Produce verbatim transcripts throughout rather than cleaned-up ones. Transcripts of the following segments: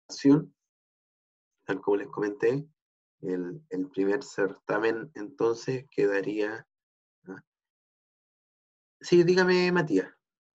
Tal como les comenté, el, el primer certamen entonces quedaría... ¿ah? Sí, dígame, Matías,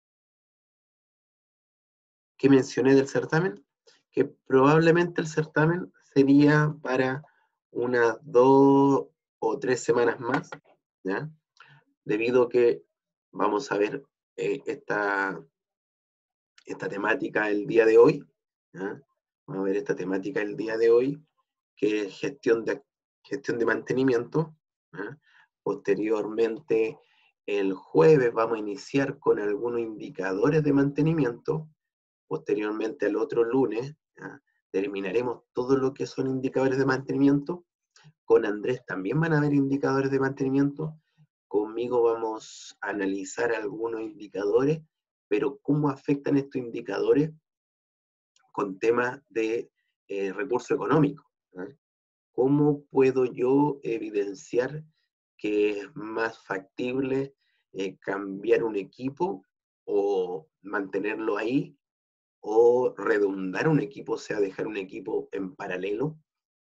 ¿qué mencioné del certamen? Que probablemente el certamen sería para unas dos o tres semanas más, ¿ya? Debido a que vamos a ver eh, esta, esta temática el día de hoy, ¿ya? Vamos a ver esta temática el día de hoy, que es gestión de, gestión de mantenimiento, ¿ya? Posteriormente, el jueves vamos a iniciar con algunos indicadores de mantenimiento. Posteriormente, al otro lunes, ¿ya? Terminaremos todo lo que son indicadores de mantenimiento. Con Andrés también van a haber indicadores de mantenimiento. Conmigo vamos a analizar algunos indicadores, pero cómo afectan estos indicadores con temas de eh, recurso económico, ¿no? ¿Cómo puedo yo evidenciar que es más factible eh, cambiar un equipo o mantenerlo ahí, o redundar un equipo, o sea, dejar un equipo en paralelo,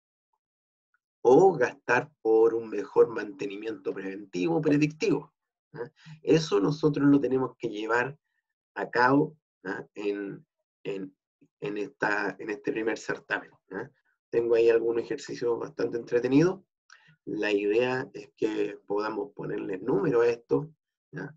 o gastar por un mejor mantenimiento preventivo, predictivo? ¿Ah? Eso nosotros lo tenemos que llevar a cabo, ¿ah? en, en, en, esta, en este primer certamen. ¿Ah? Tengo ahí algunos ejercicios bastante entretenidos. La idea es que podamos ponerle número a esto, ¿ya?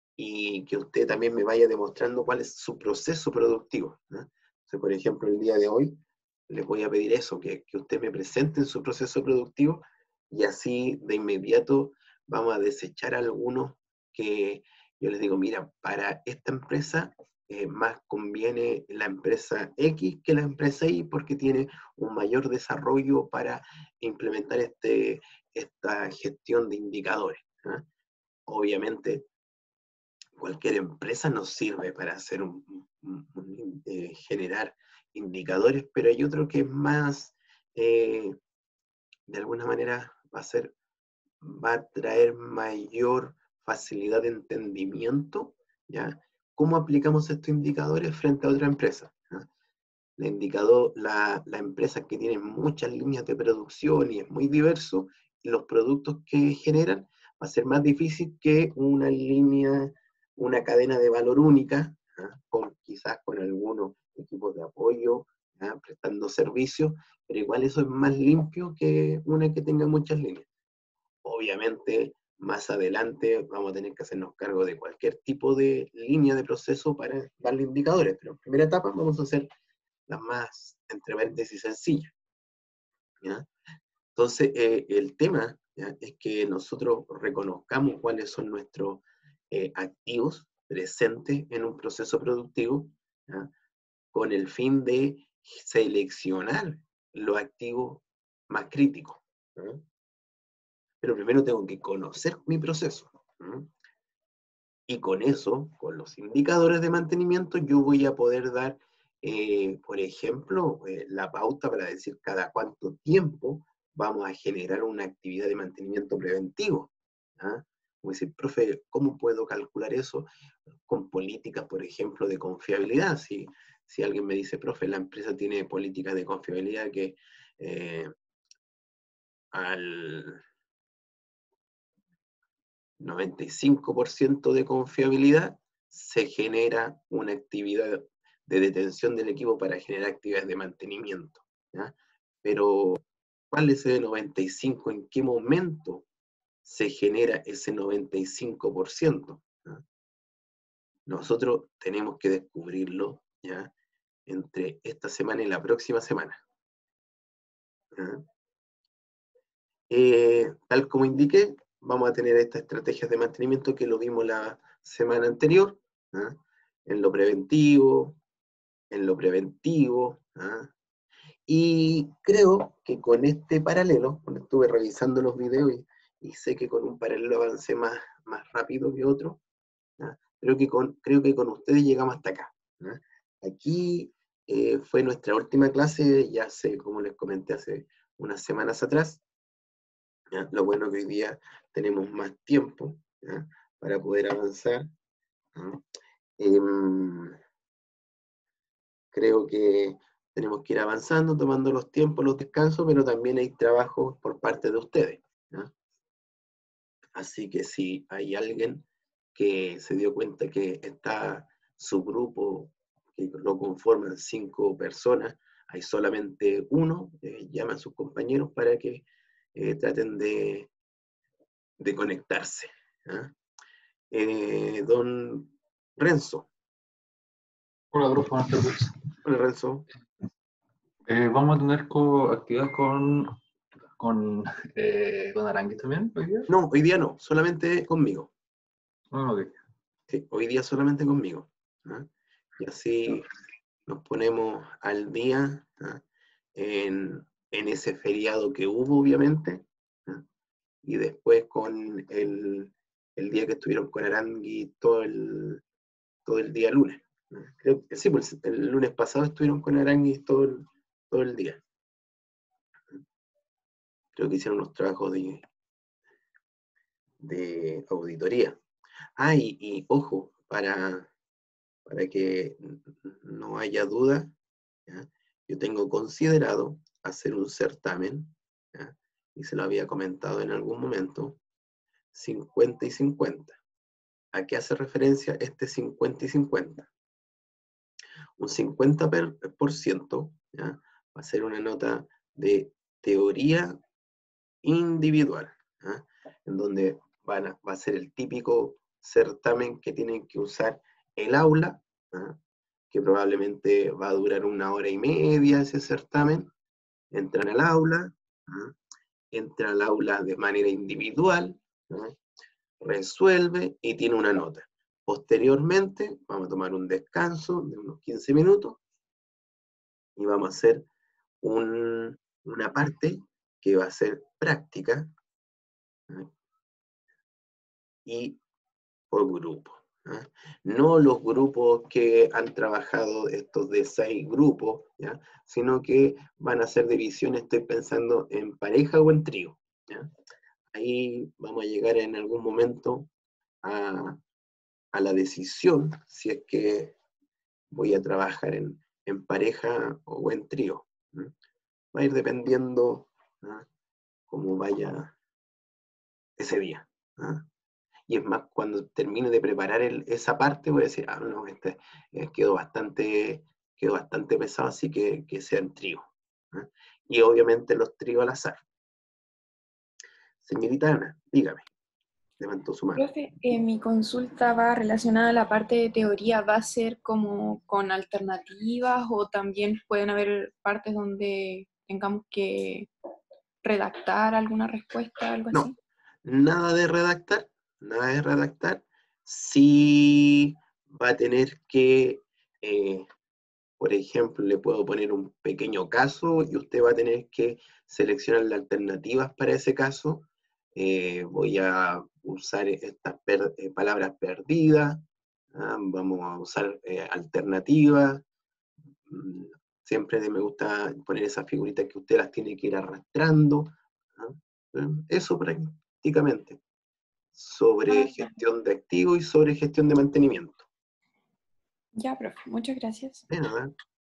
Y que usted también me vaya demostrando cuál es su proceso productivo, ¿ya? Entonces, por ejemplo, el día de hoy les voy a pedir eso, que, que usted me presente en su proceso productivo, y así de inmediato vamos a desechar algunos que yo les digo, mira, para esta empresa eh, más conviene la empresa X que la empresa Y porque tiene un mayor desarrollo para implementar este, esta gestión de indicadores, ¿eh? Obviamente, cualquier empresa nos sirve para hacer un, un, un, eh, generar indicadores, pero hay otro que es más, eh, de alguna manera, va a ser, va a traer mayor facilidad de entendimiento, ¿ya? ¿Cómo aplicamos estos indicadores frente a otra empresa? ¿Ya? La, indicador, la, la empresa que tiene muchas líneas de producción y es muy diverso, y los productos que generan, va a ser más difícil que una línea, una cadena de valor única, ¿eh? Con, quizás con algunos equipos de apoyo, ¿eh? Prestando servicios, pero igual eso es más limpio que una que tenga muchas líneas. Obviamente, más adelante vamos a tener que hacernos cargo de cualquier tipo de línea de proceso para darle indicadores, pero en primera etapa vamos a hacer las más, entre paréntesis, sencillas, ¿ya? Entonces, eh, el tema, ¿ya? Es que nosotros reconozcamos cuáles son nuestros eh, activos presentes en un proceso productivo, ¿ya? Con el fin de seleccionar los activos más críticos, ¿ya? Pero primero tengo que conocer mi proceso, ¿ya? Y con eso, con los indicadores de mantenimiento, yo voy a poder dar, eh, por ejemplo, eh, la pauta para decir cada cuánto tiempo vamos a generar una actividad de mantenimiento preventivo, ¿ah? Como decir, profe, ¿cómo puedo calcular eso? Con políticas, por ejemplo, de confiabilidad. Si, si alguien me dice, profe, la empresa tiene políticas de confiabilidad que eh, al noventa y cinco por ciento de confiabilidad, se genera una actividad de detención del equipo para generar actividades de mantenimiento, ¿ya? Pero, ¿cuál es ese noventa y cinco? ¿En qué momento se genera ese noventa y cinco por ciento? ¿Ya? Nosotros tenemos que descubrirlo, ¿ya? Entre esta semana y la próxima semana, ¿ya? Eh, tal como indiqué, vamos a tener estas estrategias de mantenimiento que lo vimos la semana anterior, ¿ah? En lo preventivo, en lo preventivo, ¿ah? Y creo que con este paralelo, cuando estuve revisando los videos y, y sé que con un paralelo avancé más, más rápido que otro, ¿ah? Creo que con, creo que con ustedes llegamos hasta acá, ¿ah? Aquí eh, fue nuestra última clase, ya hace, como les comenté, hace unas semanas atrás, ¿ya? Lo bueno que hoy día tenemos más tiempo, ¿ya? Para poder avanzar, ¿ya? Eh, creo que tenemos que ir avanzando, tomando los tiempos, los descansos, pero también hay trabajo por parte de ustedes, ¿no? Así que si hay alguien que se dio cuenta que está su grupo, que lo conforman cinco personas, hay solamente uno, eh, llama a sus compañeros para que eh, traten de, de conectarse, ¿ah? Eh, don Renzo. Hola, profe, buenas tardes. Hola, Renzo. Eh, vamos a tener co actividad con, con, eh, con Aranguis también hoy día. No, hoy día no, solamente conmigo. Ah, ok. Sí, hoy día solamente conmigo, ¿ah? Y así nos ponemos al día, ¿ah? en, en ese feriado que hubo, obviamente, ¿ah? Y después con el, el día que estuvieron con Arangui todo el, todo el día lunes. ¿No? Creo que sí, pues el lunes pasado estuvieron con Arangui todo el, todo el día. Creo que hicieron unos trabajos de, de auditoría. Ah, y, y ojo, para, para que no haya duda, ¿ya? Yo tengo considerado hacer un certamen, ¿ya? Y se lo había comentado en algún momento, cincuenta y cincuenta. ¿A qué hace referencia este cincuenta y cincuenta? Un cincuenta por ciento, ¿ya? Va a ser una nota de teoría individual, ¿ya? En donde van a, va a ser el típico certamen que tienen que usar el aula, ¿ya? Que probablemente va a durar una hora y media ese certamen. Entran al aula, ¿ya? Entra al aula de manera individual, ¿ya? Resuelve y tiene una nota. Posteriormente, vamos a tomar un descanso de unos quince minutos y vamos a hacer un, una parte que va a ser práctica, ¿ya? Y por grupo, ¿ya? No los grupos que han trabajado estos de seis grupos, ¿ya? Sino que van a ser divisiones, estoy pensando en pareja o en trío, ¿ya? Ahí vamos a llegar en algún momento a, a la decisión si es que voy a trabajar en, en pareja o en trío, ¿no? Va a ir dependiendo, ¿no? Cómo vaya ese día, ¿no? Y es más, cuando termine de preparar el, esa parte, voy a decir, ah, no, este eh, quedó, bastante, quedó bastante pesado, así que, que sea en trío, ¿no? Y obviamente los tríos al azar. Señorita Ana, dígame, levantó su mano. Profe, eh, mi consulta va relacionada a la parte de teoría. ¿Va a ser como con alternativas o también pueden haber partes donde tengamos que redactar alguna respuesta, algo No, así? nada de redactar, nada de redactar. Sí va a tener que, eh, por ejemplo, le puedo poner un pequeño caso y usted va a tener que seleccionar las alternativas para ese caso. Eh, voy a usar estas per, eh, palabras perdidas, ¿ah? Vamos a usar eh, alternativas. Mm, Siempre me gusta poner esas figuritas que usted las tiene que ir arrastrando, ¿ah? Eso prácticamente, sobre Ah, ya. gestión de activos y sobre gestión de mantenimiento. Ya, profe, muchas gracias. De nada.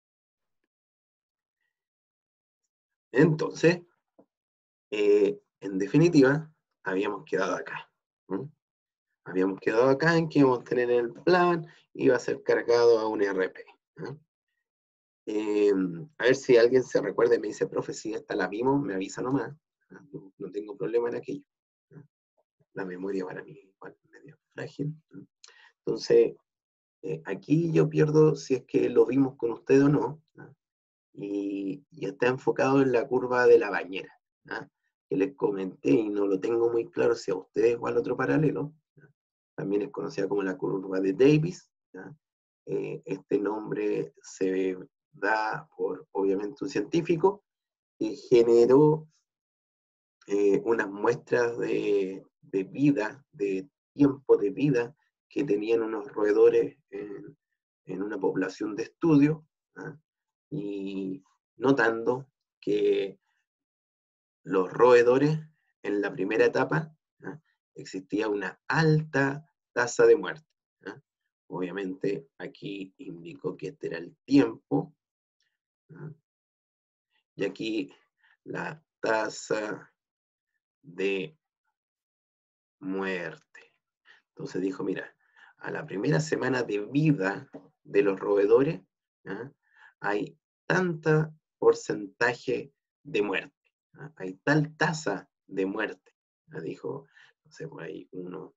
Entonces, eh, en definitiva, habíamos quedado acá. ¿Mm? Habíamos quedado acá en que íbamos a tener el plan, iba a ser cargado a un E R P. ¿Ah? Eh, a ver si alguien se recuerda y me dice, profe, si esta la vimos, me avisa nomás. ¿Ah? No, no tengo problema en aquello. ¿Ah? La memoria para mí es igual, medio frágil. ¿Ah? Entonces, eh, aquí yo pierdo si es que lo vimos con usted o no. ¿Ah? Y, y está enfocado en la curva de la bañera, ¿ah? Que les comenté y no lo tengo muy claro si a ustedes o al otro paralelo. ¿Ah? También es conocida como la curva de Davis. ¿Ah? Eh, este nombre se da por, obviamente, un científico que generó eh, unas muestras de, de vida, de tiempo de vida que tenían unos roedores en, en una población de estudio, ¿ah? Y notando que los roedores en la primera etapa, ¿ah? Existía una alta tasa de muerte, ¿ah? Obviamente aquí indicó que este era el tiempo ¿ah? Y aquí la tasa de muerte. Entonces dijo, mira, a la primera semana de vida de los roedores, ¿ah? hay tanta porcentaje de muerte, ¿ah? Hay tal tasa de muerte, ¿ah? Dijo, no sé, por ahí uno,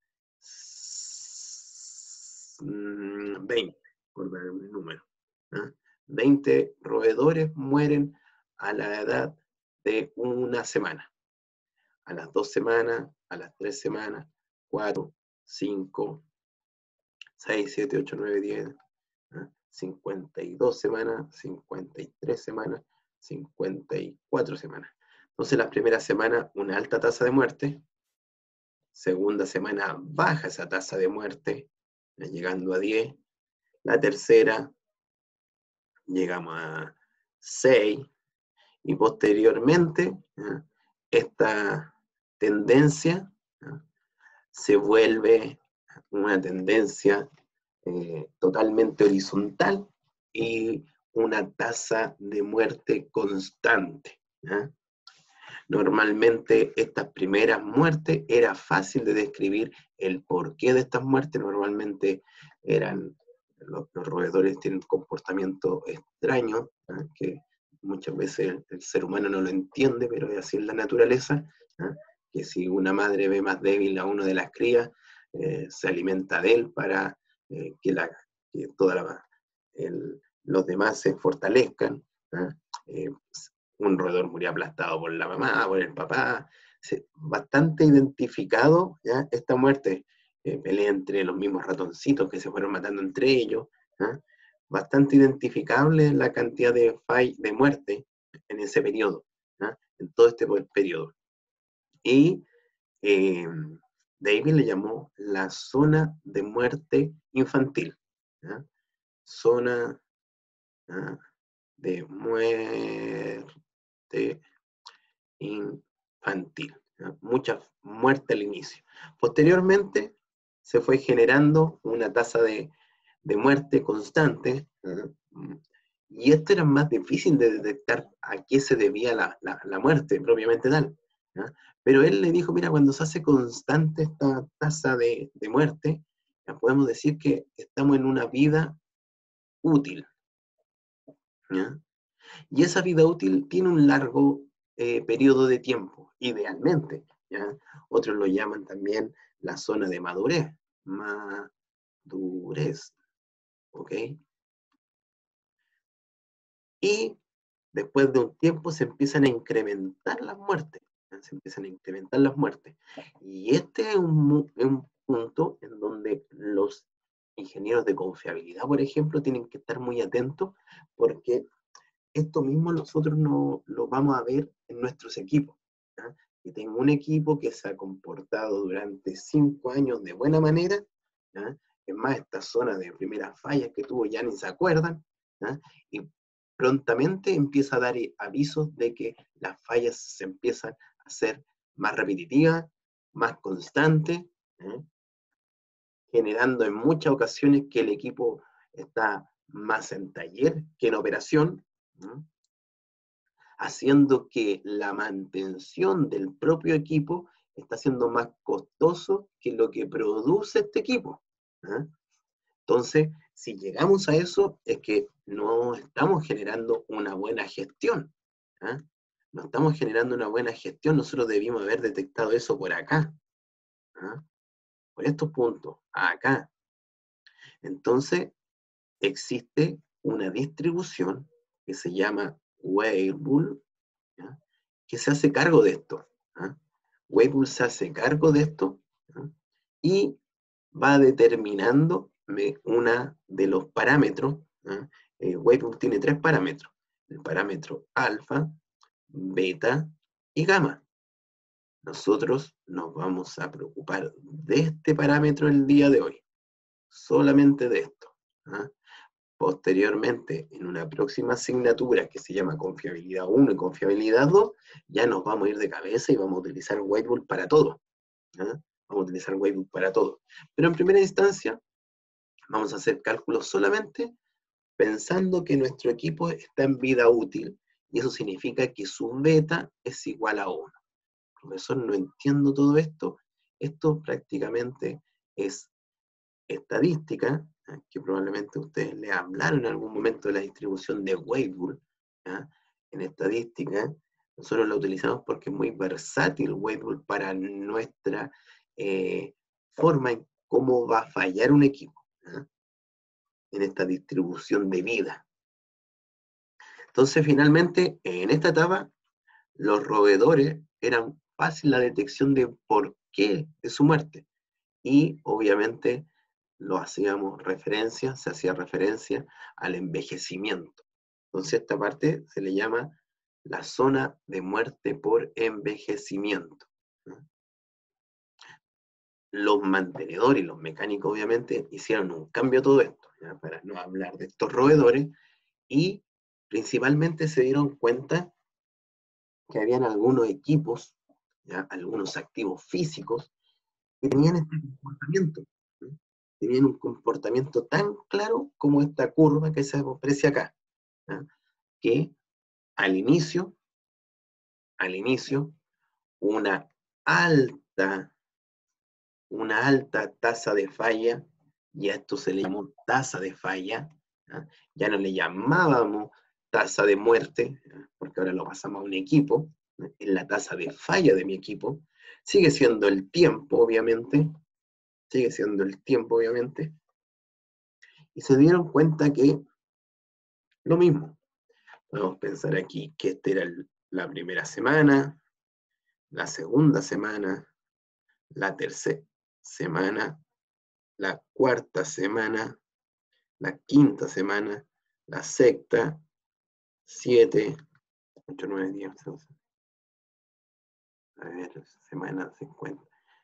veinte, por dar un número, ¿ah? veinte roedores mueren a la edad de una semana, a las dos semanas, a las tres semanas, cuatro, cinco, seis, siete, ocho, nueve, diez, ¿ah? cincuenta y dos semanas, cincuenta y tres semanas, cincuenta y cuatro semanas. Entonces, las primeras semanas, una alta tasa de muerte. Segunda semana, baja esa tasa de muerte, llegando a diez. La tercera, llegamos a seis. Y posteriormente, ¿ah? esta tendencia, ¿ah? se vuelve una tendencia eh, totalmente horizontal y una tasa de muerte constante, ¿ah? Normalmente estas primeras muertes era fácil de describir el porqué de estas muertes. Normalmente eran, los, los roedores tienen comportamiento extraño, ¿ah? Que muchas veces el, el ser humano no lo entiende, pero es así en la naturaleza, ¿ah? Que si una madre ve más débil a uno de las crías, eh, se alimenta de él para eh, que, la, que toda la, el, los demás se fortalezcan, ¿ah? Eh, un roedor murió aplastado por la mamá, por el papá, bastante identificado, ¿ya? Esta muerte, eh, pelea entre los mismos ratoncitos que se fueron matando entre ellos, ¿ya? Bastante identificable la cantidad de, fall, de muerte en ese periodo, ¿ya? En todo este periodo. Y eh, David le llamó la zona de muerte infantil, ¿ya? Zona, ¿ya? de muerte infantil, ¿no? Mucha muerte al inicio. Posteriormente se fue generando una tasa de, de muerte constante, ¿no? Y esto era más difícil de detectar a qué se debía la, la, la muerte propiamente tal, ¿no? Pero él le dijo, mira, cuando se hace constante esta tasa de, de muerte, ya podemos decir que estamos en una vida útil, ¿no? Y esa vida útil tiene un largo eh, periodo de tiempo, idealmente, ¿ya? Otros lo llaman también la zona de madurez, madurez, ¿ok? Y después de un tiempo se empiezan a incrementar las muertes, ¿ya? Se empiezan a incrementar las muertes. Y este es un, un punto en donde los ingenieros de confiabilidad, por ejemplo, tienen que estar muy atentos, porque esto mismo nosotros no, lo vamos a ver en nuestros equipos, ¿ya? Que tengo un equipo que se ha comportado durante cinco años de buena manera, ¿ya? Es más, esta zona de primeras fallas que tuvo ya ni se acuerdan, ¿ya? Y prontamente empieza a dar avisos de que las fallas se empiezan a hacer más repetitivas, más constantes, ¿ya? Generando en muchas ocasiones que el equipo está más en taller que en operación, ¿no? Haciendo que la mantención del propio equipo está siendo más costoso que lo que produce este equipo, ¿eh? Entonces, si llegamos a eso, es que no estamos generando una buena gestión, ¿eh? No estamos generando una buena gestión, nosotros debimos haber detectado eso por acá, ¿eh? Por estos puntos, acá. Entonces, existe una distribución que se llama Weibull, ¿ya? Que se hace cargo de esto, ¿eh? Weibull se hace cargo de esto, ¿eh? Y va determinando una de los parámetros, ¿eh? Eh, Weibull tiene tres parámetros, el parámetro alfa, beta y gamma. Nosotros nos vamos a preocupar de este parámetro el día de hoy, solamente de esto, ¿eh? Posteriormente, en una próxima asignatura que se llama Confiabilidad uno y Confiabilidad dos, ya nos vamos a ir de cabeza y vamos a utilizar Weibull para todo, ¿eh? Vamos a utilizar Weibull para todo. Pero en primera instancia, vamos a hacer cálculos solamente pensando que nuestro equipo está en vida útil, y eso significa que su beta es igual a uno. Profesor, no entiendo todo esto. Esto prácticamente es estadística, ¿eh? Que probablemente ustedes le hablaron en algún momento de la distribución de Weibull, ¿eh? En estadística. Nosotros la utilizamos porque es muy versátil Weibull para nuestra eh, forma en cómo va a fallar un equipo, ¿eh? En esta distribución de vida. Entonces, finalmente, en esta etapa, los roedores eran fácil la detección de por qué de su muerte. Y, obviamente, lo hacíamos referencia, se hacía referencia al envejecimiento. Entonces, esta parte se le llama la zona de muerte por envejecimiento, ¿no? Los mantenedores y los mecánicos, obviamente, hicieron un cambio a todo esto, ¿ya? Para no hablar de estos roedores, y principalmente se dieron cuenta que habían algunos equipos, ¿ya? Algunos activos físicos, que tenían este comportamiento, ¿no? Tenían un comportamiento tan claro como esta curva que se aprecia acá, ¿ya? Que al inicio, al inicio, una alta, una alta tasa de falla, y a esto se le llamó tasa de falla, ¿ya? Ya no le llamábamos tasa de muerte, ¿ya? Porque ahora lo pasamos a un equipo, ¿no? En la tasa de falla de mi equipo, sigue siendo el tiempo, obviamente, sigue siendo el tiempo, obviamente, y se dieron cuenta que lo mismo. Podemos pensar aquí que esta era el, la primera semana, la segunda semana, la tercera semana, la cuarta semana, la quinta semana, la sexta, siete, ocho, nueve, diez, once, a ver, semana cincuenta,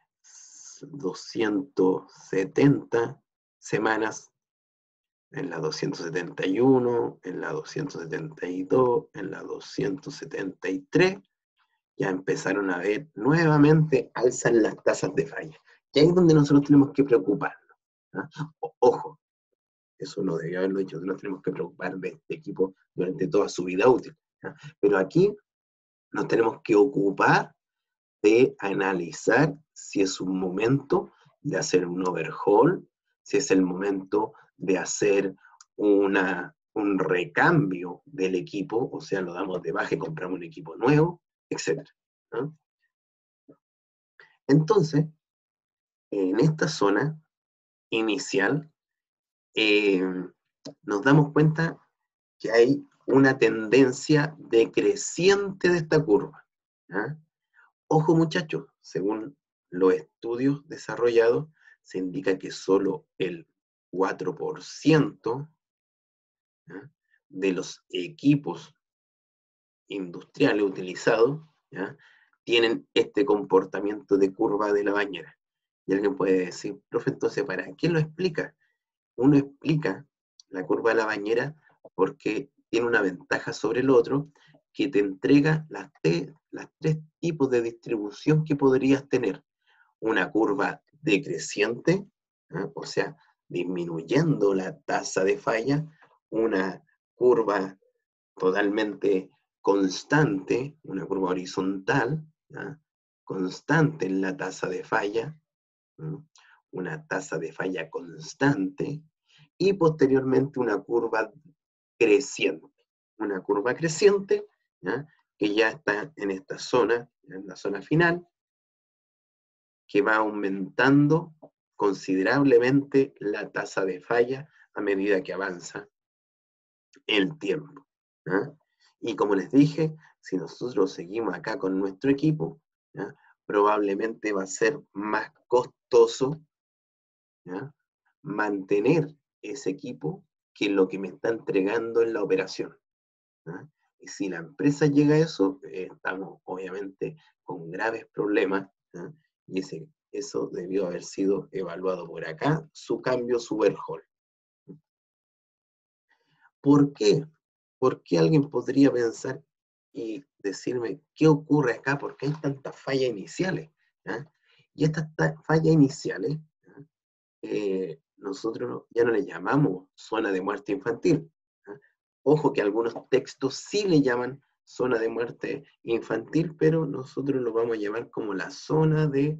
doscientas setenta semanas, en la doscientos setenta y uno, en la doscientos setenta y dos, en la doscientos setenta y tres, ya empezaron a ver nuevamente alzan las tasas de falla. Y ahí es donde nosotros tenemos que preocuparnos, ¿ah? O, ojo, eso no debía haberlo dicho, nos tenemos que preocupar de este equipo durante toda su vida útil, ¿ah? Pero aquí nos tenemos que ocupar de analizar si es un momento de hacer un overhaul, si es el momento de hacer una, un recambio del equipo, o sea, lo damos de baja y compramos un equipo nuevo, etcétera, ¿no? Entonces, en esta zona inicial, eh, nos damos cuenta que hay una tendencia decreciente de esta curva, ¿ya? Ojo muchachos, según los estudios desarrollados, se indica que solo el cuatro por ciento, ¿ya?, de los equipos industriales utilizados, ¿ya?, tienen este comportamiento de curva de la bañera. Y alguien puede decir, profe, entonces, ¿para qué lo explica? Uno explica la curva de la bañera porque tiene una ventaja sobre el otro, que te entrega las, te, las tres tipos de distribución que podrías tener. Una curva decreciente, ¿eh?, o sea, disminuyendo la tasa de falla, una curva totalmente constante, una curva horizontal, ¿ya?, constante en la tasa de falla, ¿eh?, una tasa de falla constante, y posteriormente una curva creciente, una curva creciente, ¿ya?, que ya está en esta zona, en la zona final, que va aumentando considerablemente la tasa de falla a medida que avanza el tiempo, ¿ya? Y como les dije, si nosotros seguimos acá con nuestro equipo, ¿ya?, probablemente va a ser más costoso, ¿ya?, mantener ese equipo que lo que me está entregando en la operación, ¿ya? Y si la empresa llega a eso, eh, estamos obviamente con graves problemas, ¿ya? Y ese, eso debió haber sido evaluado por acá, su cambio, su overhaul. ¿Por qué? ¿Por qué alguien podría pensar y decirme qué ocurre acá? ¿Por qué hay tantas fallas iniciales? ¿Ya? Y estas fallas iniciales, ¿ya?, eh, nosotros ya no le llamamos zona de muerte infantil, Ojo que algunos textos sí le llaman zona de muerte infantil, pero nosotros lo vamos a llamar como la zona de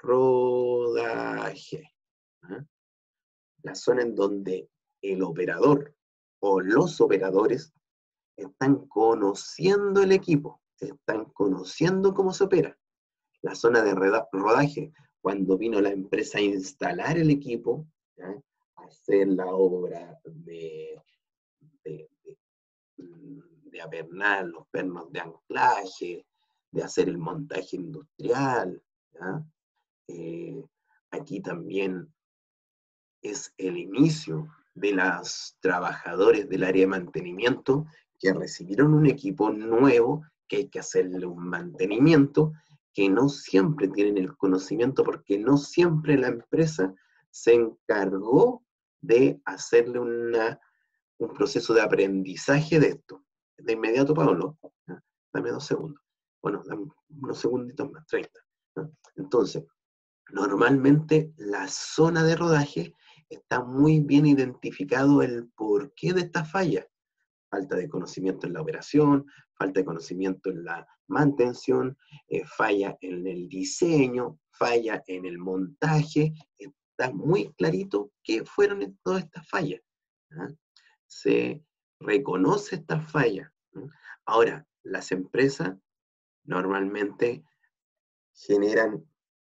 rodaje. ¿Ah? La zona en donde el operador o los operadores están conociendo el equipo, están conociendo cómo se opera. La zona de rodaje, cuando vino la empresa a instalar el equipo, ¿ya? A hacer la obra de, de, de, de apernar los pernos de anclaje, de hacer el montaje industrial. ¿Ya? Eh, aquí también es el inicio de los trabajadores del área de mantenimiento que recibieron un equipo nuevo que hay que hacerle un mantenimiento, que no siempre tienen el conocimiento porque no siempre la empresa se encargó de hacerle una, un proceso de aprendizaje de esto. De inmediato, Pablo, ¿no? Dame dos segundos. Bueno, dame unos segunditos más, treinta. ¿No? Entonces, normalmente la zona de rodaje está muy bien identificado el porqué de esta falla. Falta de conocimiento en la operación, falta de conocimiento en la mantención, eh, falla en el diseño, falla en el montaje. Está muy clarito qué fueron todas estas fallas. ¿Ah? Se reconoce estas fallas. ¿Ah? Ahora, las empresas normalmente generan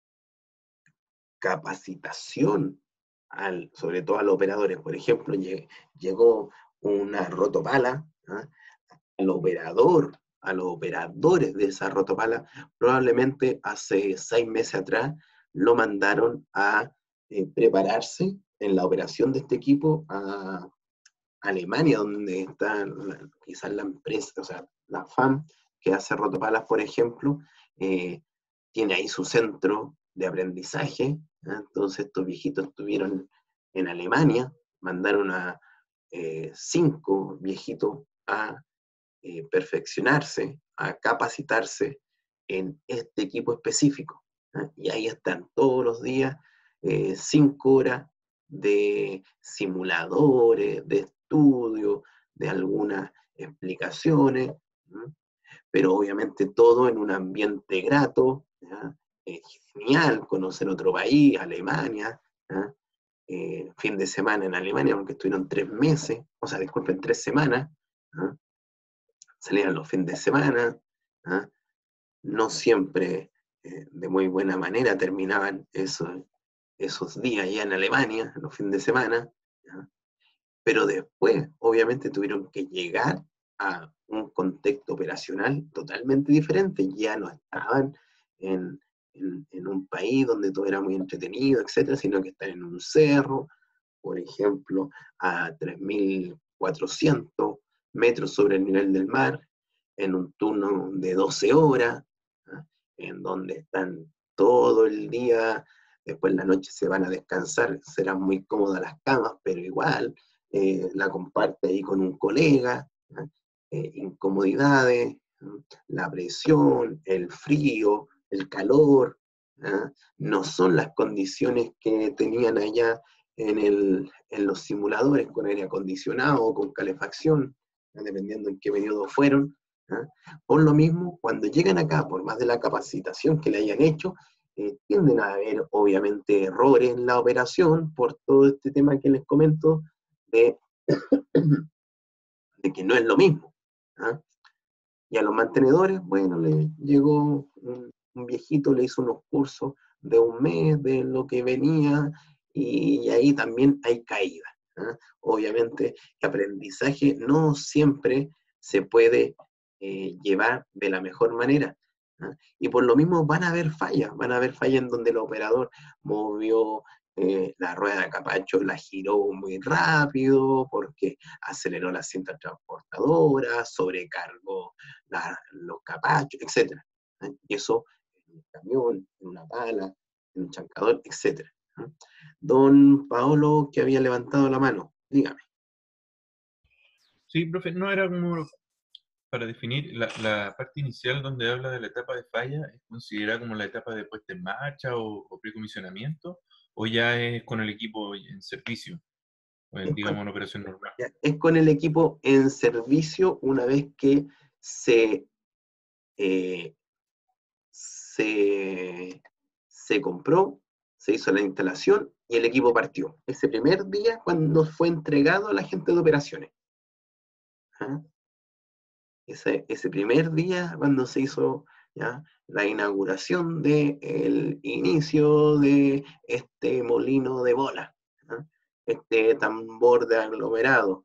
capacitación, al, sobre todo a los operadores. Por ejemplo, llegó una rotopala, ¿eh? Al operador, a los operadores de esa rotopala, probablemente hace seis meses atrás lo mandaron a eh, prepararse en la operación de este equipo a Alemania, donde está la, quizás la empresa, o sea, la F A M, que hace rotopalas, por ejemplo, eh, tiene ahí su centro de aprendizaje. ¿Eh? Entonces estos viejitos estuvieron en Alemania, mandaron a eh, cinco viejitos a eh, perfeccionarse, a capacitarse en este equipo específico. ¿Eh? Y ahí están todos los días, eh, cinco horas de simuladores, de estudio, de algunas explicaciones, ¿eh? Pero obviamente todo en un ambiente grato. ¿Ya? Es genial conocer otro país, Alemania, ¿ya? Eh, fin de semana en Alemania, porque estuvieron tres meses, o sea, disculpen, tres semanas, ¿ya? Salían los fines de semana, ¿ya? No siempre eh, de muy buena manera terminaban esos, esos días ya en Alemania, los fines de semana, ¿ya? Pero después, obviamente, tuvieron que llegar a un contexto operacional totalmente diferente. Ya no estaban en, en, en un país donde todo era muy entretenido, etcétera, sino que están en un cerro, por ejemplo, a tres mil cuatrocientos metros sobre el nivel del mar, en un turno de doce horas, ¿eh? En donde están todo el día, después en la noche se van a descansar, serán muy cómodas las camas, pero igual, eh, la comparte ahí con un colega, ¿eh? Eh, incomodidades, ¿eh? La presión, el frío, el calor, ¿eh? No son las condiciones que tenían allá en, el, en los simuladores con aire acondicionado o con calefacción, ¿eh? Dependiendo en qué periodo fueron. ¿Eh? Por lo mismo, cuando llegan acá, por más de la capacitación que le hayan hecho, eh, tienden a haber obviamente errores en la operación por todo este tema que les comento de, de que no es lo mismo. ¿Eh? Y a los mantenedores, bueno, le llegó un, un viejito, le hizo unos cursos de un mes de lo que venía, y, y ahí también hay caída. ¿Eh? Obviamente, el aprendizaje no siempre se puede eh, llevar de la mejor manera. ¿Eh? Y por lo mismo van a haber fallas, van a haber fallas en donde el operador movió eh, la rueda de capacho, la giró muy rápido porque aceleró la cinta transportadora, sobrecargó la, los capachos, etcétera. ¿Eh? Y eso en un camión, en una pala, en un chancador, etcétera. ¿Eh? Don Paolo, que había levantado la mano, dígame. Sí, profe, no era como para definir la, la parte inicial donde habla de la etapa de falla, ¿es considerada como la etapa de puesta en marcha o, o precomisionamiento, o ya es con el equipo en servicio? O Es digamos con, una operación normal. ya, es con el equipo en servicio una vez que se, eh, se, se compró, se hizo la instalación y el equipo partió. Ese primer día cuando fue entregado a la gente de operaciones. ¿Ah? Ese, ese primer día cuando se hizo, ¿ya?, la inauguración del inicio de este molino de bola, ¿ah?, este tambor de aglomerado,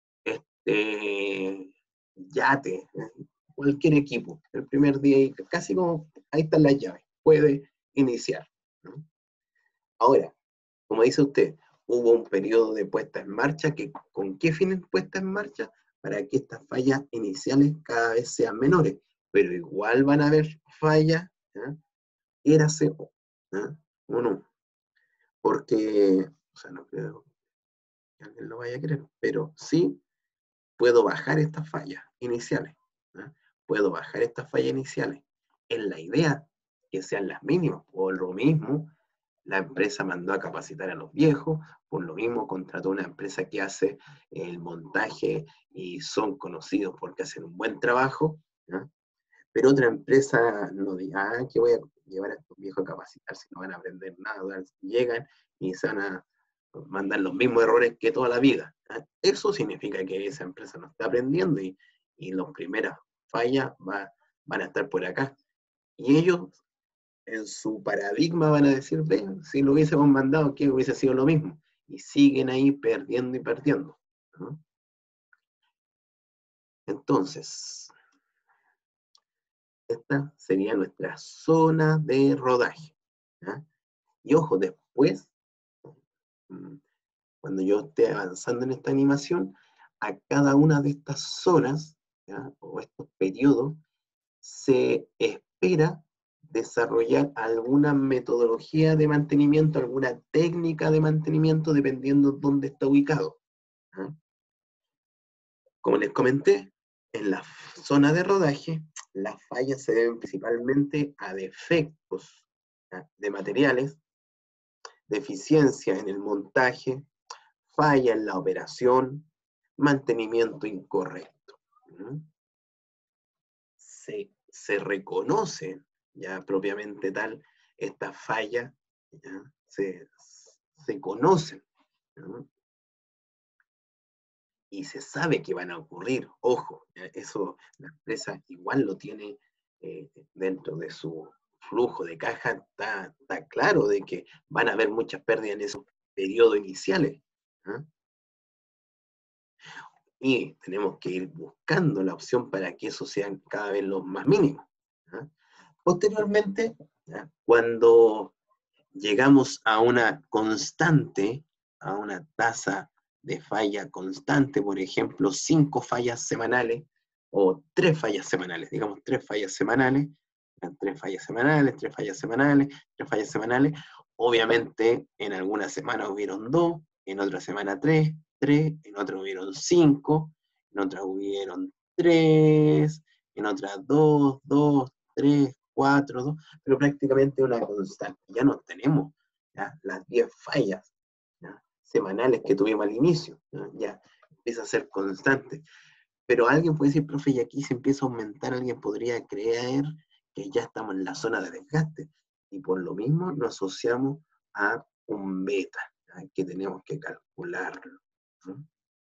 este yate, ¿eh?, cualquier equipo, el primer día, casi como, ahí están las llaves, puede iniciar, ¿no? Ahora, como dice usted, hubo un periodo de puesta en marcha, que ¿con qué fines puesta en marcha? Para que estas fallas iniciales cada vez sean menores, pero igual van a haber fallas, ¿ya?, érase o, ¿ya?, o no, porque, o sea, no creo que alguien lo vaya a querer, pero sí puedo bajar estas fallas iniciales, ¿ya? Puedo bajar estas fallas iniciales. En la idea que sean las mínimas, o lo mismo, la empresa mandó a capacitar a los viejos, por lo mismo contrató una empresa que hace el montaje y son conocidos porque hacen un buen trabajo, ¿ya? Pero otra empresa no diga, ah, que voy a llevar a estos viejos a capacitar si no van a aprender nada, llegan y se van a mandar los mismos errores que toda la vida, ¿ya? Eso significa que esa empresa no está aprendiendo y, y las primeras fallas va, van a estar por acá. Y ellos en su paradigma van a decir, ve, si lo hubiésemos mandado, que hubiese sido lo mismo. Y siguen ahí perdiendo y perdiendo, ¿no? Entonces, esta sería nuestra zona de rodaje, ¿ya? Y ojo, después, cuando yo esté avanzando en esta animación, a cada una de estas zonas, ¿ya?, o estos periodos, se espera desarrollar alguna metodología de mantenimiento, alguna técnica de mantenimiento, dependiendo de dónde está ubicado, ¿ah? Como les comenté, en la zona de rodaje, las fallas se deben principalmente a defectos, ¿ya?, de materiales, deficiencia en el montaje, falla en la operación, mantenimiento incorrecto, ¿no? Se, se reconoce ya propiamente tal esta falla, ¿ya?, se, se conocen, ¿no?, y se sabe que van a ocurrir. Ojo, ¿ya?, eso la empresa igual lo tiene eh, dentro de su flujo de caja, está, está claro de que van a haber muchas pérdidas en esos periodos iniciales, ¿ah? Y tenemos que ir buscando la opción para que eso sea cada vez lo más mínimo, ¿ah? Posteriormente, ¿ya?, cuando llegamos a una constante, a una tasa de falla constante, por ejemplo, cinco fallas semanales, o tres fallas semanales, digamos tres fallas semanales, tres fallas semanales, tres fallas semanales, tres fallas semanales, obviamente en algunas semanas hubieron dos, en otra semana tres, tres, en otra hubieron cinco, en otras hubieron tres, en otras dos, dos, tres, cuatro, dos, pero prácticamente una constante. Ya no tenemos, ¿ya?, las diez fallas, ¿ya?, semanales que tuvimos al inicio, ¿ya? Ya empieza a ser constante. Pero alguien puede decir, profe, y aquí se empieza a aumentar, alguien podría creer que ya estamos en la zona de desgaste, y por lo mismo nos asociamos a un beta, ¿ya?, que tenemos que calcularlo, ¿no?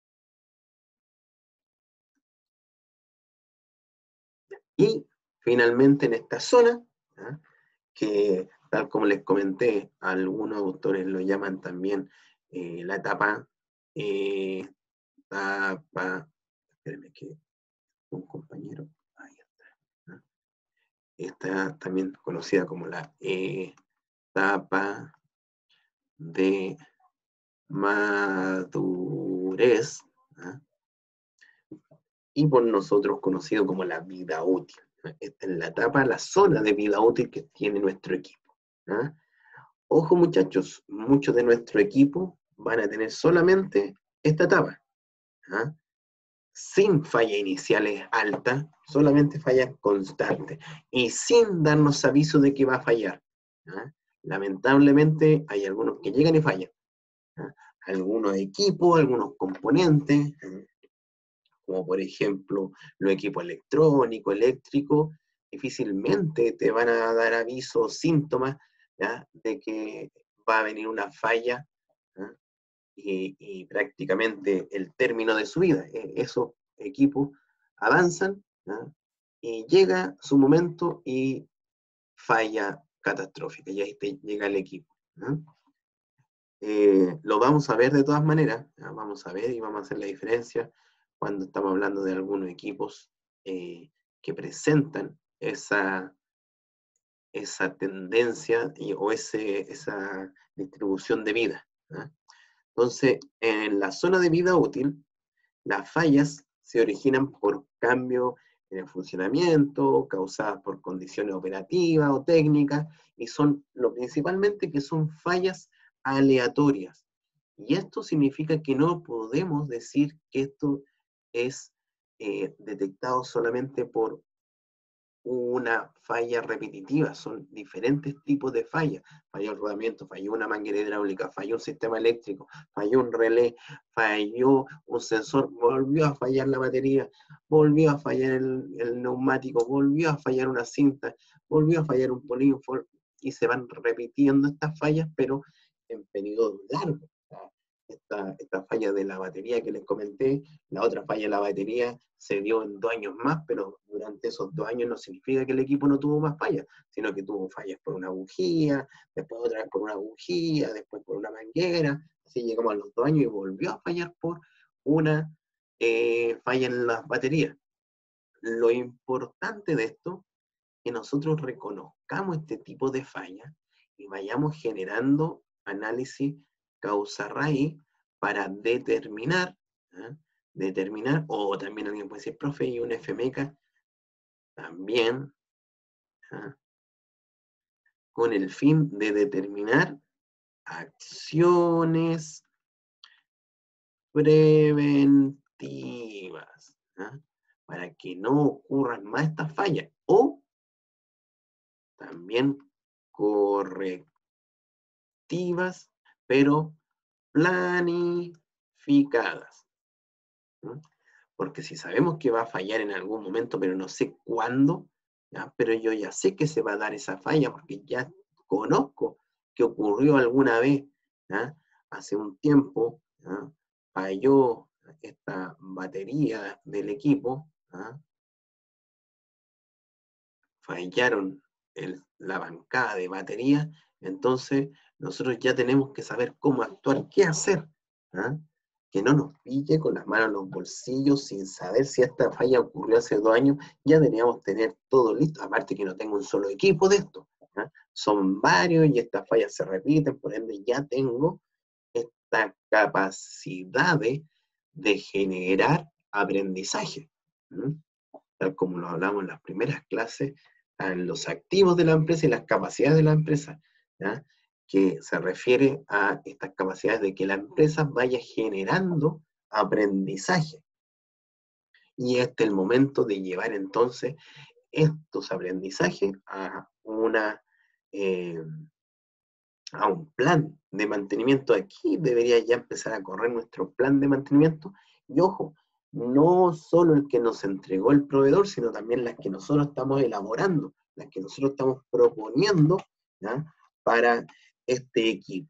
Y finalmente en esta zona, ¿ya?, que tal como les comenté, algunos autores lo llaman también eh, la etapa, eh, etapa, espérenme que un compañero, ahí está, ¿no?, está también conocida como la etapa de madurez, ¿ah?, y por nosotros conocido como la vida útil, ¿ah? Esta es la etapa, la zona de vida útil que tiene nuestro equipo, ¿ah? Ojo muchachos, muchos de nuestro equipo van a tener solamente esta etapa, ¿ah?, sin falla iniciales altas, solamente fallas constantes, y sin darnos aviso de que va a fallar, ¿ah? Lamentablemente hay algunos que llegan y fallan, ¿ah? algunos equipos, algunos componentes, ¿eh? Como por ejemplo los equipos electrónicos, eléctricos, difícilmente te van a dar avisos, síntomas, ¿ya? De que va a venir una falla, ¿ya? Y, y prácticamente el término de su vida. Eh, esos equipos avanzan, ¿ya? Y llega su momento y falla catastrófica, y ahí te llega el equipo, ¿ya? Eh, lo vamos a ver de todas maneras, ¿ya? Vamos a ver y vamos a hacer la diferencia cuando estamos hablando de algunos equipos eh, que presentan esa, esa tendencia y, o ese, esa distribución de vida, ¿ya? Entonces, en la zona de vida útil, las fallas se originan por cambio en el funcionamiento, causadas por condiciones operativas o técnicas, y son lo principalmente que son fallas aleatorias. Y esto significa que no podemos decir que esto es eh, detectado solamente por una falla repetitiva, son diferentes tipos de fallas. Falló el rodamiento, falló una manguera hidráulica, falló un sistema eléctrico, falló un relé, falló un sensor, volvió a fallar la batería, volvió a fallar el, el neumático, volvió a fallar una cinta, volvió a fallar un polífono, y se van repitiendo estas fallas, pero en periodos largos. Esta, esta falla de la batería que les comenté, la otra falla de la batería se dio en dos años más, pero durante esos dos años no significa que el equipo no tuvo más fallas, sino que tuvo fallas por una bujía, después otra vez por una bujía, después por una manguera, así llegamos a los dos años y volvió a fallar por una eh, falla en las baterías. Lo importante de esto es que nosotros reconozcamos este tipo de fallas y vayamos generando análisis causa-raíz para determinar, ¿eh? determinar, o también alguien puede decir, profe, y un F M E C A también, ¿eh? con el fin de determinar acciones preventivas, ¿eh? para que no ocurran más estas fallas, o también correctivas, pero planificadas, ¿no? Porque si sabemos que va a fallar en algún momento, pero no sé cuándo, ¿ya? Pero yo ya sé que se va a dar esa falla porque ya conozco que ocurrió alguna vez, ¿ya? Hace un tiempo, ¿ya? Falló esta batería del equipo, ¿ya? Fallaron el, la bancada de batería, entonces nosotros ya tenemos que saber cómo actuar, qué hacer, ¿ah? Que no nos pille con las manos en los bolsillos sin saber si esta falla ocurrió hace dos años, ya deberíamos tener todo listo, aparte que no tengo un solo equipo de esto, ¿ah? Son varios y estas fallas se repiten, por ende ya tengo esta capacidad de, de generar aprendizaje, ¿sí? Tal como lo hablamos en las primeras clases, en los activos de la empresa y las capacidades de la empresa, ¿ya? Que se refiere a estas capacidades de que la empresa vaya generando aprendizaje. Y este es el momento de llevar entonces estos aprendizajes a, una, eh, a un plan de mantenimiento. Aquí debería ya empezar a correr nuestro plan de mantenimiento. Y ojo, no solo el que nos entregó el proveedor, sino también las que nosotros estamos elaborando, las que nosotros estamos proponiendo, ¿ya? Para este equipo.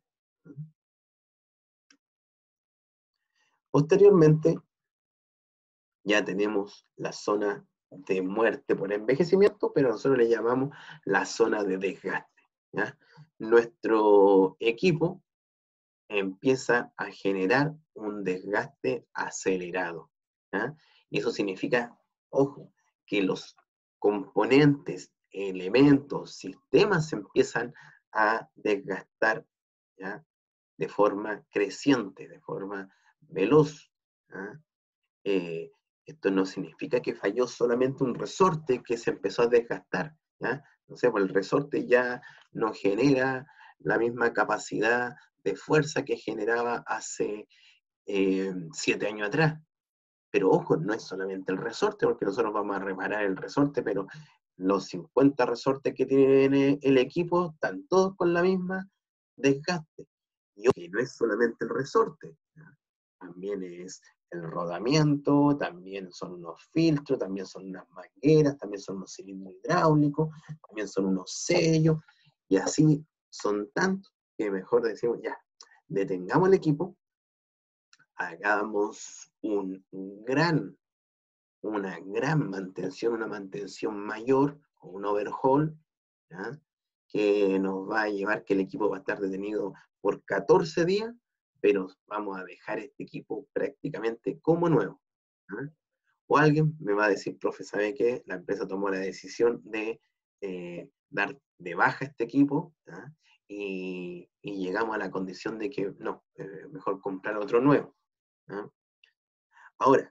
Posteriormente, ya tenemos la zona de muerte por envejecimiento, pero nosotros le llamamos la zona de desgaste, ¿ya? Nuestro equipo empieza a generar un desgaste acelerado, ¿ya? Y eso significa, ojo, que los componentes, elementos, sistemas se empiezan a desgastar, ¿ya? De forma creciente, de forma veloz, ¿ya? Eh, esto no significa que falló solamente un resorte que se empezó a desgastar, ¿ya? No sé, pues el resorte ya no genera la misma capacidad de fuerza que generaba hace eh, siete años atrás. Pero ojo, no es solamente el resorte, porque nosotros vamos a reparar el resorte, pero los cincuenta resortes que tiene el equipo están todos con la misma desgaste. Y que no es solamente el resorte, ¿ya? También es el rodamiento, también son unos filtros, también son unas mangueras, también son unos cilindros hidráulicos, también son unos sellos, y así son tantos que mejor decimos, ya, detengamos el equipo, hagamos un gran, una gran mantención, una mantención mayor, o un overhaul, ¿ya? Que nos va a llevar que el equipo va a estar detenido por catorce días, pero vamos a dejar este equipo prácticamente como nuevo, ¿ya? O alguien me va a decir, profe, ¿sabe qué? La empresa tomó la decisión de eh, dar de baja este equipo, ¿ya? Y, y llegamos a la condición de que no, eh, mejor comprar otro nuevo, ¿ya? Ahora,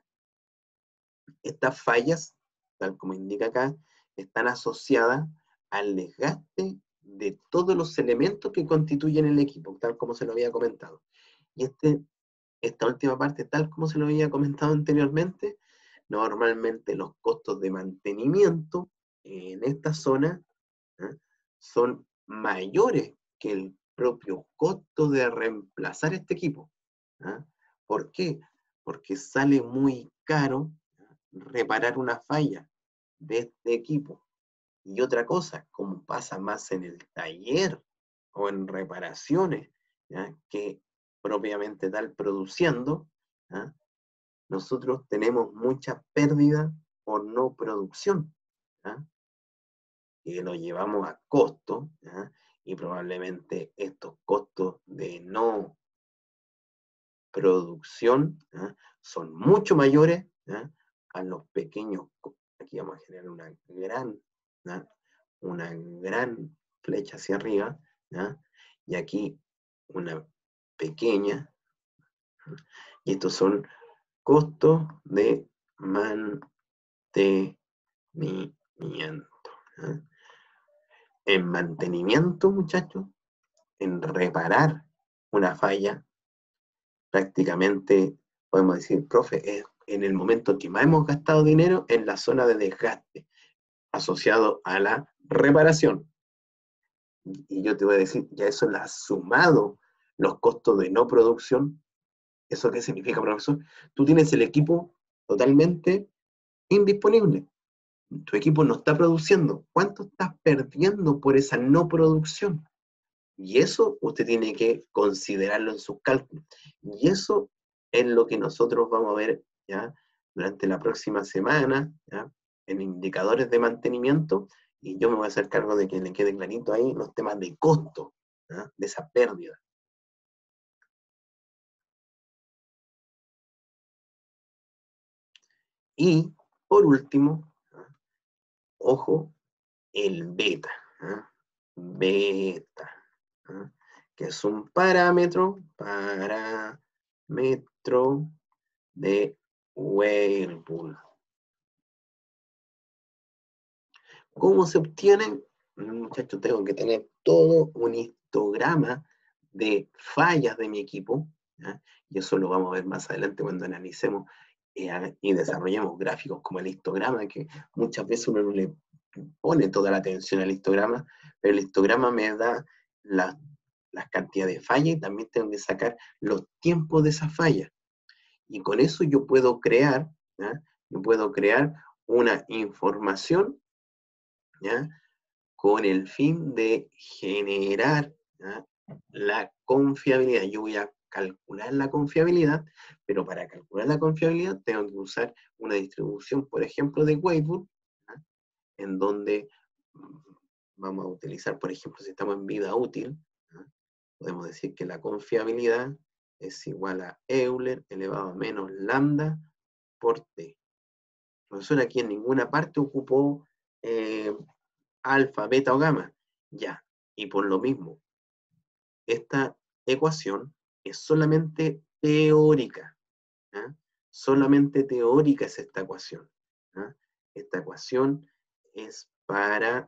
estas fallas, tal como indica acá, están asociadas al desgaste de todos los elementos que constituyen el equipo, tal como se lo había comentado. Y este, esta última parte, tal como se lo había comentado anteriormente, normalmente los costos de mantenimiento en esta zona, ¿eh? son mayores que el propio costo de reemplazar este equipo, ¿eh? ¿Por qué? Porque sale muy caro reparar una falla de este equipo. Y otra cosa, como pasa más en el taller o en reparaciones, ¿ya? Que propiamente tal produciendo, ¿ya? Nosotros tenemos mucha pérdida por no producción, ¿ya? Que lo llevamos a costo, ¿ya? Y probablemente estos costos de no producción, ¿ya? Son mucho mayores, ¿ya? A los pequeños. Aquí vamos a generar una gran, ¿ya? Una gran flecha hacia arriba, ¿ya? Y aquí una pequeña, ¿ya? Y estos son costos de mantenimiento, ¿ya? En mantenimiento, muchachos, en reparar una falla, prácticamente podemos decir, profe, es en el momento que más hemos gastado dinero en la zona de desgaste asociado a la reparación. Y yo te voy a decir, ya eso lo has sumado los costos de no producción. ¿Eso qué significa, profesor? Tú tienes el equipo totalmente indisponible. Tu equipo no está produciendo. ¿Cuánto estás perdiendo por esa no producción? Y eso usted tiene que considerarlo en sus cálculos. Y eso es lo que nosotros vamos a ver, ¿ya? Durante la próxima semana, ¿ya? En indicadores de mantenimiento, y yo me voy a hacer cargo de que le quede clarito ahí los temas de costo, ¿ya? De esa pérdida. Y, por último, ¿ya? Ojo, el beta, ¿ya? Beta, ¿ya? Que es un parámetro, parámetro de Whirlpool. ¿Cómo se obtiene? Muchachos, tengo que tener todo un histograma de fallas de mi equipo, ¿ya? Y eso lo vamos a ver más adelante cuando analicemos eh, y desarrollemos gráficos como el histograma, que muchas veces uno no le pone toda la atención al histograma, pero el histograma me da la, las cantidades de fallas y también tengo que sacar los tiempos de esas fallas. Y con eso yo puedo crear, ¿ya? Yo puedo crear una información, ¿ya? Con el fin de generar, ¿ya? La confiabilidad. Yo voy a calcular la confiabilidad, pero para calcular la confiabilidad tengo que usar una distribución, por ejemplo, de Whirlpool, ¿ya? En donde vamos a utilizar, por ejemplo, si estamos en vida útil, ¿ya? Podemos decir que la confiabilidad es igual a Euler elevado a menos lambda por T. El profesor aquí en ninguna parte ocupó eh, alfa, beta o gamma. Ya, y por lo mismo, esta ecuación es solamente teórica, ¿ya? Solamente teórica es esta ecuación, ¿ya? Esta ecuación es para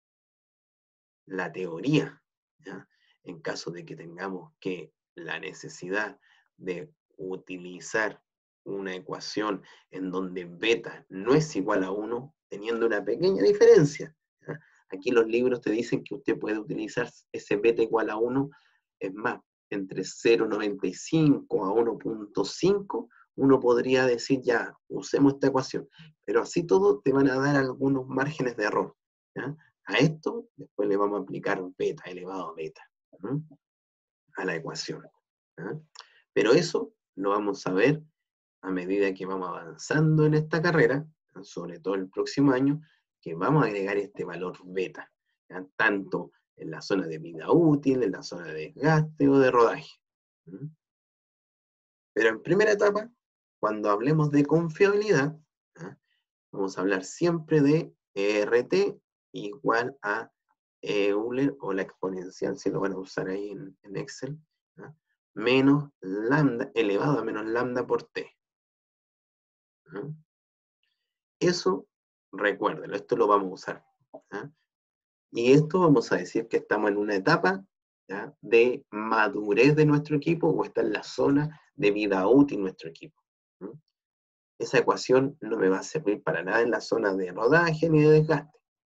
la teoría, ¿ya? En caso de que tengamos que la necesidad de utilizar una ecuación en donde beta no es igual a uno, teniendo una pequeña diferencia, ¿ya? Aquí los libros te dicen que usted puede utilizar ese beta igual a uno, es más, entre cero punto noventa y cinco a uno punto cinco, uno podría decir, ya, usemos esta ecuación. Pero así todo te van a dar algunos márgenes de error, ¿ya? A esto después le vamos a aplicar beta, elevado a beta, ¿no? A la ecuación, ¿ya? Pero eso lo vamos a ver a medida que vamos avanzando en esta carrera, sobre todo el próximo año, que vamos a agregar este valor beta, ¿ya? Tanto en la zona de vida útil, en la zona de desgaste o de rodaje. ¿Mm? Pero en primera etapa, cuando hablemos de confiabilidad, ¿ya? Vamos a hablar siempre de E R T igual a Euler, o la exponencial, si lo van a usar ahí en, en Excel, ¿ya? Menos lambda, elevado a menos lambda por T. ¿Ya? Eso, recuérdenlo, esto lo vamos a usar, ¿ya? Y esto vamos a decir que estamos en una etapa, ¿ya?, de madurez de nuestro equipo, o está en la zona de vida útil nuestro equipo. ¿Mm? Esa ecuación no me va a servir para nada en la zona de rodaje ni de desgaste.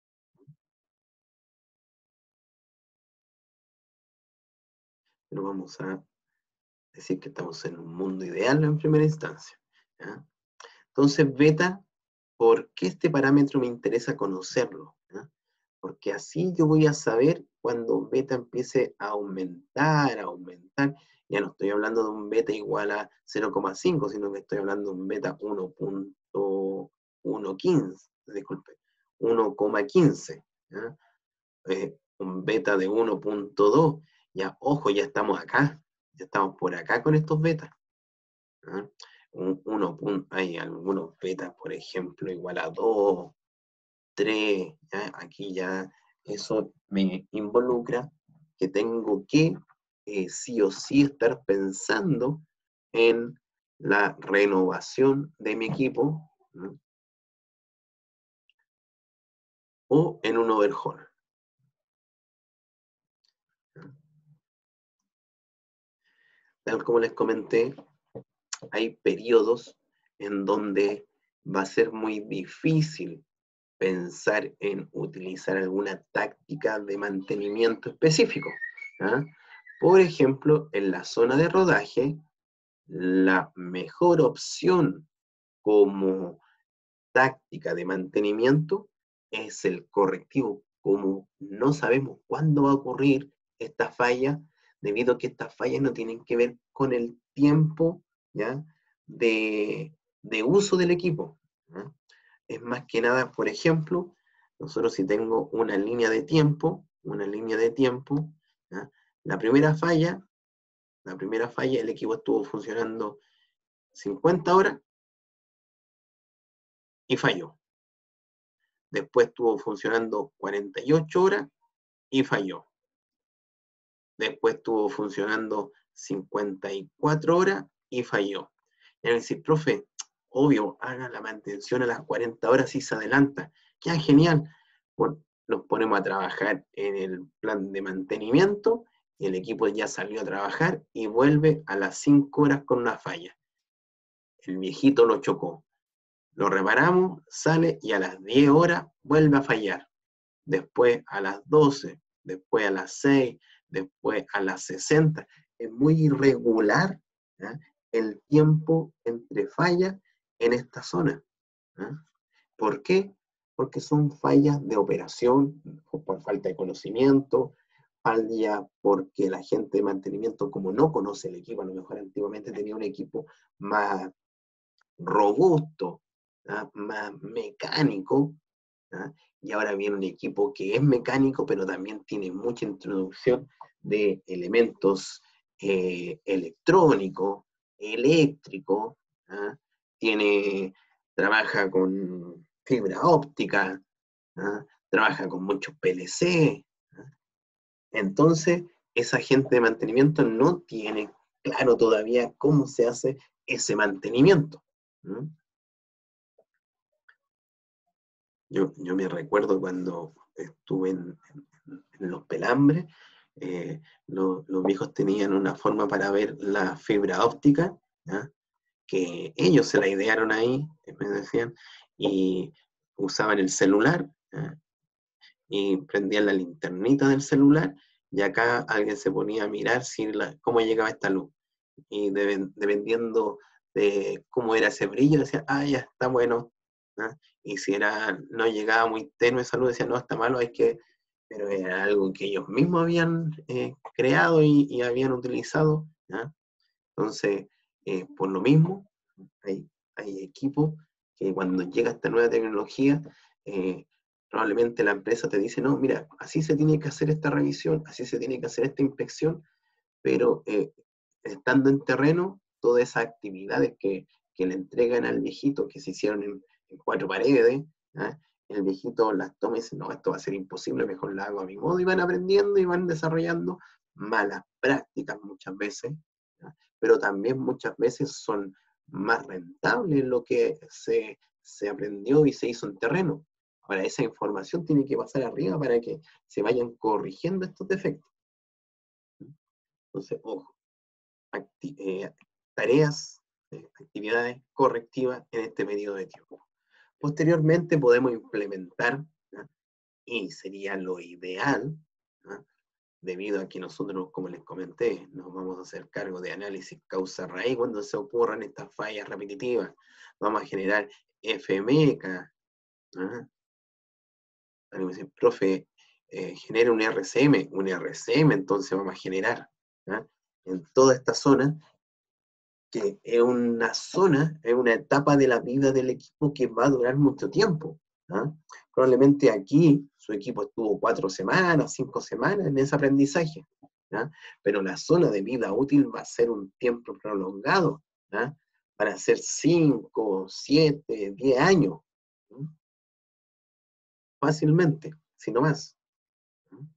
Pero vamos a decir que estamos en un mundo ideal en primera instancia, ¿ya? Entonces, beta, ¿por qué este parámetro me interesa conocerlo? ¿Ya? Porque así yo voy a saber cuando beta empiece a aumentar, a aumentar. Ya no estoy hablando de un beta igual a cero coma cinco, sino que estoy hablando de un beta uno punto quince, disculpe, uno coma quince. ¿Ya? Eh, un beta de uno punto dos. Ya, ojo, ya estamos acá. Ya estamos por acá con estos betas. ¿Ya? Un, uno, hay algunos betas, por ejemplo, igual a dos, tres, ¿ya? Aquí ya eso me involucra que tengo que eh, sí o sí estar pensando en la renovación de mi equipo, ¿no?, o en un overhaul. Tal como les comenté, hay periodos en donde va a ser muy difícil pensar en utilizar alguna táctica de mantenimiento específico, ¿ah? Por ejemplo, en la zona de rodaje, la mejor opción como táctica de mantenimiento es el correctivo. Como no sabemos cuándo va a ocurrir esta falla, debido a que estas fallas no tienen que ver con el tiempo, ¿ya?, de, de uso del equipo, ¿ya? Es más que nada, por ejemplo, nosotros si tengo una línea de tiempo, una línea de tiempo, ¿ya?, la primera falla, la primera falla, el equipo estuvo funcionando cincuenta horas y falló. Después estuvo funcionando cuarenta y ocho horas y falló. Después estuvo funcionando cincuenta y cuatro horas y falló. Y al decir, profe, obvio, haga la mantención a las cuarenta horas y se adelanta. Ya, genial. Bueno, nos ponemos a trabajar en el plan de mantenimiento y el equipo ya salió a trabajar y vuelve a las cinco horas con una falla. El viejito lo chocó. Lo reparamos, sale y a las diez horas vuelve a fallar. Después a las doce, después a las seis, después a las sesenta. Es muy irregular, ¿ya?, el tiempo entre fallas en esta zona, ¿ya? ¿Por qué? Porque son fallas de operación, por falta de conocimiento, falla porque la gente de mantenimiento, como no conoce el equipo, a lo mejor antiguamente tenía un equipo más robusto, ¿ya?, más mecánico, ¿ya?, y ahora viene un equipo que es mecánico, pero también tiene mucha introducción de elementos eh, electrónicos, eléctricos, ¿ya?, tiene, trabaja con fibra óptica, ¿ya?, trabaja con muchos P L C, ¿ya? Entonces, esa gente de mantenimiento no tiene claro todavía cómo se hace ese mantenimiento. ¿Mm? Yo, yo me recuerdo cuando estuve en, en, en los pelambres, eh, lo, los viejos tenían una forma para ver la fibra óptica, ¿ya?, que ellos se la idearon ahí, me decían, y usaban el celular, ¿ya?, y prendían la linternita del celular y acá alguien se ponía a mirar si la, cómo llegaba esta luz. Y de, dependiendo de cómo era ese brillo, decía, ah, ya está bueno. ¿Ah? Y si era, no llegaba muy tenue esa luz, decía, no, está malo, hay que... Pero era algo que ellos mismos habían eh, creado y, y habían utilizado. ¿Ah? Entonces, eh, por lo mismo, hay, hay equipos que cuando llega esta nueva tecnología, eh, probablemente la empresa te dice, no, mira, así se tiene que hacer esta revisión, así se tiene que hacer esta inspección, pero eh, estando en terreno, todas esas actividades que, que le entregan al viejito, que se hicieron en, en cuatro paredes, ¿ah? El viejito las toma y dice, no, esto va a ser imposible, mejor la hago a mi modo, y van aprendiendo y van desarrollando malas prácticas muchas veces, ¿ah? Pero también muchas veces son más rentables lo que se, se aprendió y se hizo en terreno. Ahora, esa información tiene que pasar arriba para que se vayan corrigiendo estos defectos. Entonces, ojo, acti eh, tareas, eh, actividades correctivas en este periodo de tiempo. Posteriormente podemos implementar, ¿no? Y sería lo ideal, ¿no? Debido a que nosotros, como les comenté, nos vamos a hacer cargo de análisis causa-raíz cuando se ocurran estas fallas repetitivas. Vamos a generar F M K. ¿No? Alguien me dice, profe, eh, genera un R C M. Un R C M entonces vamos a generar, ¿no? En toda esta zona, que es una zona, es una etapa de la vida del equipo que va a durar mucho tiempo. ¿No? Probablemente aquí su equipo estuvo cuatro semanas, cinco semanas en ese aprendizaje, ¿no? Pero la zona de vida útil va a ser un tiempo prolongado, ¿no? Para ser cinco, siete, diez años, ¿no? Fácilmente, si no más. ¿No?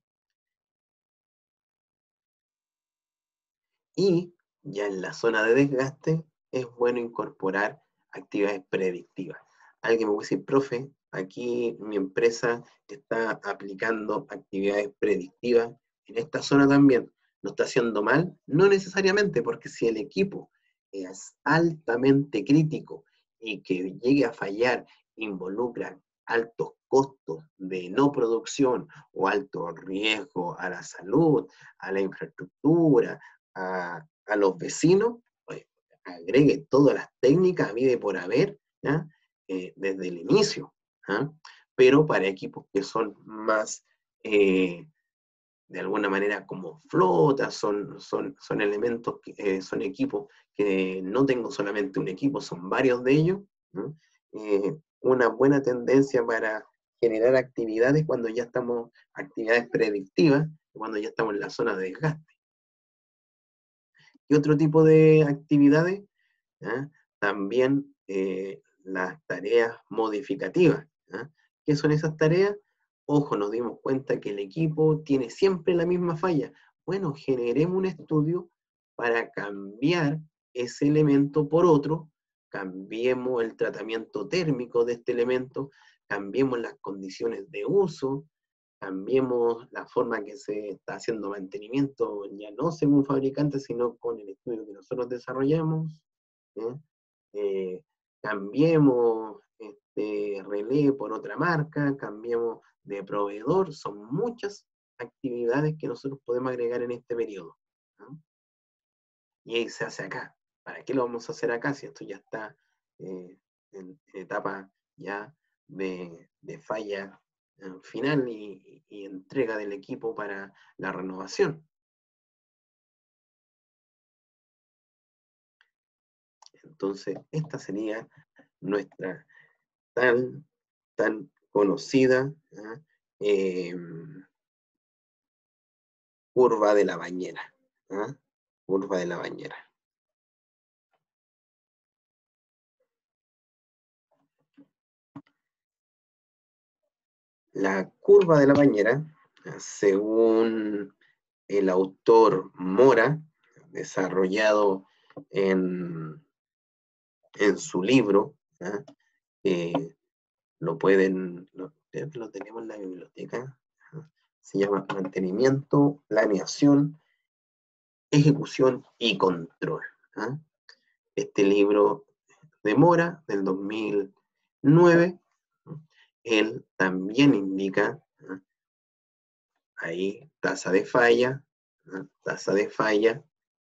Y ya en la zona de desgaste es bueno incorporar actividades predictivas. Alguien me puede decir, profe, aquí mi empresa está aplicando actividades predictivas en esta zona también. ¿Lo está haciendo mal? No necesariamente, porque si el equipo es altamente crítico y que llegue a fallar involucra altos costos de no producción o alto riesgo a la salud, a la infraestructura, a, a los vecinos, pues, agregue todas las técnicas, vida y por haber, ¿ya? Eh, desde el inicio, ¿ya? Pero para equipos que son más, eh, de alguna manera, como flotas, son, son, son elementos, que, eh, son equipos que no tengo solamente un equipo, son varios de ellos, ¿no? Eh, una buena tendencia para generar actividades cuando ya estamos, actividades predictivas, cuando ya estamos en la zona de desgaste. Y otro tipo de actividades, ¿ya? También eh, las tareas modificativas. ¿Ya? ¿Qué son esas tareas? Ojo, nos dimos cuenta que el equipo tiene siempre la misma falla. Bueno, generemos un estudio para cambiar ese elemento por otro, cambiemos el tratamiento térmico de este elemento, cambiemos las condiciones de uso, cambiemos la forma que se está haciendo mantenimiento, ya no según fabricante, sino con el estudio que nosotros desarrollamos. ¿Eh? Eh, cambiemos este relé por otra marca, cambiemos de proveedor, son muchas actividades que nosotros podemos agregar en este periodo, ¿no? Y ahí se hace acá. ¿Para qué lo vamos a hacer acá si esto ya está eh, en, en etapa ya de, de falla eh, final y, y entrega del equipo para la renovación? Entonces, esta sería nuestra tan, tan conocida ¿eh? Eh, curva de la bañera. ¿eh? Curva de la bañera. La curva de la bañera, según el autor Mora, desarrollado en, en su libro, ¿eh? Eh, lo pueden, lo, lo tenemos en la biblioteca, ¿eh? Se llama Mantenimiento, Planeación, Ejecución y Control. ¿eh? Este libro de Mora, del dos mil nueve, ¿eh? Él también indica, ¿eh? Ahí tasa de falla, ¿no? Tasa de falla,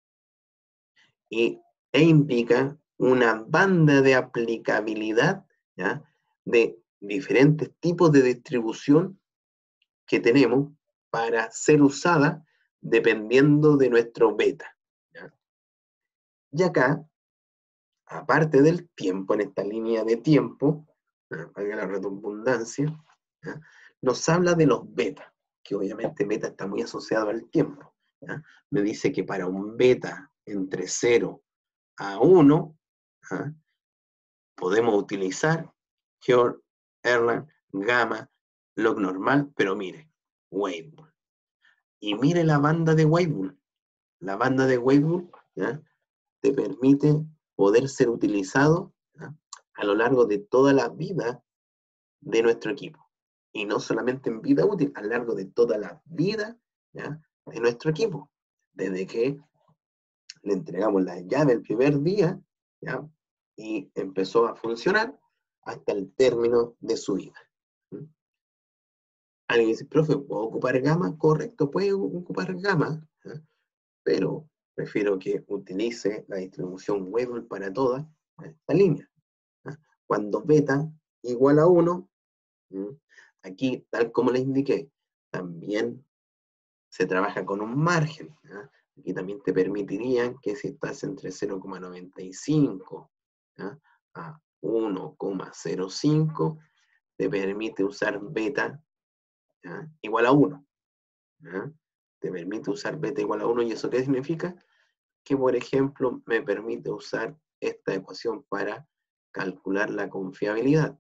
y, e implica una banda de aplicabilidad, ¿ya? De diferentes tipos de distribución que tenemos para ser usada dependiendo de nuestro beta, ¿ya? Y acá, aparte del tiempo, en esta línea de tiempo, valga la redundancia, ¿ya? Nos habla de los beta, que obviamente beta está muy asociado al tiempo, ¿ya? Me dice que para un beta entre cero a uno, ¿ya? Podemos utilizar George, Erlang, Gamma, log normal, pero mire, Weibull. Y mire la banda de Weibull. La banda de Weibull, ¿ya? Te permite poder ser utilizado, ¿ya? A lo largo de toda la vida de nuestro equipo. Y no solamente en vida útil, a lo largo de toda la vida, ¿ya? De nuestro equipo. Desde que le entregamos la llave el primer día, ¿ya? Y empezó a funcionar hasta el término de su vida. ¿Mm? Alguien dice, profe, ¿puedo ocupar Gamma? Correcto, puede ocupar Gamma, ¿ya? Pero prefiero que utilice la distribución Weibull para toda esta línea, ¿ya? Cuando beta igual a uno, ¿Mm? Aquí, tal como les indiqué, también se trabaja con un margen, ¿ya? Aquí también te permitirían que si estás entre cero coma noventa y cinco, ¿ya? A uno coma cero cinco, te permite usar beta, ¿ya? Igual a uno, ¿ya? Te permite usar beta igual a uno, ¿y eso qué significa? Que, por ejemplo, me permite usar esta ecuación para calcular la confiabilidad.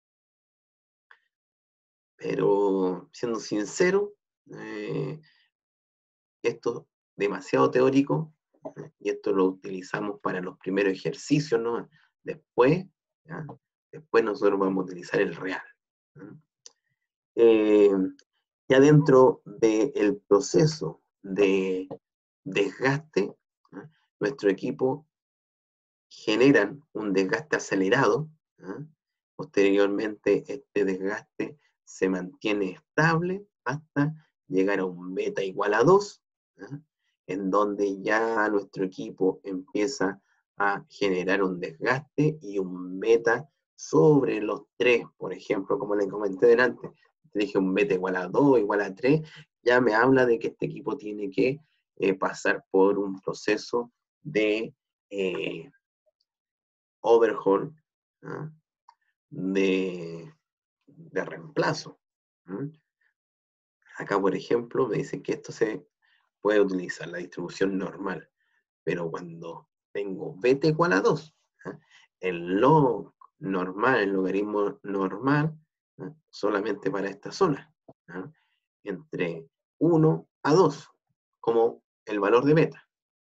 Pero, siendo sincero, eh, esto es demasiado teórico, ¿eh? Y esto lo utilizamos para los primeros ejercicios, ¿no? Después, ¿ya? Después nosotros vamos a utilizar el real, ¿no? Eh, ya dentro del proceso de desgaste, ¿no? Nuestro equipo generan un desgaste acelerado, ¿no? Posteriormente este desgaste se mantiene estable hasta llegar a un beta igual a dos, ¿no? En donde ya nuestro equipo empieza a generar un desgaste y un beta sobre los tres, por ejemplo, como les comenté delante, dije un beta igual a dos, igual a tres, ya me habla de que este equipo tiene que eh, pasar por un proceso de eh, overhaul, ¿no? de, de reemplazo, ¿no? Acá, por ejemplo, me dicen que esto se puede utilizar la distribución normal, pero cuando tengo beta igual a dos, ¿no? El log normal, el logaritmo normal, ¿no? Solamente para esta zona, ¿no? Entre uno a dos, como el valor de beta.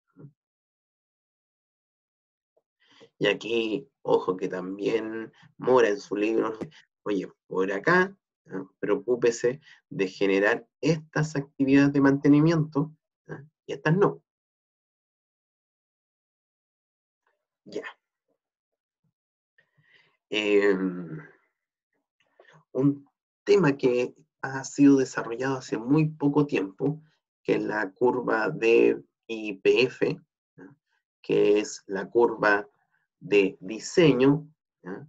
Y aquí, ojo que también Mora en su libro, oye, por acá, ¿no? Preocúpese de generar estas actividades de mantenimiento, ¿no? Y estas no. Ya. Eh, un tema que ha sido desarrollado hace muy poco tiempo, que es la curva de I P F, ¿no? Que es la curva de diseño, ¿no?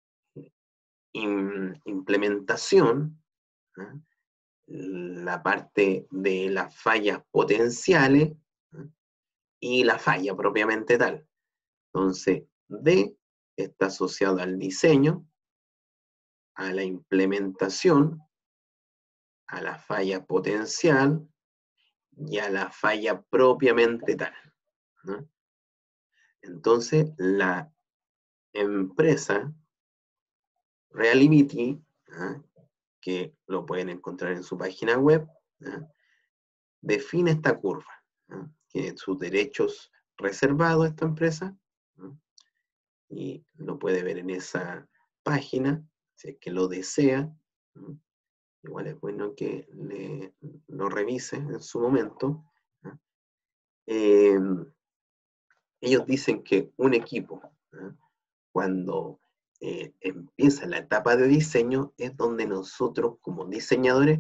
Implementación, ¿no? La parte de las fallas potenciales, ¿no? Y la falla propiamente tal. Entonces, D está asociado al diseño, a la implementación, a la falla potencial y a la falla propiamente tal, ¿no? Entonces, la empresa Realimity, ¿no? Que lo pueden encontrar en su página web, ¿no? Define esta curva, ¿no? Tiene sus derechos reservados esta empresa, ¿no? Y lo puede ver en esa página, si es que lo desea, ¿no? Igual es bueno que le, lo revise en su momento, ¿no? Eh, ellos dicen que un equipo, ¿no? Cuando eh, empieza la etapa de diseño, es donde nosotros como diseñadores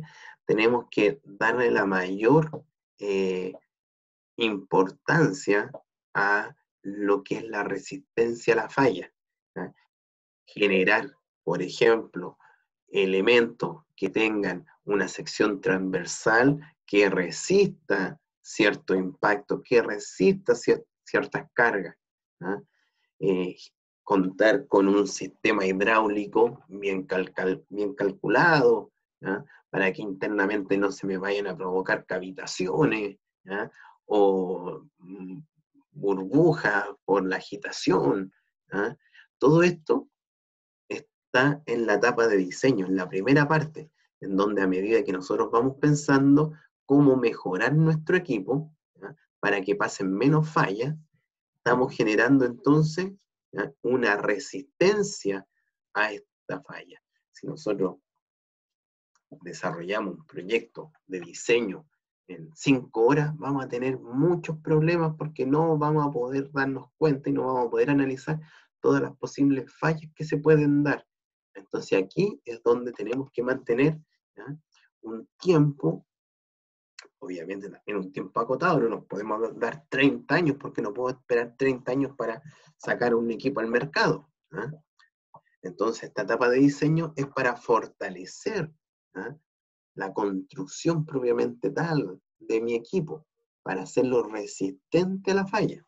tenemos que darle la mayor eh, importancia a lo que es la resistencia a la falla. ¿Ya? Generar, por ejemplo, elementos que tengan una sección transversal que resista cierto impacto, que resista cier ciertas cargas. ¿Ya? Eh, contar con un sistema hidráulico bien, calcal bien calculado, ¿ya? Para que internamente no se me vayan a provocar cavitaciones, ¿ya? O mm, burbujas por la agitación. ¿Ya? Todo esto está en la etapa de diseño, en la primera parte, en donde a medida que nosotros vamos pensando cómo mejorar nuestro equipo, ¿ya? Para que pasen menos fallas, estamos generando entonces, ¿ya? Una resistencia a esta falla. Si nosotros desarrollamos un proyecto de diseño en cinco horas, vamos a tener muchos problemas porque no vamos a poder darnos cuenta y no vamos a poder analizar todas las posibles fallas que se pueden dar. Entonces aquí es donde tenemos que mantener, ¿ya? Un tiempo, obviamente también un tiempo acotado, no nos podemos dar treinta años porque no puedo esperar treinta años para sacar un equipo al mercado. ¿Ah? Entonces esta etapa de diseño es para fortalecer, ¿ah? La construcción propiamente tal de mi equipo, para hacerlo resistente a la falla.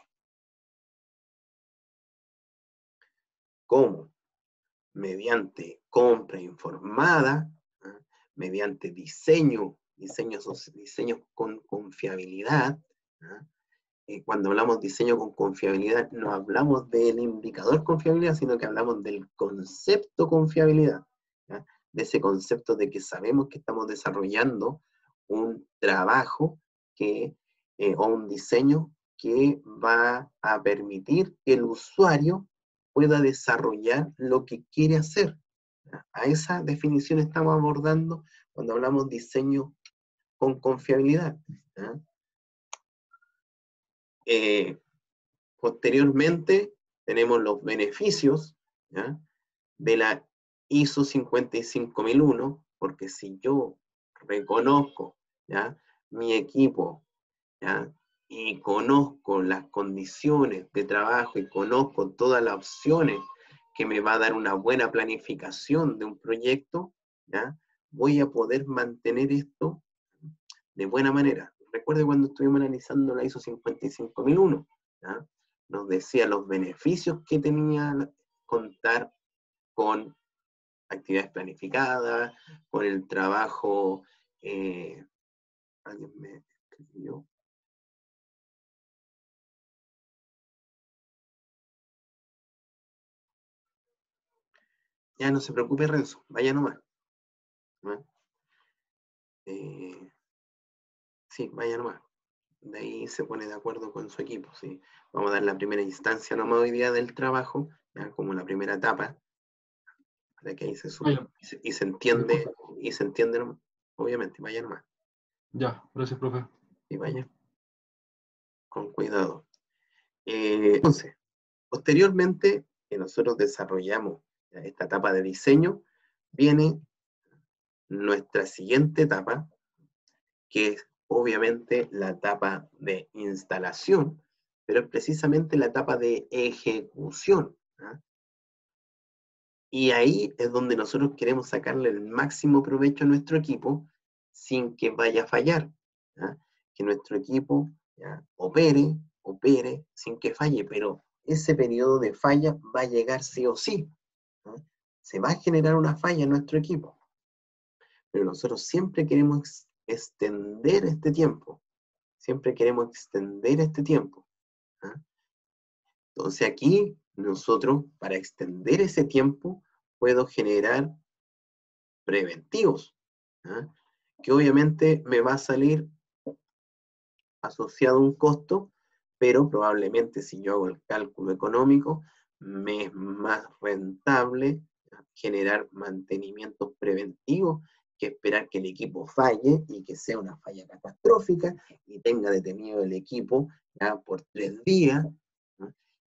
¿Cómo? Mediante compra informada, ¿ah? Mediante diseño, diseños, diseños con confiabilidad. ¿Ah? Eh, cuando hablamos de diseño con confiabilidad, no hablamos del indicador confiabilidad, sino que hablamos del concepto confiabilidad, ¿ya? De ese concepto de que sabemos que estamos desarrollando un trabajo que, eh, o un diseño que va a permitir que el usuario pueda desarrollar lo que quiere hacer. ¿Ya? A esa definición estamos abordando cuando hablamos diseño con confiabilidad. ¿Ya? Eh, posteriormente tenemos los beneficios, ¿ya? De la I S O cincuenta y cinco mil uno, porque si yo reconozco, ¿ya? Mi equipo, ¿ya? Y conozco las condiciones de trabajo y conozco todas las opciones que me va a dar una buena planificación de un proyecto, ¿ya? Voy a poder mantener esto de buena manera. Recuerde cuando estuvimos analizando la I S O cincuenta y cinco mil uno, ¿ya? Nos decía los beneficios que tenía contar con actividades planificadas, con el trabajo, eh, alguien me escribió. Ya no se preocupe, Renzo, vaya nomás. ¿No? Eh, sí, vaya nomás. De ahí se pone de acuerdo con su equipo. ¿Sí? Vamos a dar la primera instancia nomás hoy día del trabajo, ¿ya? Como la primera etapa, para que ahí se sube y se, y se entiende, y se entiende nomás. Obviamente, vaya nomás. Ya, gracias, profe. Y vaya con cuidado. Eh, entonces, posteriormente que nosotros desarrollamos esta etapa de diseño, viene nuestra siguiente etapa, que es obviamente la etapa de instalación, pero es precisamente la etapa de ejecución. ¿Ah? Y ahí es donde nosotros queremos sacarle el máximo provecho a nuestro equipo sin que vaya a fallar. ¿Ah? Que nuestro equipo, ¿ya?, opere, opere sin que falle, pero ese periodo de falla va a llegar sí o sí. ¿Ah? Se va a generar una falla en nuestro equipo. Pero nosotros siempre queremos extender este tiempo. Siempre queremos extender este tiempo. ¿Ah? Entonces aquí nosotros, para extender ese tiempo, puedo generar preventivos, ¿ah? Que obviamente me va a salir asociado a un costo, pero probablemente si yo hago el cálculo económico, me es más rentable, ¿ah?, generar mantenimientos preventivos que esperar que el equipo falle y que sea una falla catastrófica y tenga detenido el equipo, ¿ya?, por tres días, ¿no?,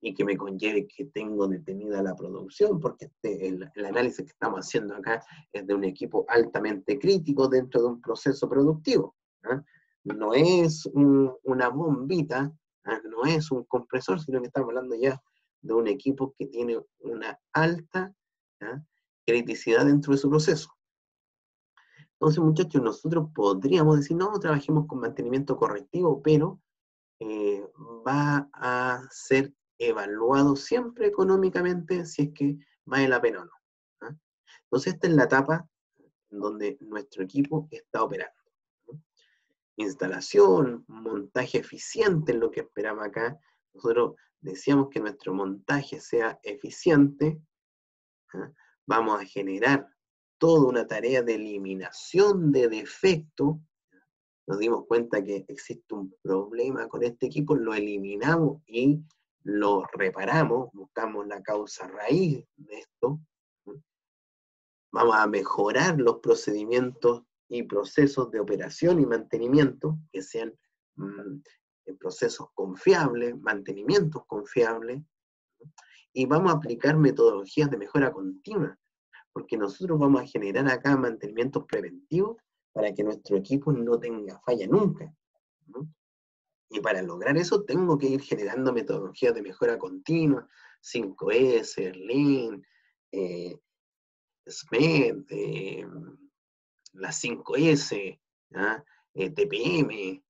y que me conlleve que tengo detenida la producción, porque este, el, el análisis que estamos haciendo acá es de un equipo altamente crítico dentro de un proceso productivo. ¿Ah? No es un, una bombita, ¿ah? No es un compresor, sino que estamos hablando ya de un equipo que tiene una alta, ¿ah?, criticidad dentro de su proceso. Entonces, muchachos, nosotros podríamos decir, no, trabajemos con mantenimiento correctivo, pero eh, va a ser evaluado siempre económicamente si es que vale la pena o no. ¿Ah? Entonces, esta es la etapa en donde nuestro equipo está operando. ¿No? Instalación, montaje eficiente es lo que esperamos acá. Nosotros decíamos que nuestro montaje sea eficiente. ¿Ah? Vamos a generar toda una tarea de eliminación de defectos. Nos dimos cuenta que existe un problema con este equipo, lo eliminamos y lo reparamos, buscamos la causa raíz de esto. Vamos a mejorar los procedimientos y procesos de operación y mantenimiento, que sean mmm, procesos confiables, mantenimientos confiables, y vamos a aplicar metodologías de mejora continua, porque nosotros vamos a generar acá mantenimientos preventivos para que nuestro equipo no tenga falla nunca, ¿no? Y para lograr eso tengo que ir generando metodologías de mejora continua, cinco ese, Lean, eh, S M E D, eh, las cinco ese, ¿ah? eh, T P M,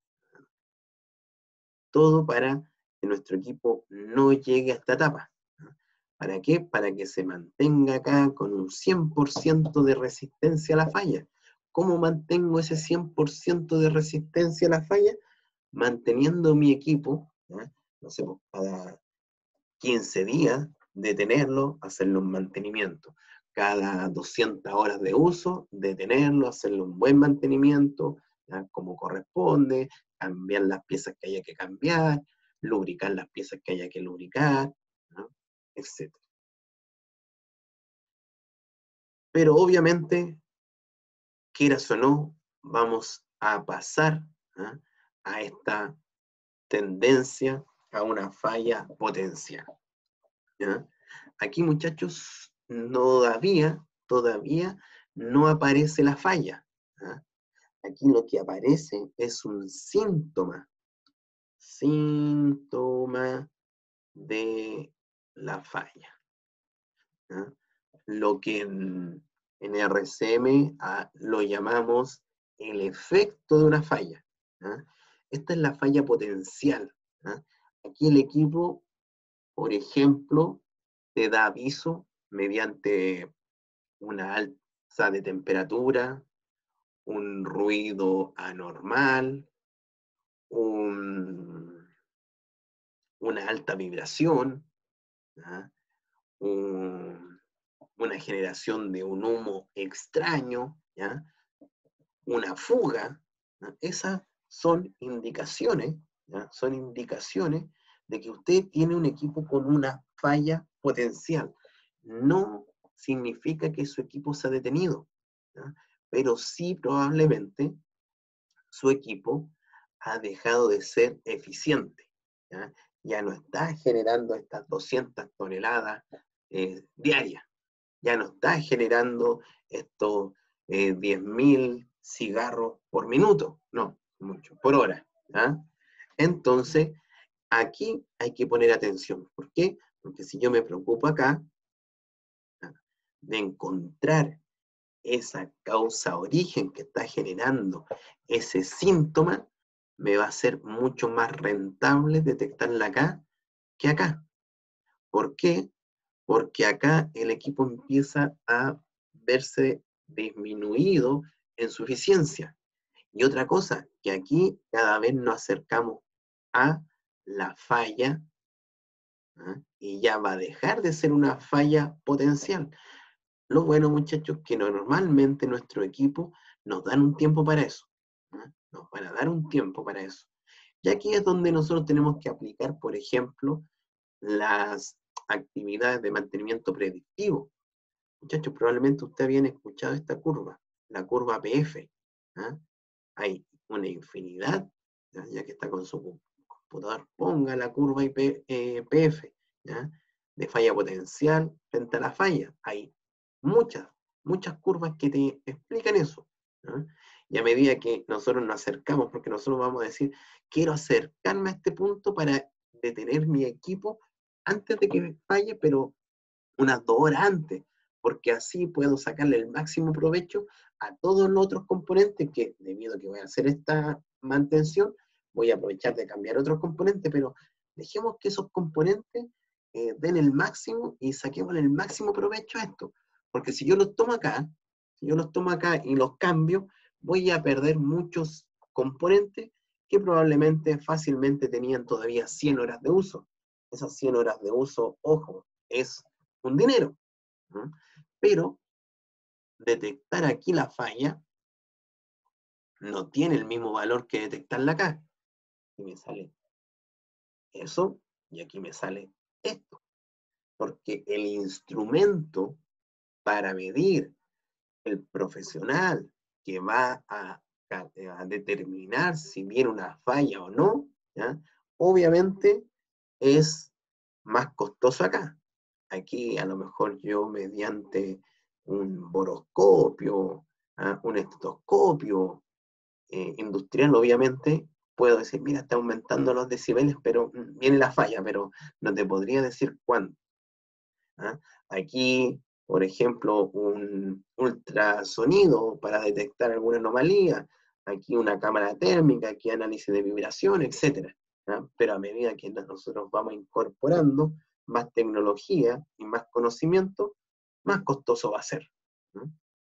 todo para que nuestro equipo no llegue a esta etapa. ¿Para qué? Para que se mantenga acá con un cien por ciento de resistencia a la falla. ¿Cómo mantengo ese cien por ciento de resistencia a la falla? Manteniendo mi equipo, ¿ya? No sé, pues, cada quince días, detenerlo, hacerle un mantenimiento. Cada doscientas horas de uso, detenerlo, hacerle un buen mantenimiento, ¿ya?, como corresponde, cambiar las piezas que haya que cambiar, lubricar las piezas que haya que lubricar, ¿no?, etcétera. Pero obviamente, quieras o no, vamos a pasar, ¿eh?, a esta tendencia a una falla potencial. ¿Ya? Aquí, muchachos, todavía, todavía no aparece la falla. ¿Ya? Aquí lo que aparece es un síntoma, síntoma de la falla. ¿Ya? Lo que en, en R C M ah, lo llamamos el efecto de una falla. ¿Ya? Esta es la falla potencial. ¿Ya? Aquí el equipo, por ejemplo, te da aviso mediante una alza de temperatura, un ruido anormal, un, una alta vibración, ¿ya?, un, una generación de un humo extraño, ¿ya?, una fuga, ¿ya? Esas son indicaciones, ¿ya?, son indicaciones de que usted tiene un equipo con una falla potencial. No significa que su equipo se ha detenido, ¿ya?, pero sí probablemente su equipo ha dejado de ser eficiente, ¿ya? Ya no está generando estas doscientas toneladas eh, diarias, ya no está generando estos eh, diez mil cigarros por minuto, no, mucho, por hora, ¿ya? Entonces, aquí hay que poner atención. ¿Por qué? Porque si yo me preocupo acá, ¿ya?, de encontrar esa causa origen que está generando ese síntoma, me va a ser mucho más rentable detectarla acá que acá. ¿Por qué? Porque acá el equipo empieza a verse disminuido en su eficiencia. Y otra cosa, que aquí cada vez nos acercamos a la falla, ¿eh?, y ya va a dejar de ser una falla potencial. Lo bueno, muchachos, que normalmente nuestro equipo nos dan un tiempo para eso, ¿eh? Nos van a dar un tiempo para eso. Y aquí es donde nosotros tenemos que aplicar, por ejemplo, las actividades de mantenimiento predictivo. Muchachos, probablemente ustedes habían escuchado esta curva, la curva P F. ¿Eh? Hay una infinidad, ¿ya?, ya que está con su computador, ponga la curva P F. ¿ya? De falla potencial frente a la falla. Hay muchas, muchas curvas que te explican eso, ¿ya? Y a medida que nosotros nos acercamos, porque nosotros vamos a decir, quiero acercarme a este punto para detener mi equipo antes de que falle, pero unas dos horas antes, porque así puedo sacarle el máximo provecho a todos los otros componentes que, debido a que voy a hacer esta mantención, voy a aprovechar de cambiar otros componentes, pero dejemos que esos componentes eh, den el máximo y saquemos el máximo provecho a esto, porque si yo los tomo acá, si yo los tomo acá y los cambio, voy a perder muchos componentes que probablemente fácilmente tenían todavía cien horas de uso. Esas cien horas de uso, ojo, es un dinero, ¿no? Pero detectar aquí la falla no tiene el mismo valor que detectarla acá. Y me sale eso, y aquí me sale esto. Porque el instrumento para medir el profesional que va a, a determinar si viene una falla o no, ¿ya? Obviamente es más costoso acá. Aquí a lo mejor yo mediante un boroscopio, ¿ah? Un estetoscopio eh, industrial, obviamente, puedo decir, mira, está aumentando los decibeles, pero mm, viene la falla, pero no te podría decir cuándo. ¿Ah? Aquí, por ejemplo, un ultrasonido para detectar alguna anomalía, aquí una cámara térmica, aquí análisis de vibración, etcétera. ¿Ah? Pero a medida que nosotros vamos incorporando más tecnología y más conocimiento, más costoso va a ser. ¿Ah?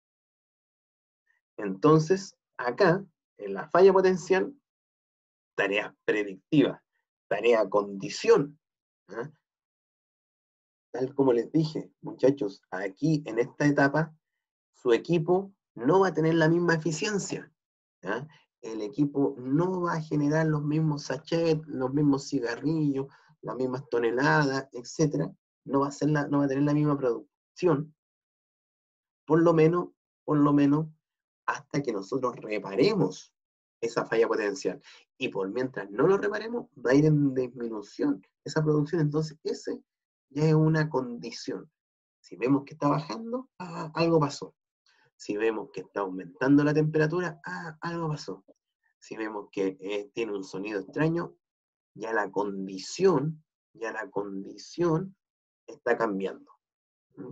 Entonces, acá, en la falla potencial, tarea predictiva, tarea condición. ¿Ah? Tal como les dije, muchachos, aquí en esta etapa, su equipo no va a tener la misma eficiencia. ¿Ya? El equipo no va a generar los mismos sachets, los mismos cigarrillos, las mismas toneladas, etcétera. No va a ser la, no va a tener la misma producción, por lo menos, por lo menos, hasta que nosotros reparemos esa falla potencial. Y por mientras no lo reparemos, va a ir en disminución esa producción. Entonces, ese ya es una condición. Si vemos que está bajando, ah, algo pasó. Si vemos que está aumentando la temperatura, ah, algo pasó. Si vemos que eh, tiene un sonido extraño, ya la condición, ya la condición está cambiando. ¿Mm?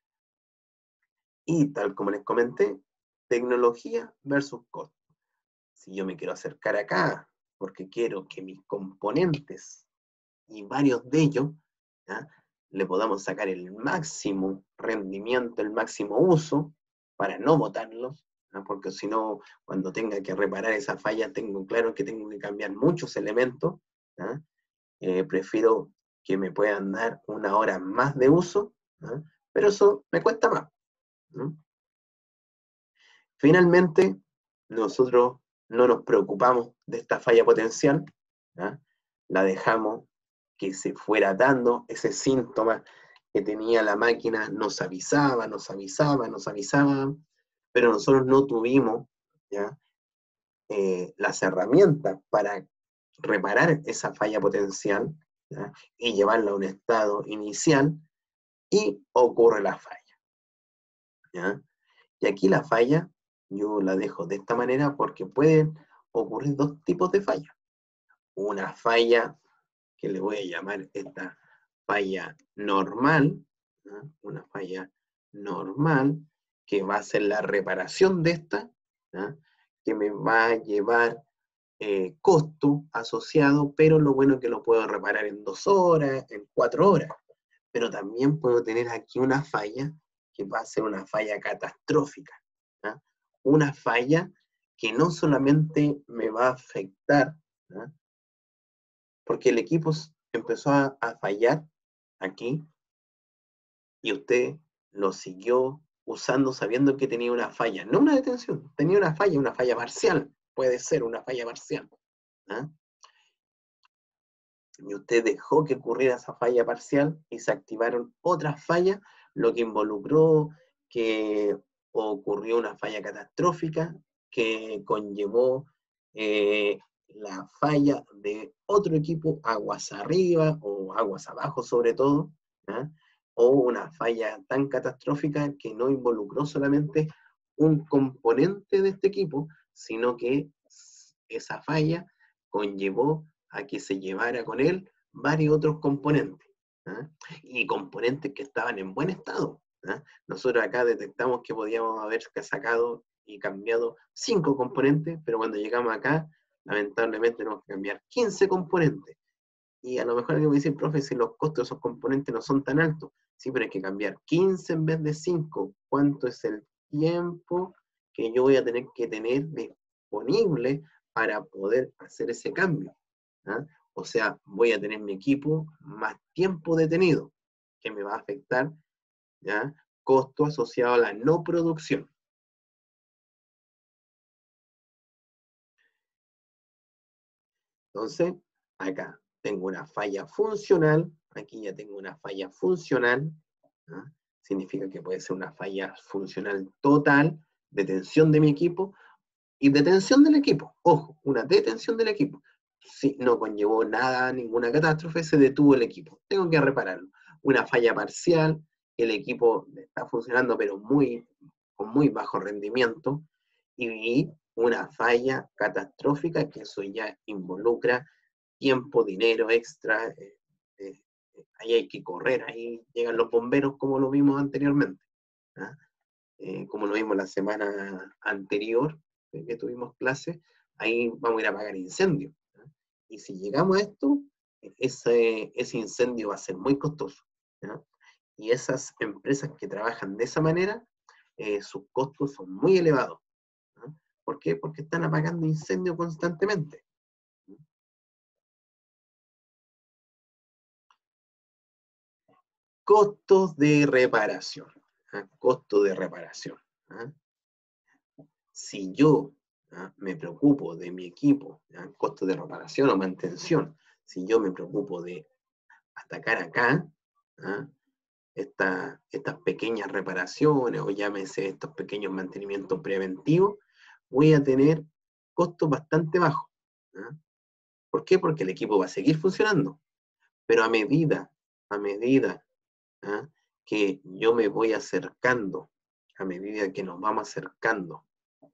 Y tal como les comenté, tecnología versus costo. Si yo me quiero acercar acá, porque quiero que mis componentes y varios de ellos, ¿ya?, le podamos sacar el máximo rendimiento, el máximo uso, para no botarlos, ¿no? Porque si no, cuando tenga que reparar esa falla, tengo claro que tengo que cambiar muchos elementos, ¿no? Eh, prefiero que me puedan dar una hora más de uso, ¿no? Pero eso me cuesta más, ¿no? Finalmente, nosotros no nos preocupamos de esta falla potencial, ¿ya? La dejamos que se fuera dando ese síntoma que tenía la máquina, nos avisaba, nos avisaba, nos avisaba, pero nosotros no tuvimos, ¿ya?, eh, las herramientas para reparar esa falla potencial, ¿ya?, y llevarla a un estado inicial, y ocurre la falla, ¿ya? Y aquí la falla yo la dejo de esta manera porque pueden ocurrir dos tipos de falla. Una falla que le voy a llamar esta falla normal, ¿no? Una falla normal, que va a ser la reparación de esta, ¿no?, que me va a llevar eh, costo asociado, pero lo bueno es que lo puedo reparar en dos horas, en cuatro horas. Pero también puedo tener aquí una falla que va a ser una falla catastrófica, ¿no? Una falla que no solamente me va a afectar, ¿no?, porque el equipo empezó a, a fallar aquí, y usted lo siguió usando sabiendo que tenía una falla, no una detención, tenía una falla, una falla parcial, puede ser una falla parcial, ¿no? Y usted dejó que ocurriera esa falla parcial y se activaron otras fallas, lo que involucró que ocurrió una falla catastrófica que conllevó eh, la falla de otro equipo aguas arriba o aguas abajo sobre todo, ¿ah? O una falla tan catastrófica que no involucró solamente un componente de este equipo, sino que esa falla conllevó a que se llevara con él varios otros componentes, ¿ah? Y componentes que estaban en buen estado, ¿ah? Nosotros acá detectamos que podíamos haber sacado y cambiado cinco componentes, pero cuando llegamos acá, lamentablemente tenemos que cambiar quince componentes. Y a lo mejor alguien me dice, profe, si los costos de esos componentes no son tan altos. Sí, pero hay que cambiar quince en vez de cinco. ¿Cuánto es el tiempo que yo voy a tener que tener disponible para poder hacer ese cambio? ¿Ah? O sea, voy a tener mi equipo más tiempo detenido, que me va a afectar, ¿ya?, costo asociado a la no producción. Entonces, acá tengo una falla funcional, aquí ya tengo una falla funcional, ¿ah? Significa que puede ser una falla funcional total, detención de mi equipo, y detención del equipo, ojo, una detención del equipo. Si no conllevó nada, ninguna catástrofe, se detuvo el equipo, tengo que repararlo. Una falla parcial, el equipo está funcionando pero muy, con muy bajo rendimiento, y una falla catastrófica, que eso ya involucra tiempo, dinero extra, eh, eh, ahí hay que correr, ahí llegan los bomberos como lo vimos anteriormente, ¿ah? Eh, como lo vimos la semana anterior, eh, que tuvimos clase, ahí vamos a ir a apagar incendios, ¿ah? Y si llegamos a esto, ese, ese incendio va a ser muy costoso, ¿ah? Y esas empresas que trabajan de esa manera, eh, sus costos son muy elevados, ¿ah? ¿Por qué? Porque están apagando incendios constantemente. Costos de reparación. ¿Ah? Costo de reparación. ¿Ah? Si yo, ¿ah?, me preocupo de mi equipo, ¿ah?, costo de reparación o mantención, si yo me preocupo de atacar acá, ¿ah?, esta, estas pequeñas reparaciones, o llámese estos pequeños mantenimientos preventivos, voy a tener costos bastante bajos, ¿ah? ¿Por qué? Porque el equipo va a seguir funcionando, pero a medida, a medida, ¿ah?, que yo me voy acercando, a medida que nos vamos acercando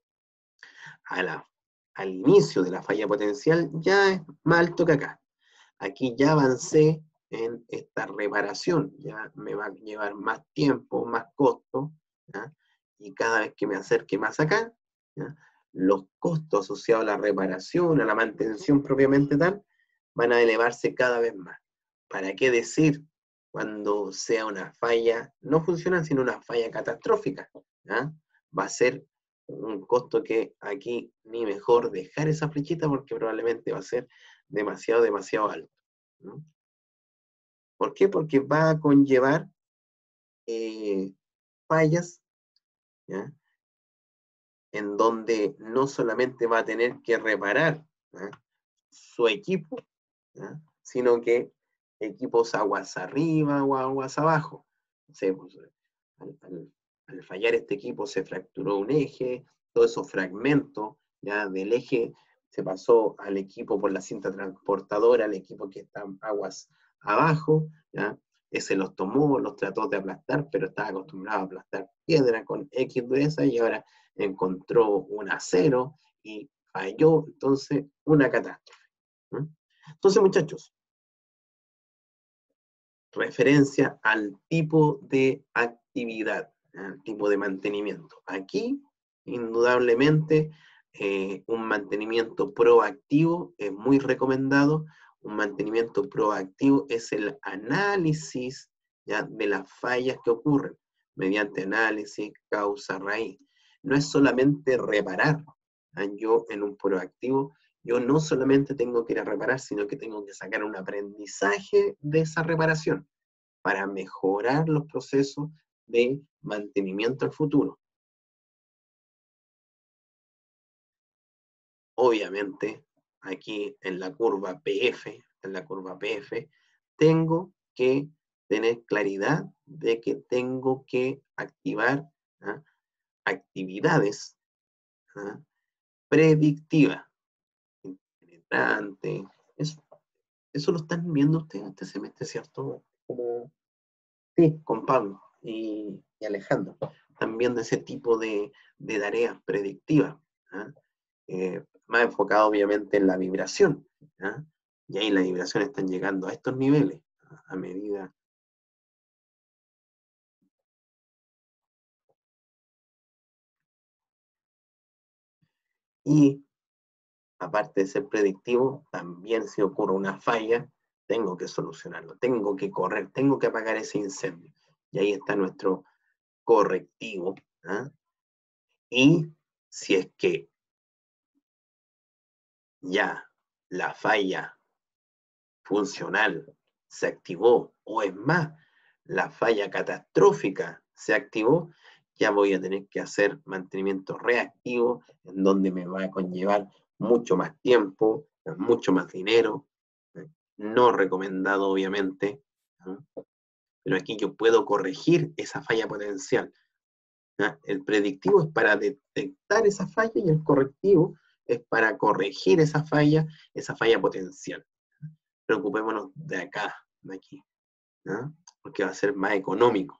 a la, al inicio de la falla potencial, ya es más alto que acá. Aquí ya avancé en esta reparación, ya me va a llevar más tiempo, más costo, ¿ya? Y cada vez que me acerque más acá, ¿ya?, los costos asociados a la reparación, a la mantención propiamente tal, van a elevarse cada vez más. ¿Para qué decir cuando sea una falla no funcional, sino una falla catastrófica? ¿Ya? Va a ser un costo que aquí ni mejor dejar esa flechita, porque probablemente va a ser demasiado, demasiado alto, ¿no? ¿Por qué? Porque va a conllevar eh, fallas, ¿ya?, en donde no solamente va a tener que reparar, ¿ya?, su equipo, ¿ya?, sino que equipos aguas arriba o aguas abajo. No sé, pues, al, al, al fallar este equipo se fracturó un eje, todos esos fragmentos, ¿ya?, del eje se pasó al equipo por la cinta transportadora, al equipo que está aguas abajo, ¿ya? Ese los tomó, los trató de aplastar, pero estaba acostumbrado a aplastar piedra con X dureza y ahora encontró un acero y falló, entonces una catástrofe. ¿Mm? Entonces, muchachos, referencia al tipo de actividad, al tipo de mantenimiento. Aquí, indudablemente, eh, un mantenimiento proactivo es muy recomendado. Un mantenimiento proactivo es el análisis, ¿ya?, de las fallas que ocurren, mediante análisis, causa, raíz. No es solamente reparar. ¿Ah? Yo en un proactivo, yo no solamente tengo que ir a reparar, sino que tengo que sacar un aprendizaje de esa reparación para mejorar los procesos de mantenimiento al futuro. Obviamente, aquí en la curva P F, en la curva P F, tengo que tener claridad de que tengo que activar, ¿ah?, actividades, ¿ah?, predictivas. integrante. Eso, eso lo están viendo ustedes este semestre, ¿cierto? Como, sí, con Pablo y, y Alejandro. Están viendo ese tipo de, de tareas predictivas. ¿Ah? Eh, más enfocado obviamente en la vibración. ¿Ah? Y ahí las vibraciones están llegando a estos niveles a, a medida. Y aparte de ser predictivo, también si ocurre una falla, tengo que solucionarlo, tengo que correr, tengo que apagar ese incendio. Y ahí está nuestro correctivo. ¿Ah? Y si es que ya la falla funcional se activó, o es más, la falla catastrófica se activó, ya voy a tener que hacer mantenimiento reactivo, en donde me va a conllevar mucho más tiempo, mucho más dinero, no recomendado obviamente, ¿no? Pero aquí yo puedo corregir esa falla potencial. ¿No? El predictivo es para detectar esa falla y el correctivo es para corregir esa falla, esa falla potencial. Preocupémonos de acá, de aquí, ¿no? Porque va a ser más económico.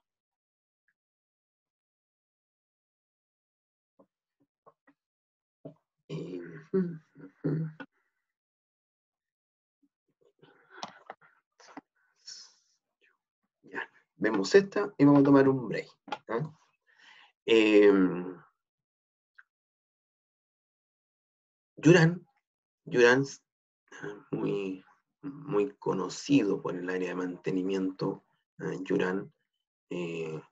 Y, ya, vemos esta y vamos a tomar un break. ¿No? Eh, Juran, Juran, muy, muy conocido por el área de mantenimiento, ¿eh? Juran, eh,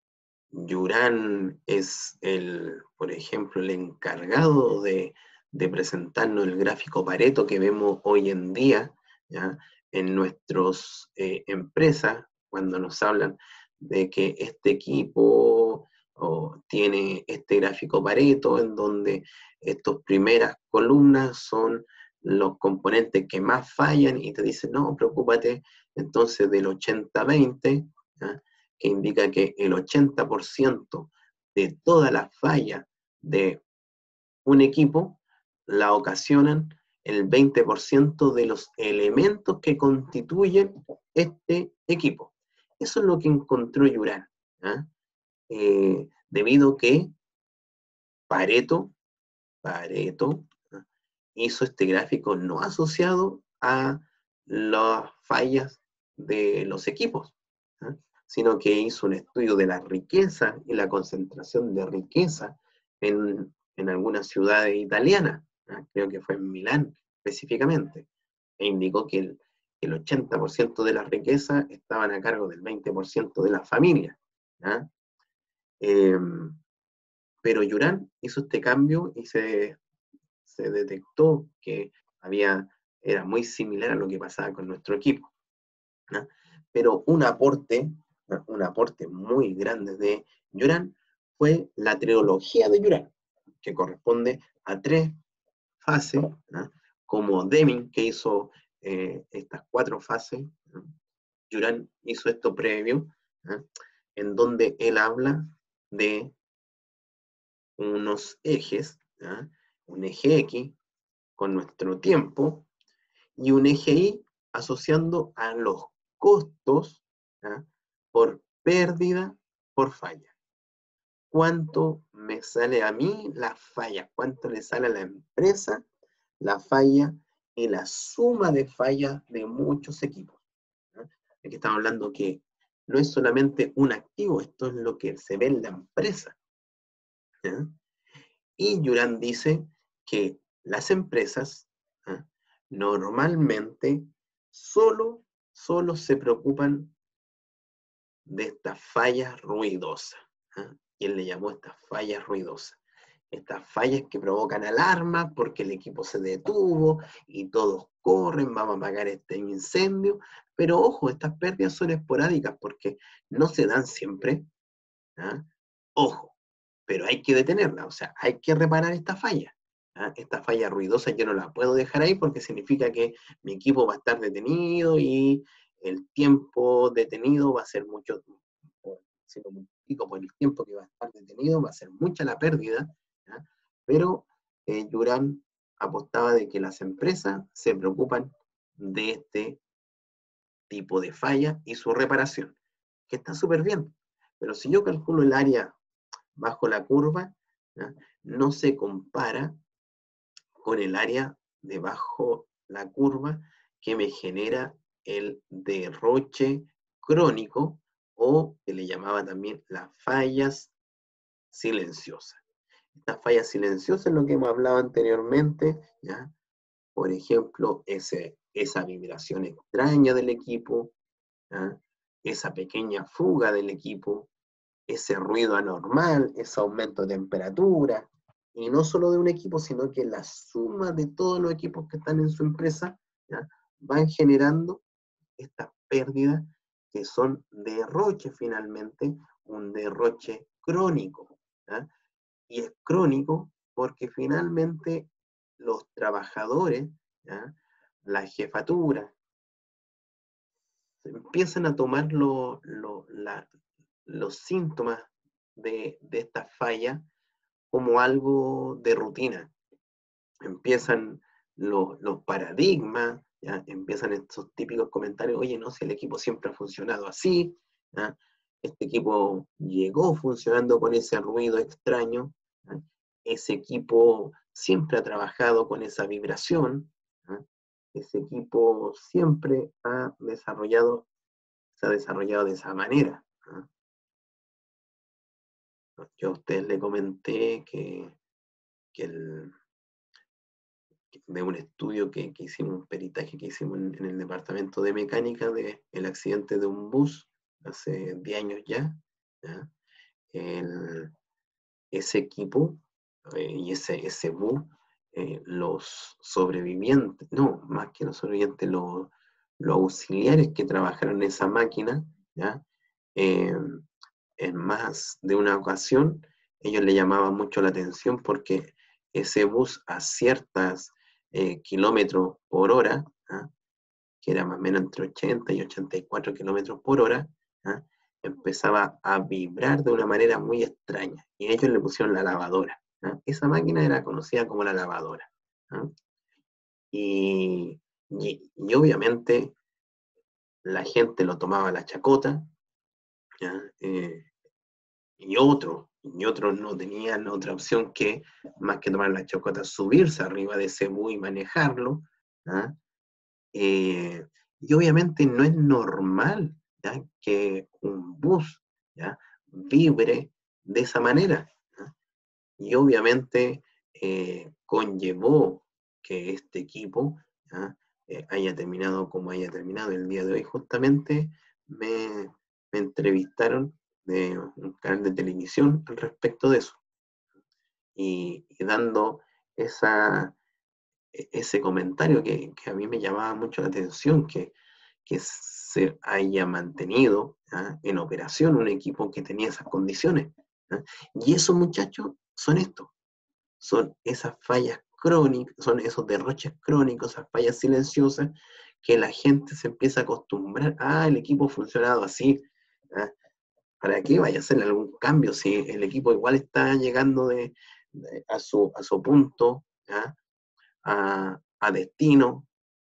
Juran es el, por ejemplo, el encargado de, de presentarnos el gráfico Pareto que vemos hoy en día, ¿ya? En nuestras eh, empresas, cuando nos hablan de que este equipo oh, tiene este gráfico Pareto, en donde estas primeras columnas son los componentes que más fallan, y te dicen, no, preocúpate entonces del ochenta veinte, ¿ya? Que indica que el ochenta por ciento de todas las fallas de un equipo la ocasionan el veinte por ciento de los elementos que constituyen este equipo. Eso es lo que encontró Juran, ¿eh? Eh, debido a que Pareto, Pareto ¿eh? hizo este gráfico no asociado a las fallas de los equipos, ¿eh? Sino que hizo un estudio de la riqueza y la concentración de riqueza en, en algunas ciudades italianas, ¿eh? Creo que fue en Milán específicamente, e indicó que el, el ochenta por ciento de la riqueza estaban a cargo del veinte por ciento de la familia. ¿Eh? Eh, pero Juran hizo este cambio y se, se detectó que había, era muy similar a lo que pasaba con nuestro equipo, ¿no? Pero un aporte, ¿no? un aporte muy grande de Juran fue la trilogía de Juran, que corresponde a tres fases, ¿no? Como Deming, que hizo eh, estas cuatro fases, ¿no? Juran hizo esto previo, ¿no? En donde él habla de unos ejes, ¿no? Un eje X con nuestro tiempo y un eje Y asociando a los costos, ¿ah? Por pérdida, por falla. ¿Cuánto me sale a mí la falla? ¿Cuánto le sale a la empresa la falla y la suma de fallas de muchos equipos? ¿Ah? Aquí estamos hablando que no es solamente un activo, esto es lo que se ve en la empresa. ¿Ah? Y Juran dice que las empresas ¿ah? normalmente solo, solo se preocupan de estas fallas ruidosas. ¿eh? Y él le llamó estas fallas ruidosas. Estas fallas que provocan alarma porque el equipo se detuvo y todos corren, vamos a apagar este incendio. Pero ojo, estas pérdidas son esporádicas porque no se dan siempre. ¿eh? Ojo, pero hay que detenerla, o sea, hay que reparar esta falla. ¿eh? Esta falla ruidosa yo no la puedo dejar ahí porque significa que mi equipo va a estar detenido y el tiempo detenido va a ser mucho, si lo multiplico por el tiempo que va a estar detenido, va a ser mucha la pérdida, ¿ya? Pero eh, Juran apostaba de que las empresas se preocupan de este tipo de falla y su reparación, que está súper bien. Pero si yo calculo el área bajo la curva, ¿ya? No se compara con el área debajo la curva que me genera el derroche crónico, o que le llamaba también las fallas silenciosas. Estas fallas silenciosas es lo que hemos hablado anteriormente, ¿ya? Por ejemplo, ese, esa vibración extraña del equipo, ¿ya? Esa pequeña fuga del equipo, ese ruido anormal, ese aumento de temperatura, y no solo de un equipo, sino que la suma de todos los equipos que están en su empresa, ¿ya? Van generando estas pérdidas que son derroche finalmente, un derroche crónico, ¿ya? Y es crónico porque finalmente los trabajadores, ¿ya? La jefatura, empiezan a tomar lo, lo, la, los síntomas de, de esta falla como algo de rutina. Empiezan los, los paradigmas, ¿ya? Empiezan estos típicos comentarios, oye, no, si el equipo siempre ha funcionado así, ¿ya? Este equipo llegó funcionando con ese ruido extraño, ¿ya? Ese equipo siempre ha trabajado con esa vibración, ¿ya? Ese equipo siempre ha desarrollado, se ha desarrollado de esa manera, ¿ya? Yo a ustedes le comenté que, que el, de un estudio que, que hicimos, un peritaje que hicimos en, en el departamento de mecánica del accidente de un bus hace diez años ya, ¿ya? El, ese equipo eh, y ese, ese bus, eh, los sobrevivientes, no, más que los sobrevivientes, los, los auxiliares que trabajaron en esa máquina, ¿ya? Eh, en más de una ocasión, ellos le llamaban mucho la atención porque ese bus a ciertas eh, kilómetros por hora, ¿ah? Que era más o menos entre ochenta y ochenta y cuatro kilómetros por hora, ¿ah? Empezaba a vibrar de una manera muy extraña, y ellos le pusieron la lavadora, ¿ah? Esa máquina era conocida como la lavadora, ¿ah? y, y, y obviamente la gente lo tomaba a la chacota, ¿ya? Eh, y otros, y otros no tenían otra opción que, más que tomar la chacota, subirse arriba de ese bus y manejarlo, ¿ah? Eh, y obviamente no es normal, ¿ya? Que un bus, ¿ya? Vibre de esa manera, ¿ya? Y obviamente eh, conllevó que este equipo, ¿ya? Eh, haya terminado como haya terminado el día de hoy. Justamente me, me entrevistaron de un canal de televisión al respecto de eso, y, y dando esa, ese comentario que, que a mí me llamaba mucho la atención, que, que se haya mantenido, ¿ah? En operación un equipo que tenía esas condiciones, ¿ah? Y esos muchachos son estos, son esas fallas crónicas, son esos derroches crónicos, esas fallas silenciosas, que la gente se empieza a acostumbrar, ah, el equipo ha funcionado así, ¿ah? ¿Para qué vaya a hacerle algún cambio si el equipo igual está llegando de, de, a, su, a su punto, ¿ah? A, a destino?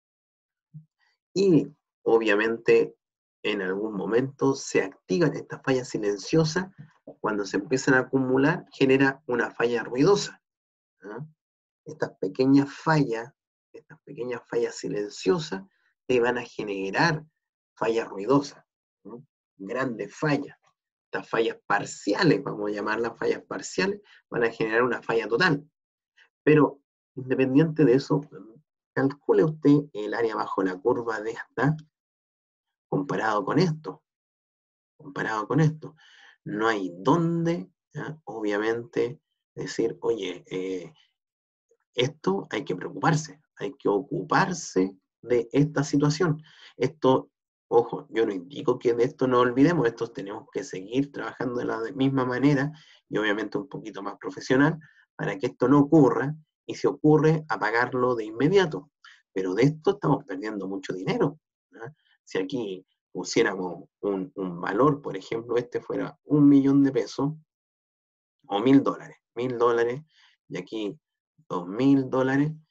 Y obviamente en algún momento se activan estas fallas silenciosas. Cuando se empiezan a acumular, genera una falla ruidosa, ¿ah? Estas pequeñas fallas, estas pequeñas fallas silenciosas, te van a generar fallas ruidosas, ¿no? Grandes fallas. Estas fallas parciales, vamos a llamarlas fallas parciales, van a generar una falla total. Pero independiente de eso, calcule usted el área bajo la curva de esta comparado con esto. Comparado con esto. No hay dónde, ¿ya? Obviamente, decir, oye, eh, esto hay que preocuparse, hay que ocuparse de esta situación. Esto, ojo, yo no indico que de esto no olvidemos, esto tenemos que seguir trabajando de la misma manera y obviamente un poquito más profesional para que esto no ocurra, y si ocurre, apagarlo de inmediato. Pero de esto estamos perdiendo mucho dinero, ¿no? Si aquí pusiéramos un, un valor, por ejemplo, este fuera un millón de pesos, o mil dólares, mil dólares, y aquí dos mil dólares,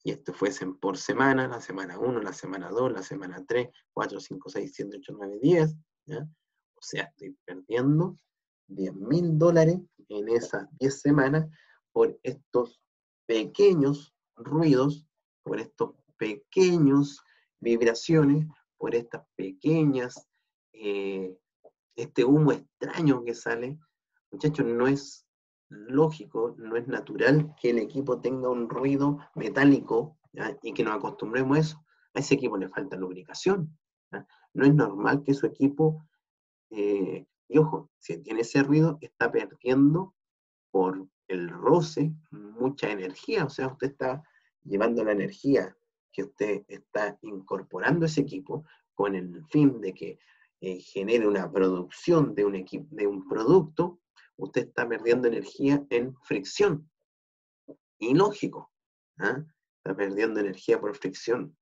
y esto fuesen por semana, la semana uno, la semana dos, la semana tres, cuatro, cinco, seis, siete, ocho, nueve, diez, ¿ya? O sea, estoy perdiendo diez mil dólares en esas diez semanas por estos pequeños ruidos, por estos pequeños vibraciones, por estas pequeñas, eh, este humo extraño que sale. Muchachos, no es lógico, no es natural que el equipo tenga un ruido metálico, ¿ya? Y que nos acostumbremos a eso. A ese equipo le falta lubricación, ¿ya? No es normal que su equipo, eh, y ojo, si tiene ese ruido, está perdiendo por el roce mucha energía. O sea, usted está llevando la energía que usted está incorporando a ese equipo con el fin de que eh, genere una producción de un, equipo, de un producto. Usted está perdiendo energía en fricción. Ilógico. ¿Ah? Está perdiendo energía por fricción.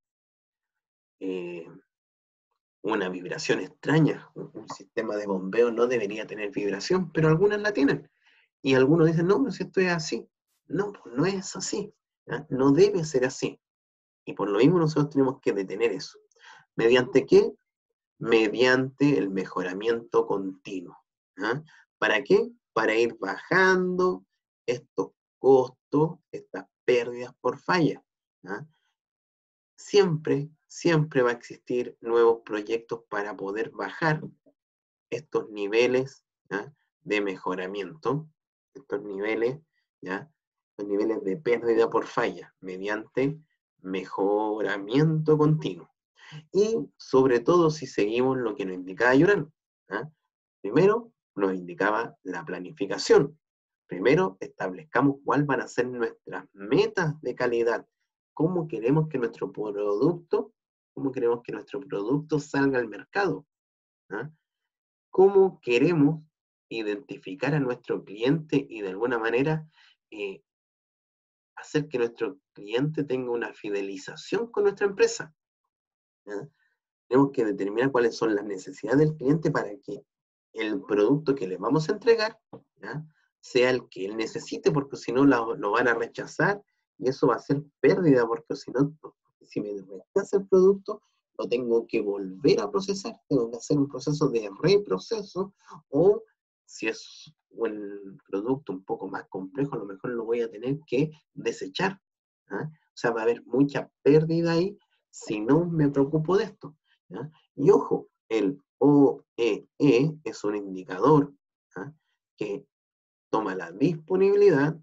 Eh, una vibración extraña. Un, un sistema de bombeo no debería tener vibración, pero algunas la tienen. Y algunos dicen, no, pero si esto es así. No, pues no es así. ¿Ya? No debe ser así. Y por lo mismo nosotros tenemos que detener eso. ¿Mediante qué? Mediante el mejoramiento continuo. ¿Ya? ¿Para qué? Para ir bajando estos costos, estas pérdidas por falla. ¿Ya? Siempre, siempre va a existir nuevos proyectos para poder bajar estos niveles, ¿ya? De mejoramiento, estos niveles, ¿ya? Estos niveles de pérdida por falla, mediante mejoramiento continuo. Y sobre todo si seguimos lo que nos indicaba Llorán. ¿Ya? Primero nos indicaba la planificación. Primero establezcamos cuáles van a ser nuestras metas de calidad. ¿Cómo queremos que nuestro producto, cómo queremos que nuestro producto salga al mercado? ¿Ya? ¿Cómo queremos identificar a nuestro cliente y de alguna manera eh, hacer que nuestro cliente tenga una fidelización con nuestra empresa? ¿Ya? Tenemos que determinar cuáles son las necesidades del cliente para que el producto que le vamos a entregar, ¿ya? Sea el que él necesite, porque si no lo, lo van a rechazar y eso va a ser pérdida, porque si no, si me rechaza el producto, lo tengo que volver a procesar, tengo que hacer un proceso de reproceso, o si es un producto un poco más complejo, a lo mejor lo voy a tener que desechar. ¿Ya? O sea, va a haber mucha pérdida ahí si no me preocupo de esto. ¿Ya? Y ojo, el O E E es un indicador, ¿ya? Que toma la disponibilidad,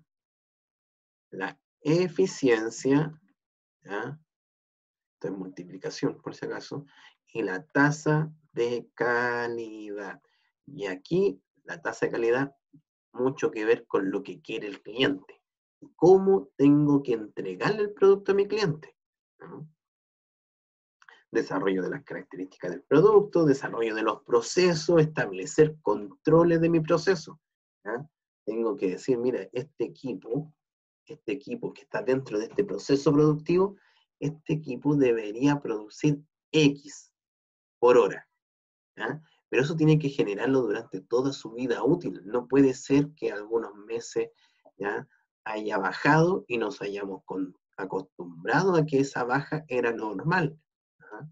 la eficiencia, ¿ya? Esto es multiplicación por si acaso, y la tasa de calidad. Y aquí la tasa de calidad, mucho que ver con lo que quiere el cliente. ¿Cómo tengo que entregarle el producto a mi cliente? ¿No? Desarrollo de las características del producto, desarrollo de los procesos, establecer controles de mi proceso. ¿Ya? Tengo que decir, mira, este equipo, este equipo que está dentro de este proceso productivo, este equipo debería producir X por hora. ¿Ya? Pero eso tiene que generarlo durante toda su vida útil. No puede ser que algunos meses, ¿ya?, haya bajado y nos hayamos con, acostumbrado a que esa baja era normal. ¿Ya?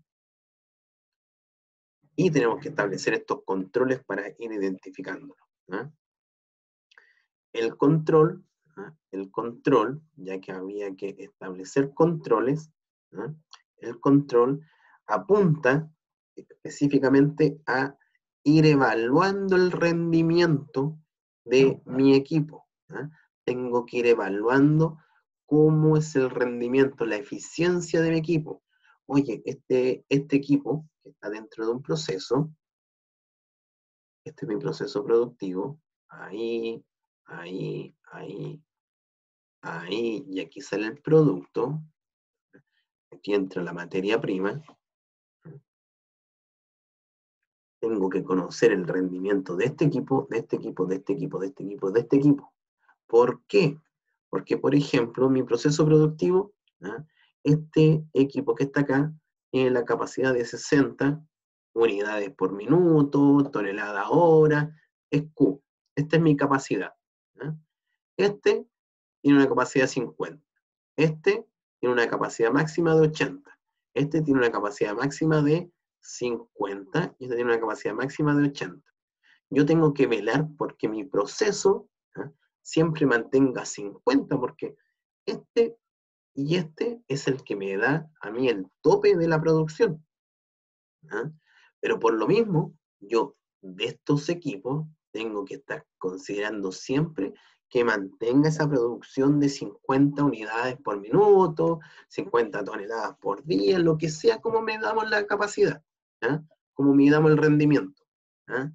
Y tenemos que establecer estos controles para ir identificándolo. ¿Ya? El control, ¿ya?, el control, ya que había que establecer controles, ¿ya?, el control apunta específicamente a ir evaluando el rendimiento de mi equipo. ¿Ya? Tengo que ir evaluando cómo es el rendimiento, la eficiencia de mi equipo. Oye, este, este equipo que está dentro de un proceso, este es mi proceso productivo, ahí, ahí, ahí, ahí, y aquí sale el producto, aquí entra la materia prima. Tengo que conocer el rendimiento de este equipo, de este equipo, de este equipo, de este equipo, de este equipo. ¿Por qué? Porque, por ejemplo, mi proceso productivo, ¿ya?, este equipo que está acá tiene la capacidad de sesenta unidades por minuto, tonelada hora, es Q. Esta es mi capacidad. ¿Ya? Este tiene una capacidad de cincuenta. Este tiene una capacidad máxima de ochenta. Este tiene una capacidad máxima de cincuenta y este tiene una capacidad máxima de ochenta. Yo tengo que velar porque mi proceso ¿ah? siempre mantenga cincuenta, porque este y este es el que me da a mí el tope de la producción. ¿ah? Pero por lo mismo, yo de estos equipos tengo que estar considerando siempre que mantenga esa producción de cincuenta unidades por minuto, cincuenta toneladas por día, lo que sea, como me damos la capacidad, ¿ah? como me damos el rendimiento. ¿ah?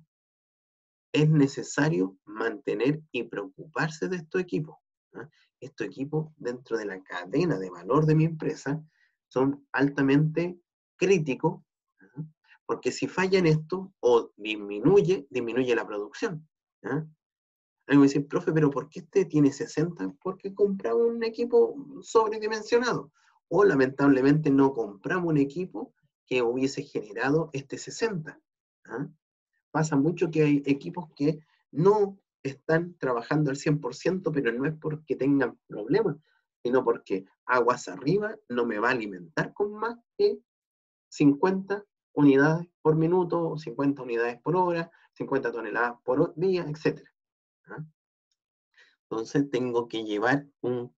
Es necesario mantener y preocuparse de estos equipos. ¿ah? Estos equipos dentro de la cadena de valor de mi empresa son altamente críticos, ¿ah? porque si fallan esto o disminuye, disminuye la producción. ¿ah? Alguien me dice, profe, pero ¿por qué este tiene sesenta? Porque compramos un equipo sobredimensionado. O lamentablemente no compramos un equipo que hubiese generado este sesenta. ¿ah? Pasa mucho que hay equipos que no están trabajando al cien por ciento, pero no es porque tengan problemas, sino porque aguas arriba no me va a alimentar con más que cincuenta unidades por minuto, cincuenta unidades por hora, cincuenta toneladas por día, etcétera. ¿ah? Entonces tengo que llevar un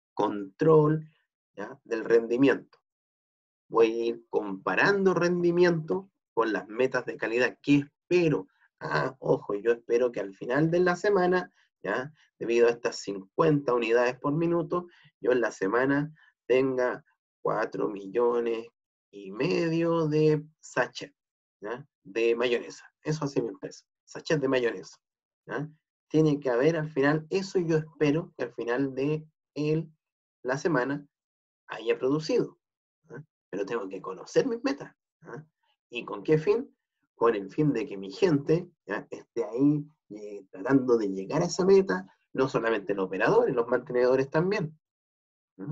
control ¿ya? del rendimiento. Voy a ir comparando rendimiento con las metas de calidad. ¿Qué espero? Ah, ojo, yo espero que al final de la semana, ¿ya? debido a estas cincuenta unidades por minuto, yo en la semana tenga cuatro millones y medio de sachet, ¿ya? de mayonesa. Eso hace mi empresa, sachet de mayonesa. ¿ya? Tiene que haber al final, eso yo espero que al final de el, la semana haya producido. ¿ah? Pero tengo que conocer mis metas. ¿ah? ¿Y con qué fin? Con el fin de que mi gente ¿ya? esté ahí eh, tratando de llegar a esa meta, no solamente los operadores, los mantenedores también. ¿ah?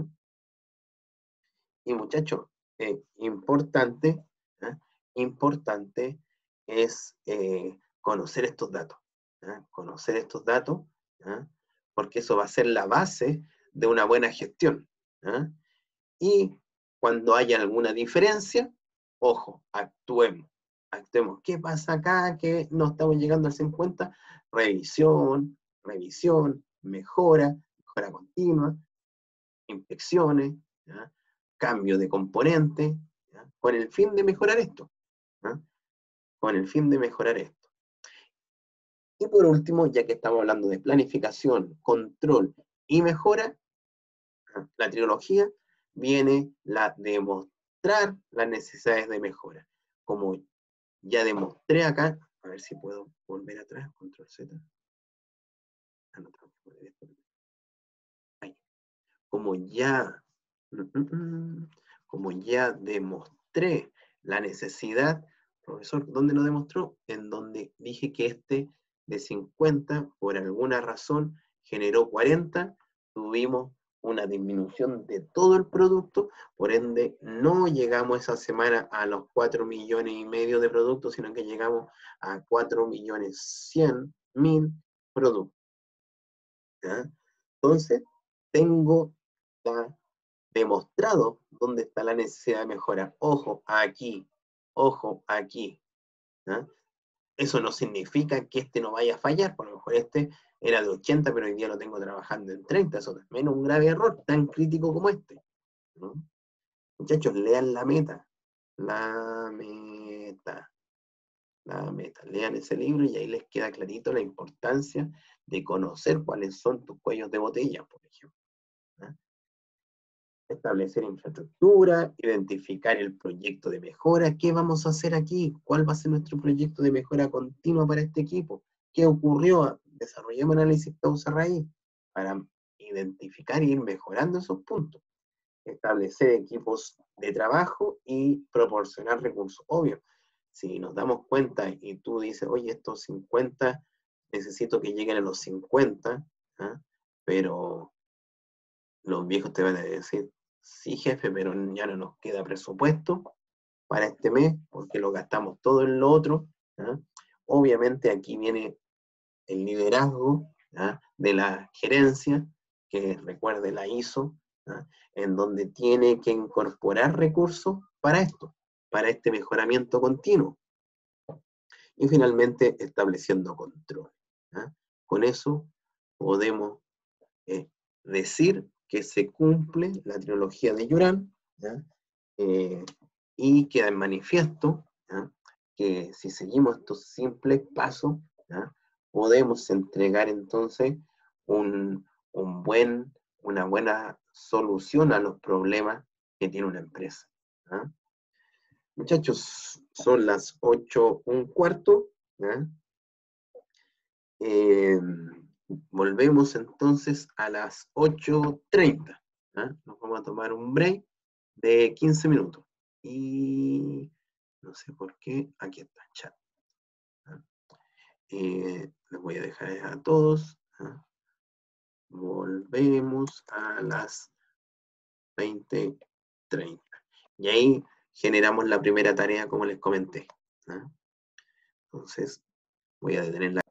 Y muchachos, eh, importante, ¿ah? importante es eh, conocer estos datos. ¿ah? Conocer estos datos, ¿ah? porque eso va a ser la base de una buena gestión. ¿ah? Y cuando haya alguna diferencia, ojo, actuemos. Actuemos. ¿Qué pasa acá? Que no estamos llegando al cincuenta. Revisión, revisión, mejora, mejora continua, inspecciones, ¿ya? cambio de componentes, ¿ya? con el fin de mejorar esto. ¿ya? Con el fin de mejorar esto. Y por último, ya que estamos hablando de planificación, control y mejora, ¿ya? la trilogía viene la demostrar las necesidades de mejora. Como ya demostré acá, a ver si puedo volver atrás, control Z. Ah, no, tengo que poner esto. Ahí. Como ya, como ya demostré la necesidad, profesor, ¿dónde lo demostró? En donde dije que este de cincuenta, por alguna razón, generó cuarenta, tuvimos una disminución de todo el producto, por ende no llegamos esa semana a los cuatro millones y medio de productos, sino que llegamos a cuatro millones cien mil productos. ¿ya? Entonces, tengo ya demostrado dónde está la necesidad de mejora. Ojo, aquí, ojo, aquí. ¿ya? Eso no significa que este no vaya a fallar, por lo mejor este era de ochenta, pero hoy día lo tengo trabajando en treinta, eso es menos un grave error tan crítico como este. ¿no? Muchachos, lean la meta, la meta, la meta, lean ese libro y ahí les queda clarito la importancia de conocer cuáles son tus cuellos de botella, por ejemplo. ¿no? Establecer infraestructura, identificar el proyecto de mejora, ¿qué vamos a hacer aquí? ¿Cuál va a ser nuestro proyecto de mejora continua para este equipo? ¿Qué ocurrió? Desarrollemos análisis causa-raíz para identificar e ir mejorando esos puntos. Establecer equipos de trabajo y proporcionar recursos. Obvio, si nos damos cuenta y tú dices, oye, estos cincuenta, necesito que lleguen a los cincuenta, ¿eh? pero los viejos te van a decir, sí jefe, pero ya no nos queda presupuesto para este mes, porque lo gastamos todo en lo otro. ¿eh? Obviamente aquí viene el liderazgo ¿eh? de la gerencia, que recuerde la I S O, ¿ah? En donde tiene que incorporar recursos para esto, para este mejoramiento continuo. Y finalmente, estableciendo control. ¿Ah? Con eso podemos eh, decir que se cumple la trilogía de Yuran, eh, y queda en manifiesto, ¿ya?, que si seguimos estos simples pasos, ¿ya?, podemos entregar entonces un, un buen, una buena solución a los problemas que tiene una empresa. ¿Ya? Muchachos, son las ocho un cuarto. ¿Ya? Eh, volvemos entonces a las ocho treinta. ¿Ya? Nos vamos a tomar un break de quince minutos. Y no sé por qué, aquí está el chat. ¿Ya? Eh, les voy a dejar a todos. ¿Ya? Volvemos a las veinte treinta. Y ahí generamos la primera tarea como les comenté. ¿Ya? Entonces, voy a detener la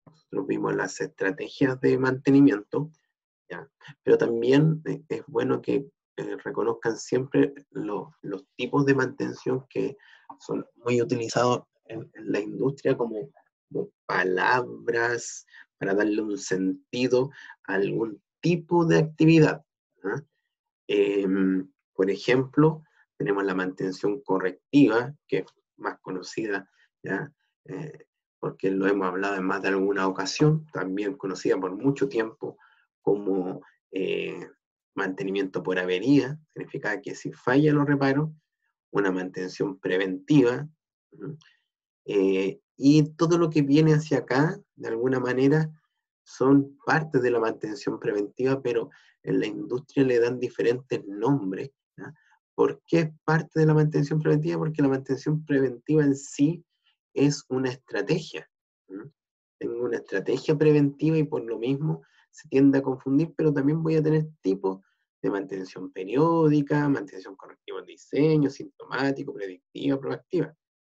nosotros vimos las estrategias de mantenimiento, ¿ya? Pero también eh, es bueno que eh, reconozcan siempre lo, los tipos de mantención que son muy utilizados en, en la industria como, como palabras para darle un sentido a algún tipo de actividad, ¿ah? Eh, por ejemplo, tenemos la mantención correctiva, que es más conocida, ¿ya? Eh, porque lo hemos hablado en más de alguna ocasión, también conocida por mucho tiempo como eh, mantenimiento por avería, significa que si falla los reparos, una mantención preventiva, ¿no? Eh, y todo lo que viene hacia acá, de alguna manera, son partes de la mantención preventiva, pero en la industria le dan diferentes nombres, ¿ya? ¿Por qué es parte de la mantención preventiva? Porque la mantención preventiva en sí es una estrategia, ¿no? Tengo una estrategia preventiva y por lo mismo se tiende a confundir, pero también voy a tener tipos de mantención periódica, mantención correctiva de diseño, sintomático, predictiva, proactiva.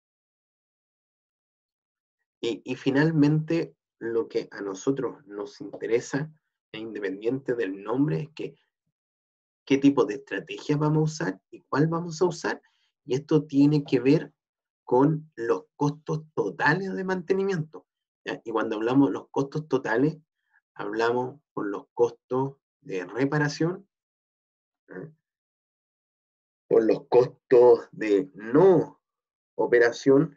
Y, y finalmente, lo que a nosotros nos interesa, e independiente del nombre, es que qué tipo de estrategias vamos a usar y cuál vamos a usar. Y esto tiene que ver con los costos totales de mantenimiento, ¿ya? Y cuando hablamos de los costos totales, hablamos por los costos de reparación, ¿ya? Por los costos de no operación,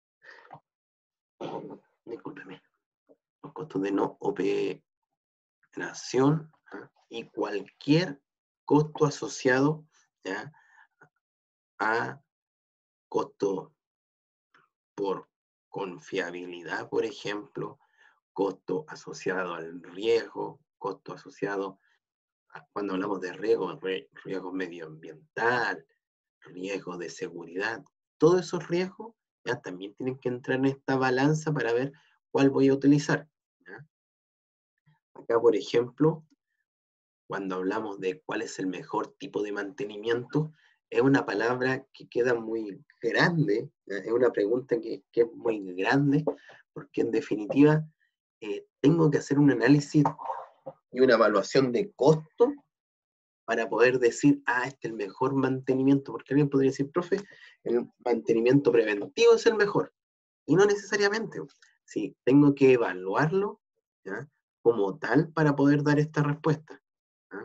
discúlpeme, los costos de no operación, ¿ah? Y cualquier costo asociado, ¿ya? A costo por confiabilidad, por ejemplo, costo asociado al riesgo, costo asociado a, cuando hablamos de riesgo, riesgo medioambiental, riesgo de seguridad, todos esos riesgos ya también tienen que entrar en esta balanza para ver cuál voy a utilizar, ¿ya? Acá, por ejemplo, cuando hablamos de cuál es el mejor tipo de mantenimiento, es una palabra que queda muy grande, ¿ya? Es una pregunta que, que, es muy grande, porque en definitiva eh, tengo que hacer un análisis y una evaluación de costo para poder decir, ah, este es el mejor mantenimiento, porque alguien podría decir, profe, el mantenimiento preventivo es el mejor, y no necesariamente. Sí, tengo que evaluarlo, ¿ya? Como tal para poder dar esta respuesta, ¿ya?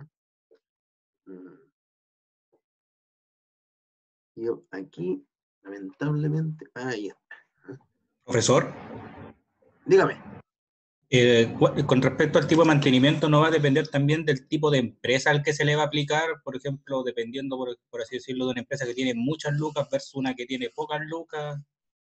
Yo aquí, lamentablemente, ahí está. Profesor, Dígame. eh, con respecto al tipo de mantenimiento, ¿no va a depender también del tipo de empresa al que se le va a aplicar? Por ejemplo, dependiendo, por, por así decirlo, de una empresa que tiene muchas lucas versus una que tiene pocas lucas.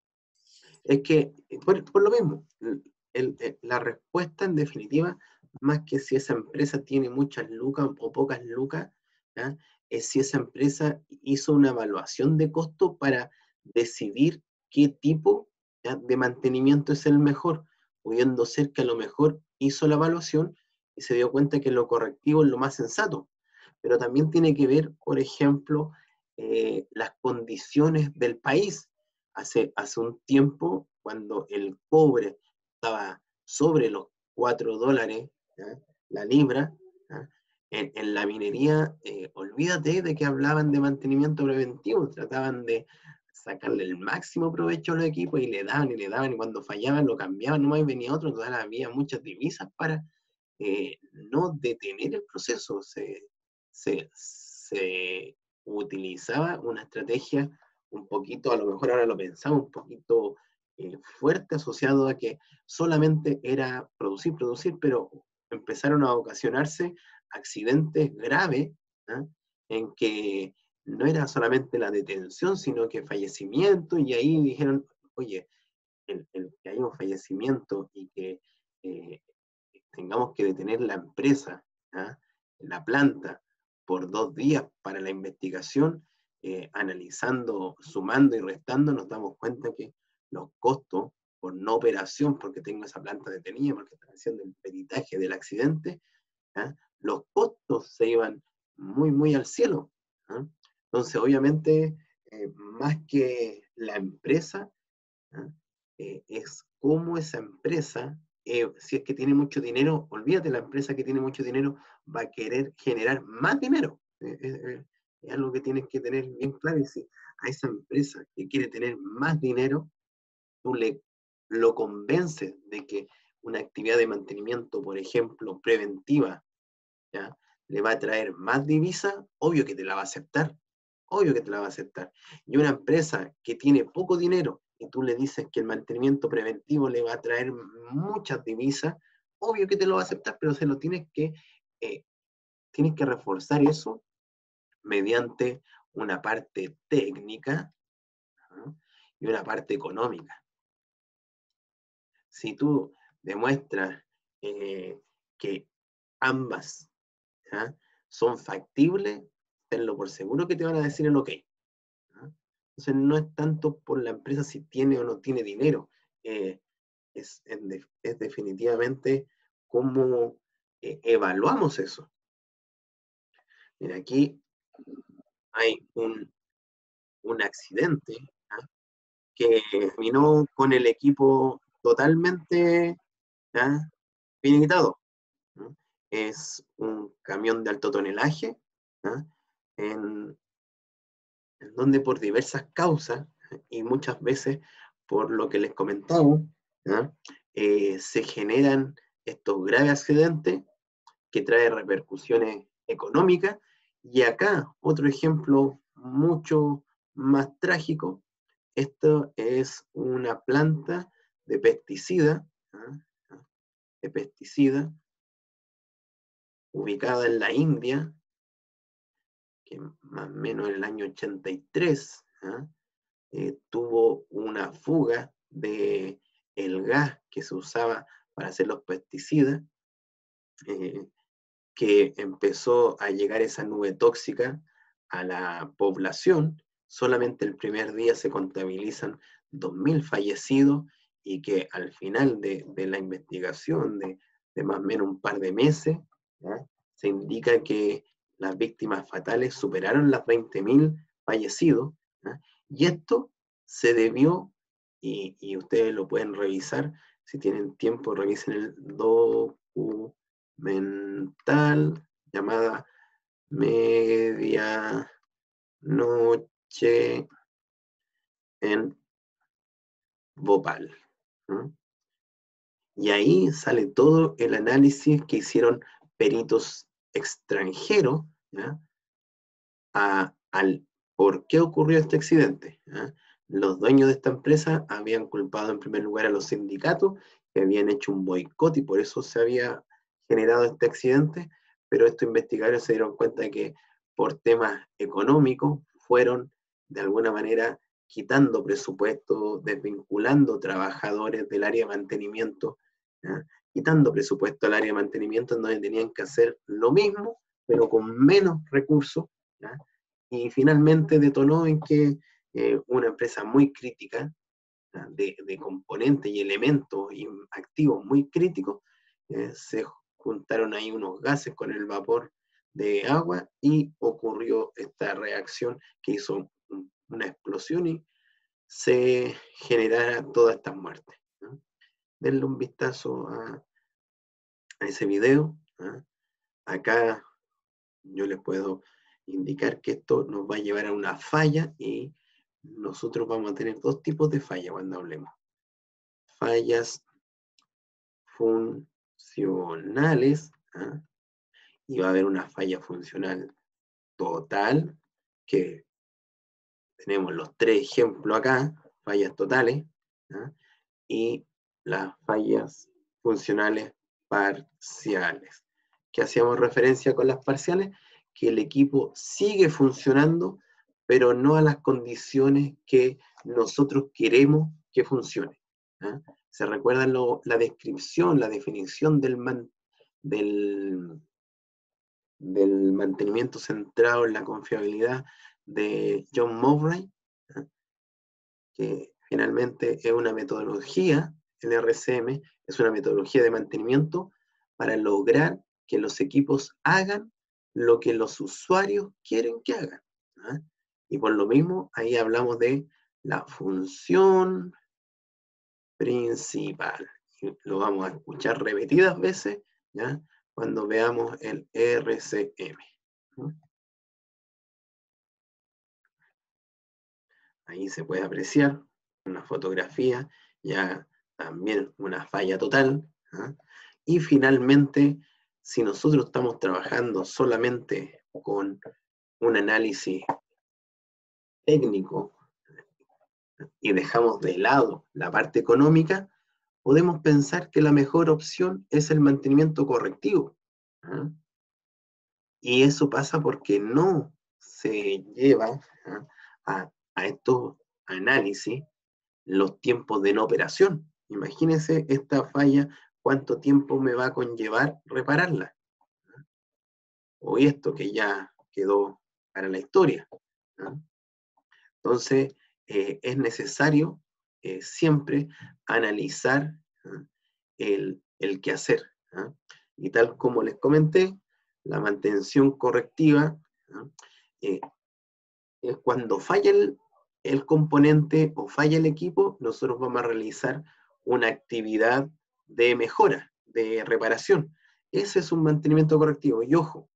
Es que, por, por lo mismo, el, el, la respuesta en definitiva, más que si esa empresa tiene muchas lucas o pocas lucas, ¿ya? Es si esa empresa hizo una evaluación de costo para decidir qué tipo, ¿ya? De mantenimiento es el mejor, pudiendo ser que a lo mejor hizo la evaluación y se dio cuenta que lo correctivo es lo más sensato. Pero también tiene que ver, por ejemplo, eh, las condiciones del país. Hace, hace un tiempo, cuando el cobre estaba sobre los cuatro dólares, ¿ya? La libra, ¿ya? En, en la minería, eh, olvídate de que hablaban de mantenimiento preventivo, trataban de sacarle el máximo provecho a los equipos y le daban y le daban, y cuando fallaban lo cambiaban nomás y venía otro, entonces había muchas divisas para eh, no detener el proceso, se, se, se utilizaba una estrategia un poquito, a lo mejor ahora lo pensamos, un poquito eh, fuerte, asociado a que solamente era producir, producir, pero empezaron a ocasionarse accidentes graves, ¿eh? En que no era solamente la detención, sino que fallecimiento, y ahí dijeron, oye, el, el que haya un fallecimiento y que eh, tengamos que detener la empresa, ¿eh? La planta, por dos días para la investigación, eh, analizando, sumando y restando, nos damos cuenta que los costos por no operación, porque tengo esa planta detenida, porque están haciendo el peritaje del accidente, ¿eh? Los costos se iban muy, muy al cielo, ¿eh? Entonces, obviamente, eh, más que la empresa, ¿eh? Eh, es cómo esa empresa eh, si es que tiene mucho dinero, olvídate, la empresa que tiene mucho dinero va a querer generar más dinero. Eh, eh, eh, es algo que tienes que tener bien claro. Y si a esa empresa que quiere tener más dinero, tú le lo convences de que una actividad de mantenimiento, por ejemplo, preventiva, ¿ya?, le va a traer más divisa, obvio que te la va a aceptar, obvio que te la va a aceptar. Y una empresa que tiene poco dinero y tú le dices que el mantenimiento preventivo le va a traer muchas divisas, obvio que te lo va a aceptar, pero se lo tienes que, eh, tienes que reforzar eso mediante una parte técnica, ¿no?, y una parte económica. Si tú demuestras eh, que ambas, ¿ya?, son factibles, tenlo por seguro que te van a decir el ok, ¿no? Entonces no es tanto por la empresa si tiene o no tiene dinero, eh, es, es, es definitivamente cómo eh, evaluamos eso. Mira, aquí hay un, un accidente, ¿ya?, que terminó con el equipo totalmente, ¿ya?, finiquitado, ¿no? Es un camión de alto tonelaje, ¿ya?, en, en donde por diversas causas, y muchas veces por lo que les comentaba, ¿ya?, eh, se generan estos graves accidentes que traen repercusiones económicas. Y acá otro ejemplo mucho más trágico. Esto es una planta de pesticida, ¿ya?, de pesticida ubicada en la India, que más o menos en el año ochenta y tres, ¿eh? Eh, tuvo una fuga de el gas que se usaba para hacer los pesticidas, eh, que empezó a llegar esa nube tóxica a la población. Solamente el primer día se contabilizan dos mil fallecidos, y que al final de, de la investigación de, de más o menos un par de meses, ¿ya?, se indica que las víctimas fatales superaron las veinte mil fallecidos, ¿ya? Y esto se debió, y, y ustedes lo pueden revisar, si tienen tiempo, revisen el documental llamada Medianoche en Bhopal, ¿no? Y ahí sale todo el análisis que hicieron peritos extranjeros, ¿ya?, a, al por qué ocurrió este accidente, ¿ya? Los dueños de esta empresa habían culpado en primer lugar a los sindicatos, que habían hecho un boicot y por eso se había generado este accidente, pero estos investigadores se dieron cuenta de que por temas económicos fueron de alguna manera quitando presupuesto, desvinculando trabajadores del área de mantenimiento, ¿ya?, quitando presupuesto al área de mantenimiento en donde tenían que hacer lo mismo, pero con menos recursos, ¿ya? Y finalmente detonó en que eh, una empresa muy crítica, ¿ya?, de, de componentes y elementos y activos muy críticos, eh, se juntaron ahí unos gases con el vapor de agua y ocurrió esta reacción que hizo un, una explosión y se generara todas estas muertes, ¿no? Denle un vistazo a, a ese video, ¿no? Acá yo les puedo indicar que esto nos va a llevar a una falla, y nosotros vamos a tener dos tipos de falla cuando hablemos. Fallas funcionales, ¿eh?, y va a haber una falla funcional total, que tenemos los tres ejemplos acá, fallas totales, ¿eh?, y las fallas funcionales parciales. ¿Qué hacíamos referencia con las parciales? Que el equipo sigue funcionando, pero no a las condiciones que nosotros queremos que funcione, ¿eh? ¿Se recuerdan lo, la descripción, la definición del, man, del, del mantenimiento centrado en la confiabilidad de John Mowbray, ¿eh?, que finalmente es una metodología, el R C M es una metodología de mantenimiento para lograr que los equipos hagan lo que los usuarios quieren que hagan, ¿eh? Y por lo mismo, ahí hablamos de la función principal. lo vamos a escuchar repetidas veces, ¿ya? Cuando veamos el R C M. Ahí se puede apreciar una fotografía, ya también una falla total. ¿Ah? Y finalmente, si nosotros estamos trabajando solamente con un análisis técnico y dejamos de lado la parte económica, podemos pensar que la mejor opción es el mantenimiento correctivo. ¿Ah? Y eso pasa porque no se lleva ¿ah? a, a estos análisis los tiempos de no operación. Imagínense esta falla, cuánto tiempo me va a conllevar repararla. O esto que ya quedó para la historia. ¿No? Entonces, eh, es necesario eh, siempre analizar ¿no? el, el quehacer. ¿no? Y tal como les comenté, la mantención correctiva ¿no? eh, es cuando falla el, el componente o falla el equipo, nosotros vamos a realizar una actividad de mejora, de reparación. Ese es un mantenimiento correctivo. Y ojo,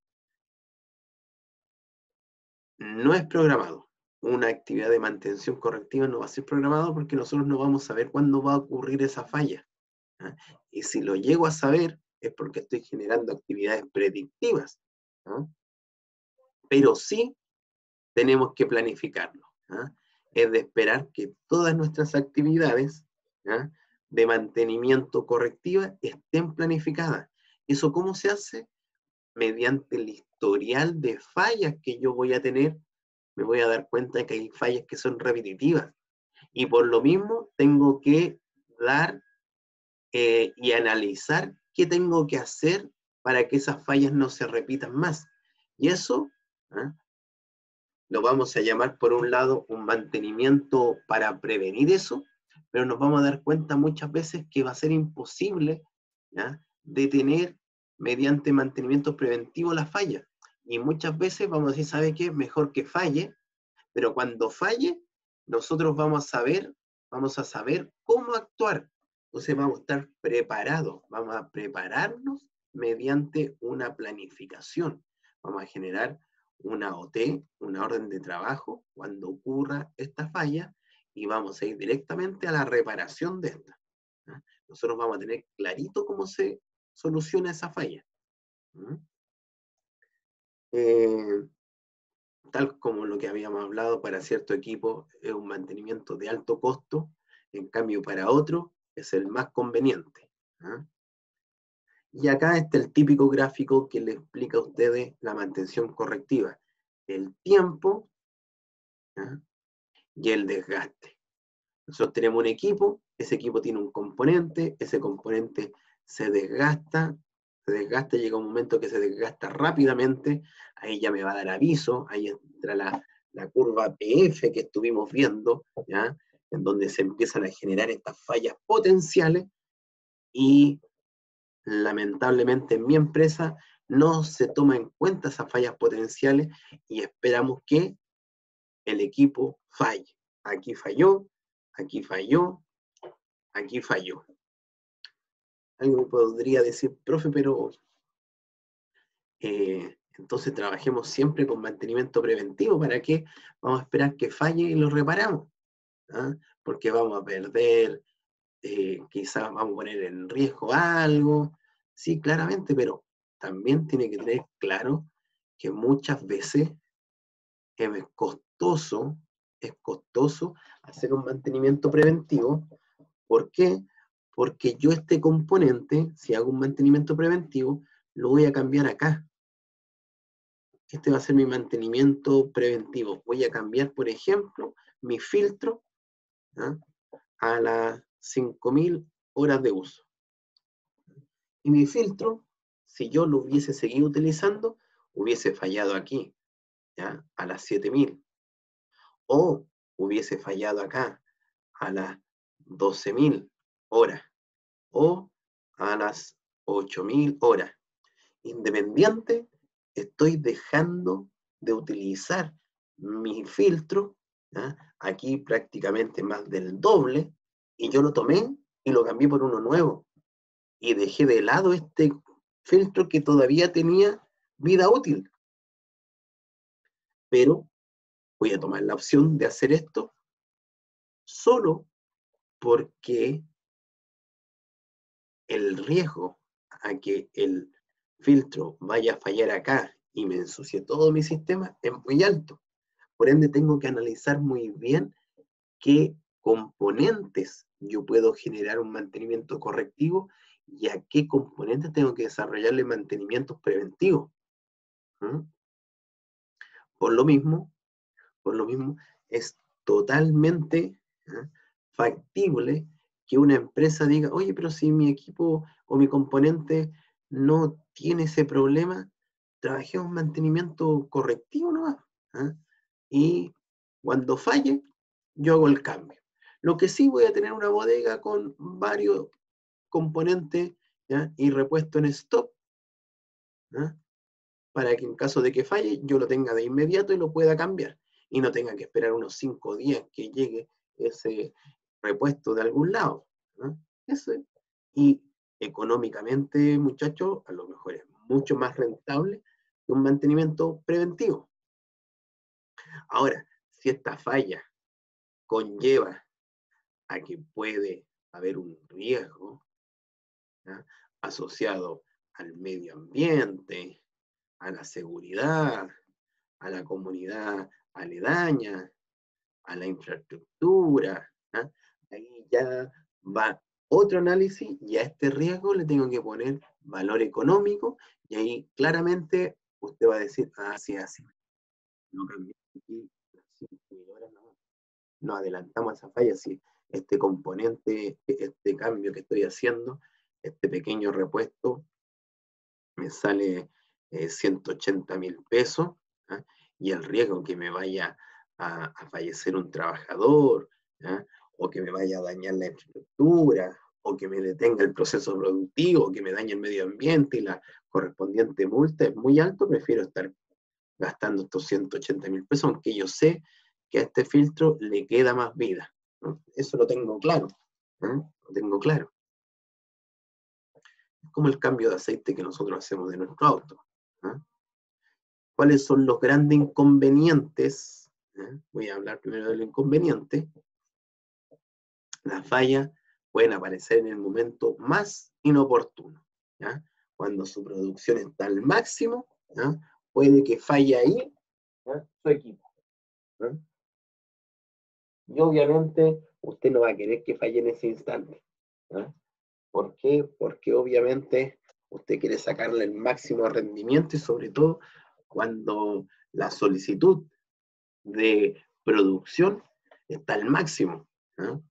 no es programado. Una actividad de mantención correctiva no va a ser programado porque nosotros no vamos a saber cuándo va a ocurrir esa falla. ¿ah? Y si lo llego a saber, es porque estoy generando actividades predictivas. ¿ah? Pero sí tenemos que planificarlo. ¿ah? Es de esperar que todas nuestras actividades ¿ah? de mantenimiento correctiva estén planificadas. ¿Eso cómo se hace? Mediante el historial de fallas que yo voy a tener, me voy a dar cuenta que hay fallas que son repetitivas. Y por lo mismo tengo que dar eh, y analizar qué tengo que hacer para que esas fallas no se repitan más. Y eso ¿eh? lo vamos a llamar por un lado un mantenimiento para prevenir eso, pero nos vamos a dar cuenta muchas veces que va a ser imposible ¿ya? detener mediante mantenimiento preventivo la falla. Y muchas veces vamos a decir, ¿sabe qué? Mejor que falle, pero cuando falle, nosotros vamos a saber, vamos a saber cómo actuar. Entonces vamos a estar preparados, vamos a prepararnos mediante una planificación. Vamos a generar una O T, una orden de trabajo, cuando ocurra esta falla, y vamos a ir directamente a la reparación de esta. ¿no? Nosotros vamos a tener clarito cómo se soluciona esa falla. ¿no? Eh, tal como lo que habíamos hablado, para cierto equipo es un mantenimiento de alto costo, en cambio para otro es el más conveniente. ¿eh? Y acá está el típico gráfico que le explica a ustedes la mantención correctiva. El tiempo ¿eh? y el desgaste. Nosotros tenemos un equipo, ese equipo tiene un componente, ese componente se desgasta, se desgasta, llega un momento que se desgasta rápidamente, ahí ya me va a dar aviso, ahí entra la, la curva P F que estuvimos viendo, ¿ya? En donde se empiezan a generar estas fallas potenciales, y lamentablemente en mi empresa no se toma en cuenta esas fallas potenciales y esperamos que el equipo falle. Aquí falló, aquí falló, aquí falló. Alguien me podría decir, profe, pero eh, entonces trabajemos siempre con mantenimiento preventivo. ¿Para qué vamos a esperar que falle y lo reparamos? ¿Ah? Porque vamos a perder, eh, quizás vamos a poner en riesgo algo. Sí, claramente, pero también tiene que tener claro que muchas veces es costoso, es costoso hacer un mantenimiento preventivo. ¿Por qué? Porque yo este componente, si hago un mantenimiento preventivo, lo voy a cambiar acá. Este va a ser mi mantenimiento preventivo. Voy a cambiar, por ejemplo, mi filtro ¿ah? a las cinco mil horas de uso. Y mi filtro, si yo lo hubiese seguido utilizando, hubiese fallado aquí, ¿ya? a las siete mil. O hubiese fallado acá, a las doce mil horas. O a las ocho mil horas. Independiente, estoy dejando de utilizar mi filtro, ¿ya? aquí prácticamente más del doble, y yo lo tomé y lo cambié por uno nuevo. y dejé de lado este filtro que todavía tenía vida útil. Pero voy a tomar la opción de hacer esto solo porque el riesgo a que el filtro vaya a fallar acá y me ensucie todo mi sistema es muy alto. Por ende, tengo que analizar muy bien qué componentes yo puedo generar un mantenimiento correctivo y a qué componentes tengo que desarrollarle mantenimientos preventivos. ¿Mm? Por lo mismo, por lo mismo, es totalmente ¿eh? factible que una empresa diga, oye, pero si mi equipo o mi componente no tiene ese problema, trabajemos un mantenimiento correctivo nomás. ¿eh? Y cuando falle, yo hago el cambio. Lo que sí, voy a tener una bodega con varios componentes ¿ya? y repuesto en stock, ¿eh? para que en caso de que falle, yo lo tenga de inmediato y lo pueda cambiar. Y no tenga que esperar unos cinco días que llegue ese repuesto de algún lado. ¿no? Eso es. Y económicamente, muchachos, a lo mejor es mucho más rentable que un mantenimiento preventivo. Ahora, si esta falla conlleva a que puede haber un riesgo ¿ya? asociado al medio ambiente, a la seguridad, a la comunidad aledaña, a la infraestructura. ¿eh? Ahí ya va otro análisis y a este riesgo le tengo que poner valor económico y ahí claramente usted va a decir, ah, sí, así. No cambié aquí las cinco mil horas, no. Nos adelantamos a esa falla, sí. Este componente, este cambio que estoy haciendo, este pequeño repuesto, me sale eh, ciento ochenta mil pesos, ¿eh? y el riesgo que me vaya a, a fallecer un trabajador, ¿eh? o que me vaya a dañar la infraestructura, o que me detenga el proceso productivo, o que me dañe el medio ambiente y la correspondiente multa es muy alto, prefiero estar gastando estos ciento ochenta mil pesos, aunque yo sé que a este filtro le queda más vida. ¿no? Eso lo tengo claro. ¿eh? Lo tengo claro. Es como el cambio de aceite que nosotros hacemos de nuestro auto. ¿eh? ¿Cuáles son los grandes inconvenientes? ¿eh? Voy a hablar primero del inconveniente. Las fallas pueden aparecer en el momento más inoportuno. ¿ya? Cuando su producción está al máximo, ¿ya? puede que falle ahí ¿ya? su equipo. ¿ya? Y obviamente usted no va a querer que falle en ese instante. ¿ya? ¿Por qué? Porque obviamente usted quiere sacarle el máximo rendimiento y sobre todo cuando la solicitud de producción está al máximo. ¿no?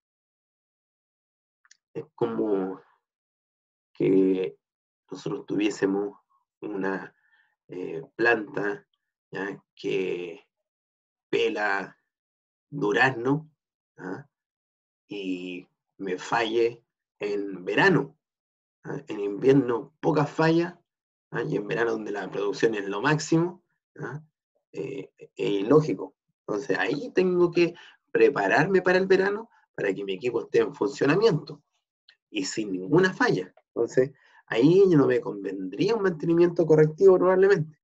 Es como que nosotros tuviésemos una eh, planta ¿ya? que pela durazno ¿ya? y me falle en verano. ¿ya? En invierno pocas fallas ¿ya? y en verano donde la producción es lo máximo, ¿ya? Eh, es ilógico. Entonces ahí tengo que prepararme para el verano para que mi equipo esté en funcionamiento y sin ninguna falla. Entonces ahí no me convendría un mantenimiento correctivo probablemente.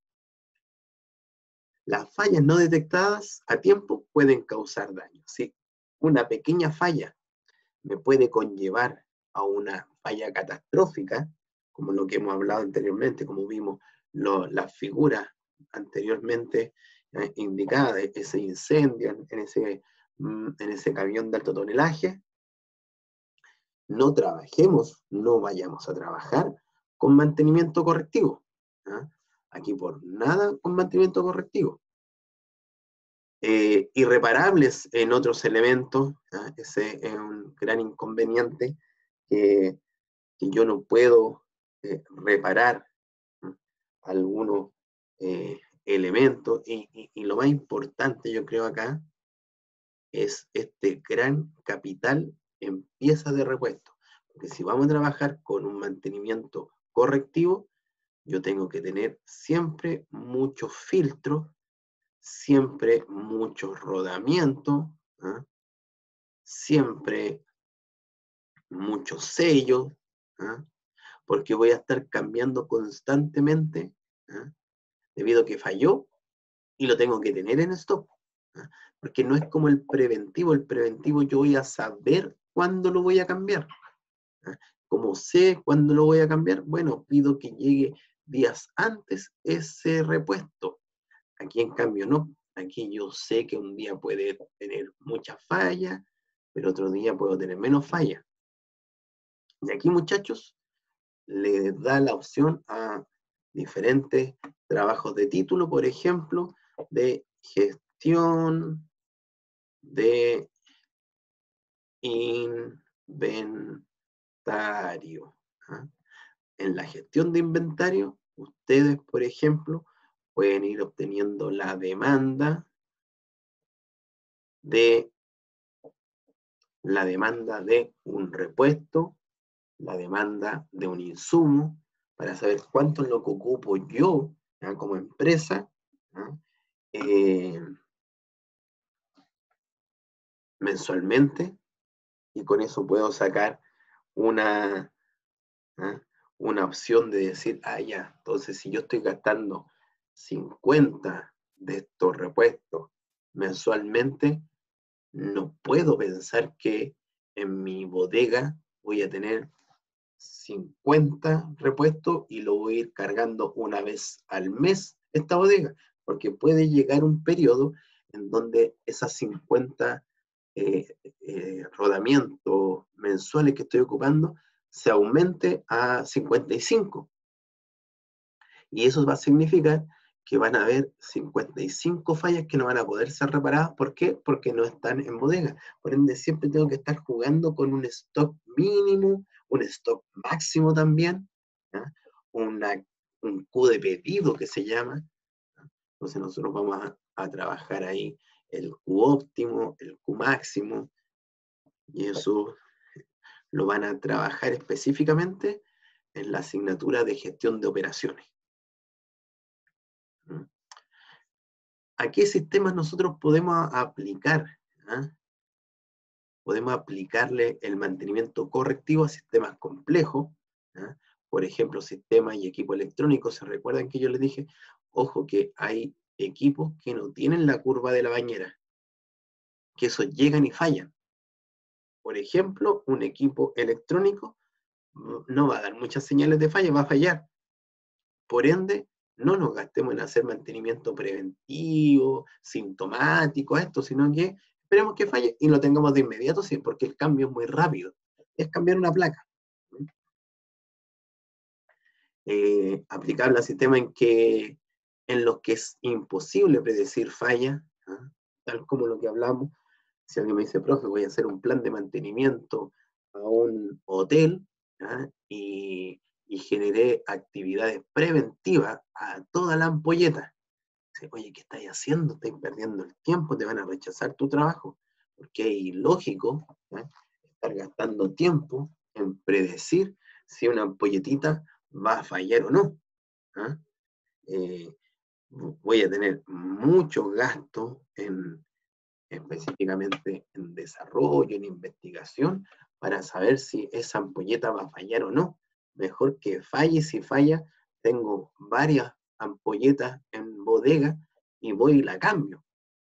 Las fallas no detectadas a tiempo pueden causar daño. ¿sí? Una pequeña falla me puede conllevar a una falla catastrófica, como lo que hemos hablado anteriormente, como vimos lo, las figuras anteriormente eh, indicadas, ese incendio en, en, ese, en ese camión de alto tonelaje. No trabajemos, no vayamos a trabajar con mantenimiento correctivo. ¿eh? Aquí por nada con mantenimiento correctivo. Eh, irreparables en otros elementos, ¿eh? ese es un gran inconveniente que, que yo no puedo eh, reparar ¿eh? algunos eh, elementos y, y, y lo más importante yo creo acá es este gran capital en piezas de repuesto, porque si vamos a trabajar con un mantenimiento correctivo, yo tengo que tener siempre muchos filtros, siempre muchos rodamientos, ¿eh? siempre muchos sellos, ¿eh? porque voy a estar cambiando constantemente, ¿ah? Debido a que falló y lo tengo que tener en stock, ¿ah? Porque no es como el preventivo. El preventivo yo voy a saber cuándo lo voy a cambiar, ¿ah? Como sé cuándo lo voy a cambiar, bueno, pido que llegue días antes ese repuesto. Aquí en cambio no, aquí yo sé que un día puede tener muchas fallas, pero otro día puedo tener menos fallas. Y aquí, muchachos, les da la opción a diferentes trabajos de título, por ejemplo, de gestión de inventario, ¿ah? En la gestión de inventario, ustedes, por ejemplo, pueden ir obteniendo la demanda de la demanda de un repuesto, la demanda de un insumo, para saber cuánto es lo que ocupo yo, ¿ya? Como empresa, ¿ya? Eh, mensualmente, y con eso puedo sacar una, ¿ya? Una opción de decir, ah, ya, entonces si yo estoy gastando cincuenta de estos repuestos mensualmente, no puedo pensar que en mi bodega voy a tener cincuenta repuestos y lo voy a ir cargando una vez al mes esta bodega, porque puede llegar un periodo en donde esas cincuenta eh, eh, rodamientos mensuales que estoy ocupando se aumente a cincuenta y cinco. Y eso va a significar que van a haber cincuenta y cinco fallas que no van a poder ser reparadas. ¿Por qué? Porque no están en bodega. Por ende, siempre tengo que estar jugando con un stock mínimo, un stock máximo también, ¿ya? Una, un Q de pedido que se llama, ¿ya? Entonces nosotros vamos a, a trabajar ahí el Q óptimo, el Q máximo, y eso lo van a trabajar específicamente en la asignatura de gestión de operaciones. ¿A qué sistemas nosotros podemos aplicar? ¿Ah? Podemos aplicarle el mantenimiento correctivo a sistemas complejos, ¿ah? Por ejemplo, sistemas y equipos electrónicos. ¿Se recuerdan que yo les dije? Ojo, que hay equipos que no tienen la curva de la bañera, que esos llegan y fallan. Por ejemplo, un equipo electrónico no va a dar muchas señales de falla, va a fallar. Por ende, no nos gastemos en hacer mantenimiento preventivo, sintomático, esto, sino que esperemos que falle y lo tengamos de inmediato, sí, porque el cambio es muy rápido. Es cambiar una placa. Eh, aplicable a sistemas en, que, en los que es imposible predecir falla, ¿eh? Tal como lo que hablamos. Si alguien me dice, profe, voy a hacer un plan de mantenimiento a un hotel, ¿eh? y y generé actividades preventivas a toda la ampolleta. Dice, oye, ¿qué estáis haciendo? Estáis perdiendo el tiempo, te van a rechazar tu trabajo, porque es ilógico, ¿eh? Estar gastando tiempo en predecir si una ampolletita va a fallar o no. ¿eh? Eh, voy a tener mucho gasto en, específicamente en desarrollo, en investigación, para saber si esa ampolleta va a fallar o no. Mejor que falle. Si falla, tengo varias ampolletas en bodega y voy y la cambio.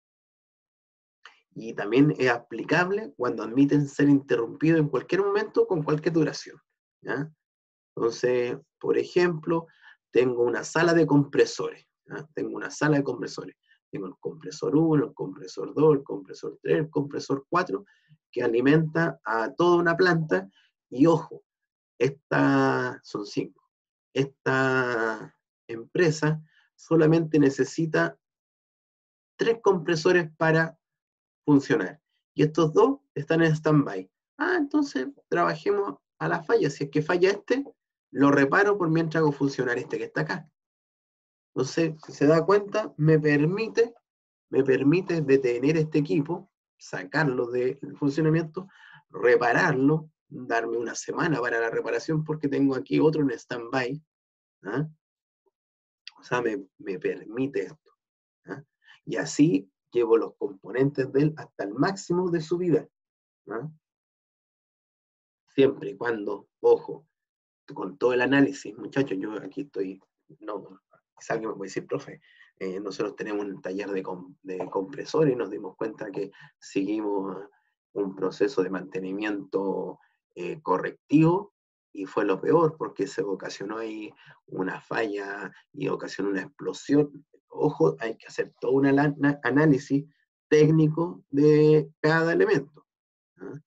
Y también es aplicable cuando admiten ser interrumpidos en cualquier momento con cualquier duración, ¿ya? Entonces, por ejemplo, tengo una sala de compresores, ¿ya? Tengo una sala de compresores. Tengo el compresor uno, el compresor dos, el compresor tres, el compresor cuatro, que alimenta a toda una planta. Y ojo, esta, son cinco. Esta empresa solamente necesita tres compresores para funcionar. Y estos dos están en stand-by. Ah, entonces trabajemos a la falla. Si es que falla este, lo reparo por mientras hago funcionar este que está acá. Entonces, si se da cuenta, me permite, me permite detener este equipo, sacarlo del funcionamiento, repararlo, darme una semana para la reparación porque tengo aquí otro en stand-by. ¿Ah? O sea, me, me permite esto. ¿Ah? Y así llevo los componentes de él hasta el máximo de su vida. ¿Ah? Siempre y cuando, ojo, con todo el análisis, muchachos, yo aquí estoy, no, quizá alguien me puede decir, profe, eh, nosotros tenemos un taller de, com de compresores y nos dimos cuenta que seguimos un proceso de mantenimiento eh, correctivo, y fue lo peor, porque se ocasionó ahí una falla y ocasionó una explosión. Ojo, hay que hacer todo un análisis técnico de cada elemento. ¿Ah?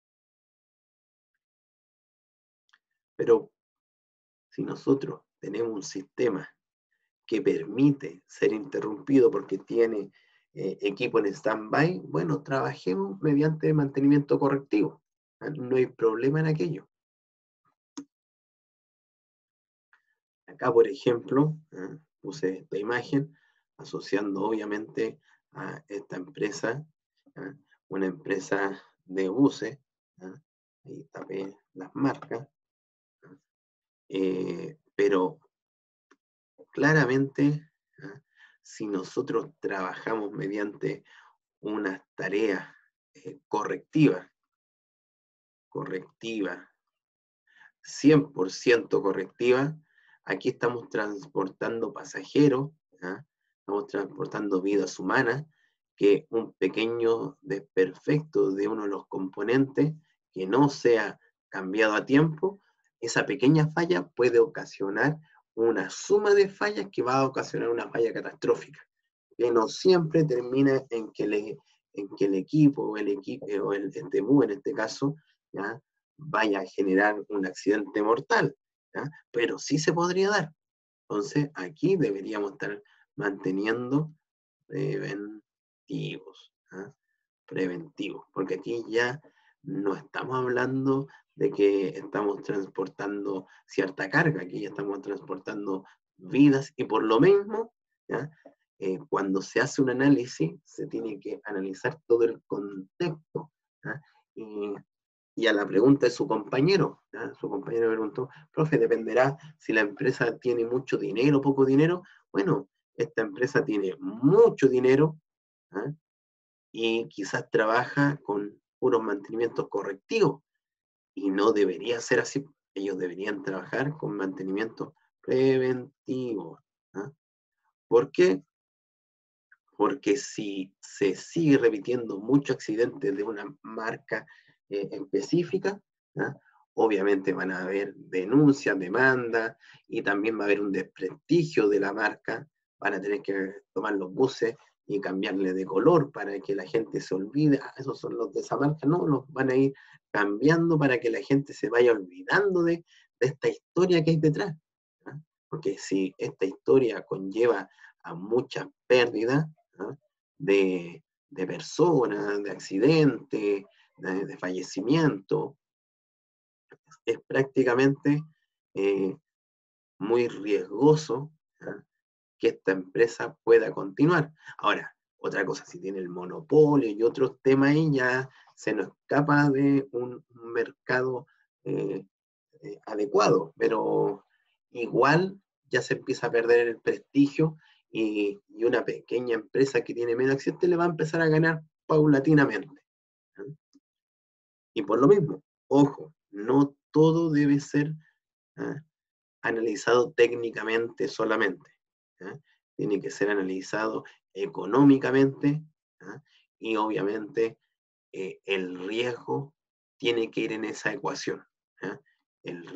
Pero si nosotros tenemos un sistema que permite ser interrumpido porque tiene eh, equipo en stand-by, bueno, trabajemos mediante mantenimiento correctivo. ¿Ah? No hay problema en aquello. Acá, por ejemplo, ¿eh? puse esta imagen asociando obviamente a esta empresa, ¿eh? una empresa de buses, ¿eh? ahí tapé las marcas, eh, pero claramente, ¿eh? si nosotros trabajamos mediante unas tareas eh, correctivas, correctivas, cien por ciento correctivas, aquí estamos transportando pasajeros, ¿ah? Estamos transportando vidas humanas, que un pequeño desperfecto de uno de los componentes que no sea cambiado a tiempo, esa pequeña falla puede ocasionar una suma de fallas que va a ocasionar una falla catastrófica, que no siempre termina en que, le, en que el equipo o el equipo o el, el T M U en este caso, ¿ya? vaya a generar un accidente mortal, ¿ya? Pero sí se podría dar. Entonces, aquí deberíamos estar manteniendo preventivos, ¿eh? preventivos, porque aquí ya no estamos hablando de que estamos transportando cierta carga, aquí ya estamos transportando vidas, y por lo mismo, ¿ya? Eh, cuando se hace un análisis, se tiene que analizar todo el contexto, ¿ya? Y Y a la pregunta de su compañero, ¿ya? Su compañero preguntó, profe, dependerá si la empresa tiene mucho dinero o poco dinero. Bueno, esta empresa tiene mucho dinero, ¿eh? y quizás trabaja con puros mantenimientos correctivos, y no debería ser así. Ellos deberían trabajar con mantenimiento preventivo. ¿eh? ¿Por qué? Porque si se sigue repitiendo muchos accidentes de una marca eh, específica, ¿eh? obviamente van a haber denuncias, demandas, y también va a haber un desprestigio de la marca. Van a tener que tomar los buses y cambiarle de color para que la gente se olvide, ah, esos son los de esa marca. No, los van a ir cambiando para que la gente se vaya olvidando de, de esta historia que hay detrás. ¿eh? Porque si esta historia conlleva a muchas pérdidas, ¿no? de, de personas, de accidentes, de, de fallecimiento, es prácticamente eh, muy riesgoso, ¿eh? que esta empresa pueda continuar. Ahora, otra cosa, si tiene el monopolio y otros temas ahí, ya se nos escapa de un, un mercado eh, eh, adecuado, pero igual ya se empieza a perder el prestigio, y, y una pequeña empresa que tiene menos accidentes le va a empezar a ganar paulatinamente. ¿eh? Y por lo mismo, ojo, no todo debe ser ¿eh? analizado técnicamente solamente. ¿eh? Tiene que ser analizado económicamente, ¿eh? y obviamente eh, el riesgo tiene que ir en esa ecuación. ¿eh? El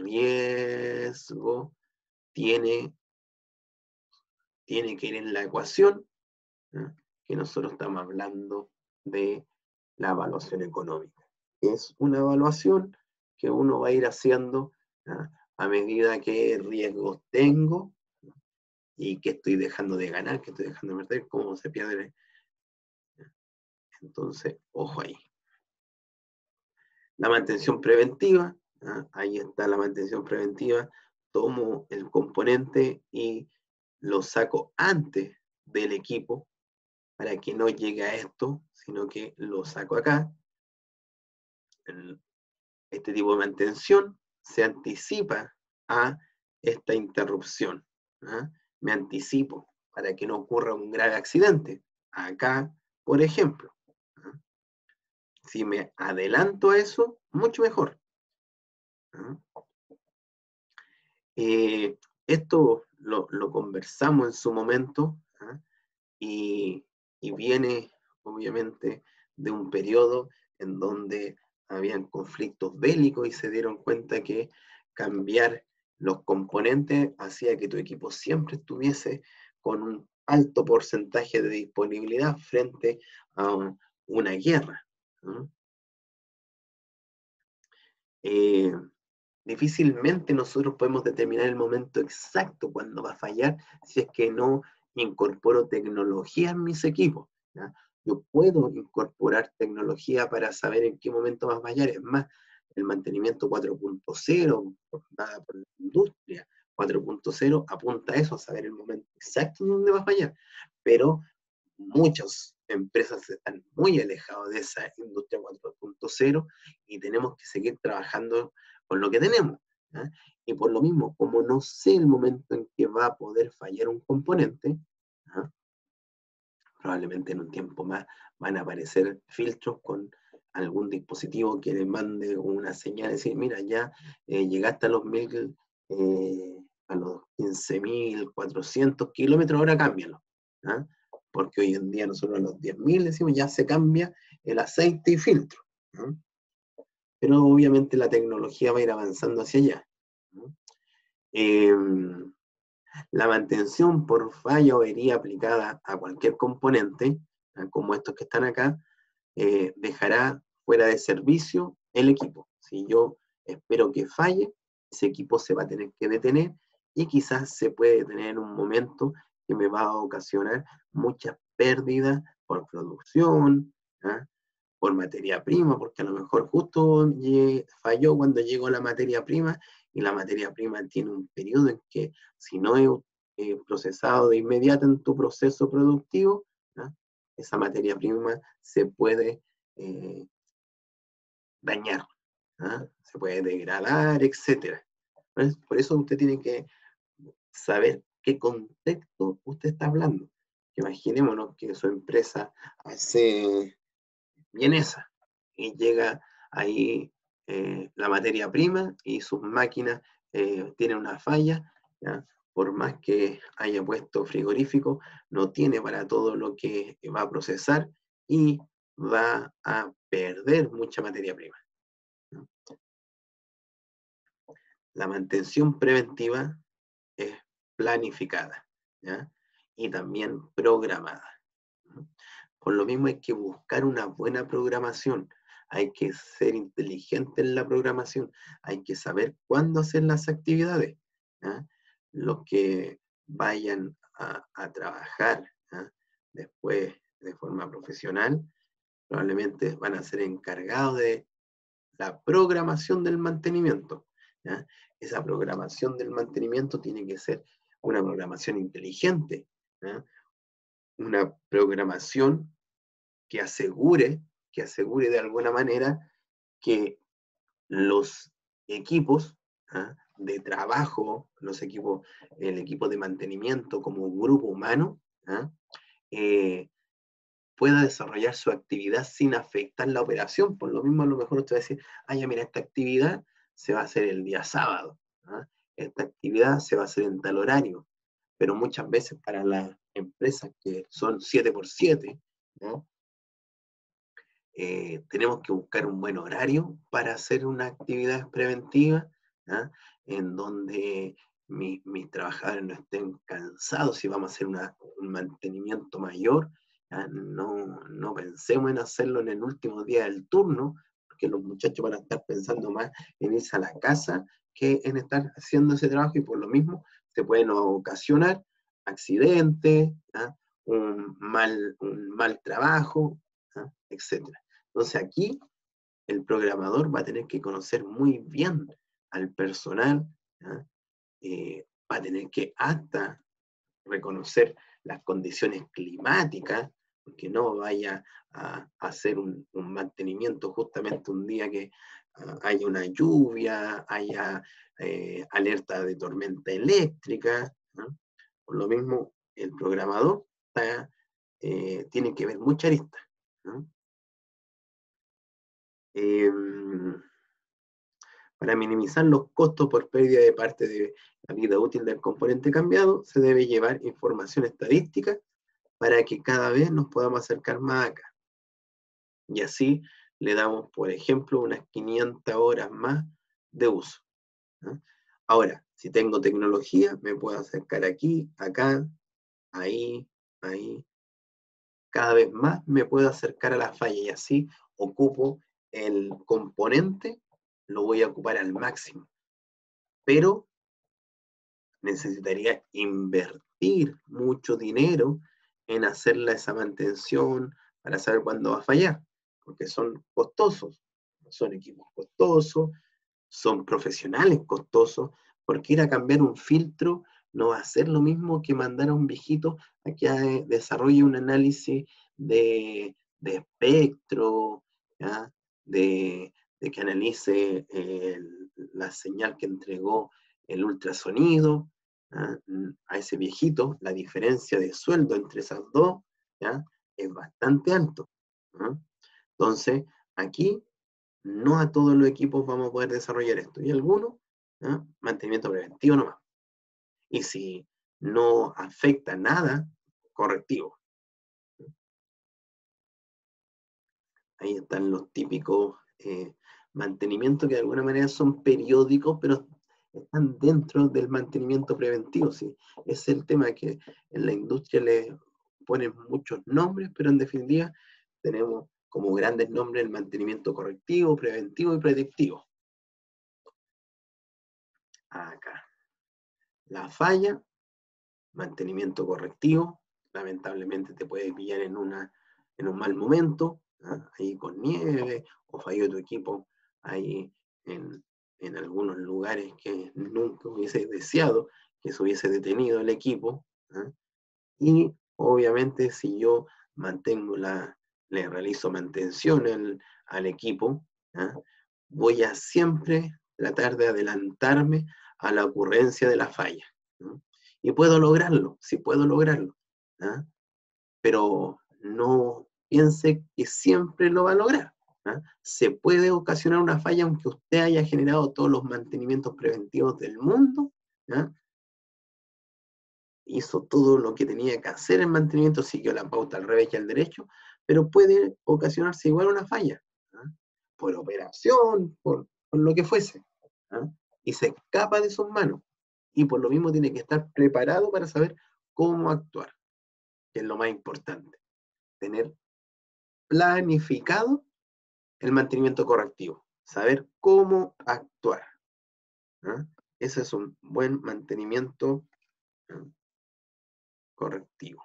riesgo tiene, tiene que ir en la ecuación, ¿eh? que nosotros estamos hablando de la evaluación económica. Es una evaluación que uno va a ir haciendo ¿eh? a medida que riesgos tengo y que estoy dejando de ganar, que estoy dejando de perder, cómo se pierde. Entonces, ojo ahí. La mantención preventiva, ¿eh? ahí está la mantención preventiva. Tomo el componente y lo saco antes del equipo para que no llegue a esto, sino que lo saco acá. El, este tipo de mantención se anticipa a esta interrupción. ¿eh? Me anticipo para que no ocurra un grave accidente. Acá, por ejemplo. ¿eh? Si me adelanto a eso, mucho mejor. ¿eh? Eh, esto lo, lo conversamos en su momento, ¿ah? y, y viene obviamente de un periodo en donde habían conflictos bélicos y se dieron cuenta que cambiar los componentes hacía que tu equipo siempre estuviese con un alto porcentaje de disponibilidad frente a un, una guerra, ¿no? Eh, difícilmente nosotros podemos determinar el momento exacto cuando va a fallar si es que no incorporo tecnología en mis equipos, ¿ya? Yo puedo incorporar tecnología para saber en qué momento va a fallar. Es más, el mantenimiento cuatro punto cero, dada por la industria cuatro punto cero, apunta a eso, a saber el momento exacto en donde va a fallar. Pero muchas empresas están muy alejadas de esa industria cuatro punto cero y tenemos que seguir trabajando con lo que tenemos, ¿ya? Y por lo mismo, como no sé el momento en que va a poder fallar un componente, ¿ya? Probablemente en un tiempo más van a aparecer filtros con algún dispositivo que le mande una señal, decir, mira, ya eh, llegaste a los mil, eh, a los quince mil cuatrocientos kilómetros, ahora cámbialo, ¿ya? Porque hoy en día nosotros a los diez mil decimos ya se cambia el aceite y filtro, ¿no? Pero obviamente la tecnología va a ir avanzando hacia allá, ¿no? Eh, la mantención por falla o avería aplicada a cualquier componente, ¿no? Como estos que están acá, eh, dejará fuera de servicio el equipo. Si yo espero que falle, ese equipo se va a tener que detener y quizás se puede detener en un momento que me va a ocasionar muchas pérdidas por producción, ¿eh? Por materia prima, porque a lo mejor justo falló cuando llegó la materia prima, y la materia prima tiene un periodo en que si no es eh, procesado de inmediato en tu proceso productivo, ¿no? Esa materia prima se puede eh, dañar, ¿no? Se puede degradar, etcétera. Por eso usted tiene que saber qué contexto usted está hablando. Imaginémonos que su empresa hace vienesa y llega ahí eh, la materia prima y sus máquinas eh, tienen una falla, ¿ya? Por más que haya puesto frigorífico, no tiene para todo lo que va a procesar y va a perder mucha materia prima, ¿no? La mantención preventiva es planificada, ¿ya? Y también programada, ¿no? Por lo mismo hay que buscar una buena programación, hay que ser inteligente en la programación, hay que saber cuándo hacer las actividades, ¿ya? Los que vayan a, a trabajar, ¿ya? Después de forma profesional, probablemente van a ser encargados de la programación del mantenimiento, ¿ya? Esa programación del mantenimiento tiene que ser una programación inteligente, ¿ya? Una programación que asegure, que asegure de alguna manera que los equipos, ¿ah?, de trabajo, los equipos, el equipo de mantenimiento como un grupo humano, ¿ah?, eh, pueda desarrollar su actividad sin afectar la operación. Por lo mismo, a lo mejor usted va a decir, ah, ya mira, esta actividad se va a hacer el día sábado, ¿ah? Esta actividad se va a hacer en tal horario, pero muchas veces para las empresas que son siete por siete, ¿no?, Eh, tenemos que buscar un buen horario para hacer una actividad preventiva, ¿ah?, en donde mi, mis trabajadores no estén cansados. Si vamos a hacer una, un mantenimiento mayor, ¿ah?, no, no pensemos en hacerlo en el último día del turno, porque los muchachos van a estar pensando más en irse a la casa que en estar haciendo ese trabajo, y por lo mismo se pueden ocasionar accidentes, ¿ah?, un mal, un mal trabajo, ¿ah?, etcétera. Entonces aquí el programador va a tener que conocer muy bien al personal, ¿ah? Eh, va a tener que hasta reconocer las condiciones climáticas, porque no vaya a, a hacer un, un mantenimiento justamente un día que uh, haya una lluvia, haya eh, alerta de tormenta eléctrica, ¿no? Por lo mismo, el programador está, eh, tiene que ver mucha arista, ¿no? Eh, Para minimizar los costos por pérdida de parte de la vida útil del componente cambiado, se debe llevar información estadística para que cada vez nos podamos acercar más acá. Y así le damos, por ejemplo, unas quinientas horas más de uso, ¿no? Ahora, si tengo tecnología, me puedo acercar aquí, acá, ahí, ahí. Cada vez más me puedo acercar a la falla y así ocupo el componente, lo voy a ocupar al máximo. Pero necesitaría invertir mucho dinero en hacerle esa mantención para saber cuándo va a fallar, porque son costosos, son equipos costosos, son profesionales costosos, porque ir a cambiar un filtro no va a ser lo mismo que mandar a un viejito a que desarrolle un análisis de, de espectro, ¿ya? De, de que analice el, la señal que entregó el ultrasonido, ¿ya? A ese viejito, la diferencia de sueldo entre esas dos, ¿ya? Es bastante alto, ¿ya? Entonces, aquí no a todos los equipos vamos a poder desarrollar esto, y algunos, ¿ya? Mantenimiento preventivo nomás. Y si no afecta nada, correctivo. Ahí están los típicos eh, mantenimientos que de alguna manera son periódicos, pero están dentro del mantenimiento preventivo. ¿Sí? Es el tema que en la industria le ponen muchos nombres, pero en definitiva tenemos como grandes nombres el mantenimiento correctivo, preventivo y predictivo. Acá. La falla, mantenimiento correctivo, lamentablemente te puede pillar en, una, en un mal momento, ¿ah? Ahí con nieve, o falló tu equipo ahí en, en algunos lugares que nunca hubiese deseado que se hubiese detenido el equipo, ¿ah? Y obviamente si yo mantengo la, le realizo mantención al, al equipo, ¿ah? Voy a siempre tratar de adelantarme a la ocurrencia de la falla, ¿no? Y puedo lograrlo, sí puedo lograrlo, ¿ah? Pero no piense que siempre lo va a lograr, ¿ah? Se puede ocasionar una falla aunque usted haya generado todos los mantenimientos preventivos del mundo, ¿ah? Hizo todo lo que tenía que hacer en mantenimiento, siguió la pauta al revés y al derecho, pero puede ocasionarse igual una falla, ¿ah? Por operación, por, por lo que fuese, ¿ah? Y se escapa de sus manos, y por lo mismo tiene que estar preparado para saber cómo actuar, que es lo más importante, tener planificado el mantenimiento correctivo, saber cómo actuar, ¿ah? Ese es un buen mantenimiento, ¿ah? Correctivo.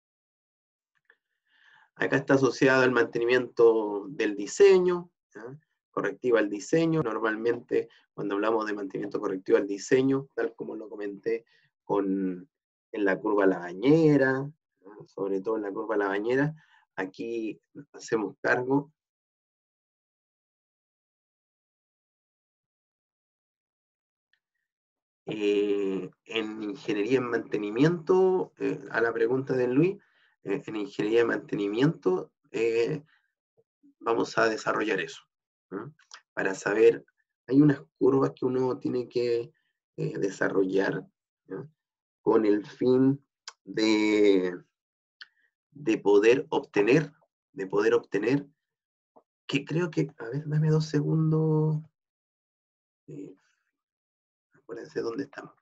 Acá está asociado al mantenimiento del diseño, ¿ya? Correctivo al diseño. Normalmente cuando hablamos de mantenimiento correctivo al diseño, tal como lo comenté con, en la curva La Bañera, ¿ya? Sobre todo en la curva La Bañera, aquí hacemos cargo eh, en ingeniería en mantenimiento, eh, a la pregunta de Luis, eh, en ingeniería de mantenimiento, eh, vamos a desarrollar eso, ¿no? Para saber, hay unas curvas que uno tiene que eh, desarrollar, ¿no? Con el fin de, de poder obtener, de poder obtener, que creo que, a ver, dame dos segundos, eh, acuérdense dónde estamos.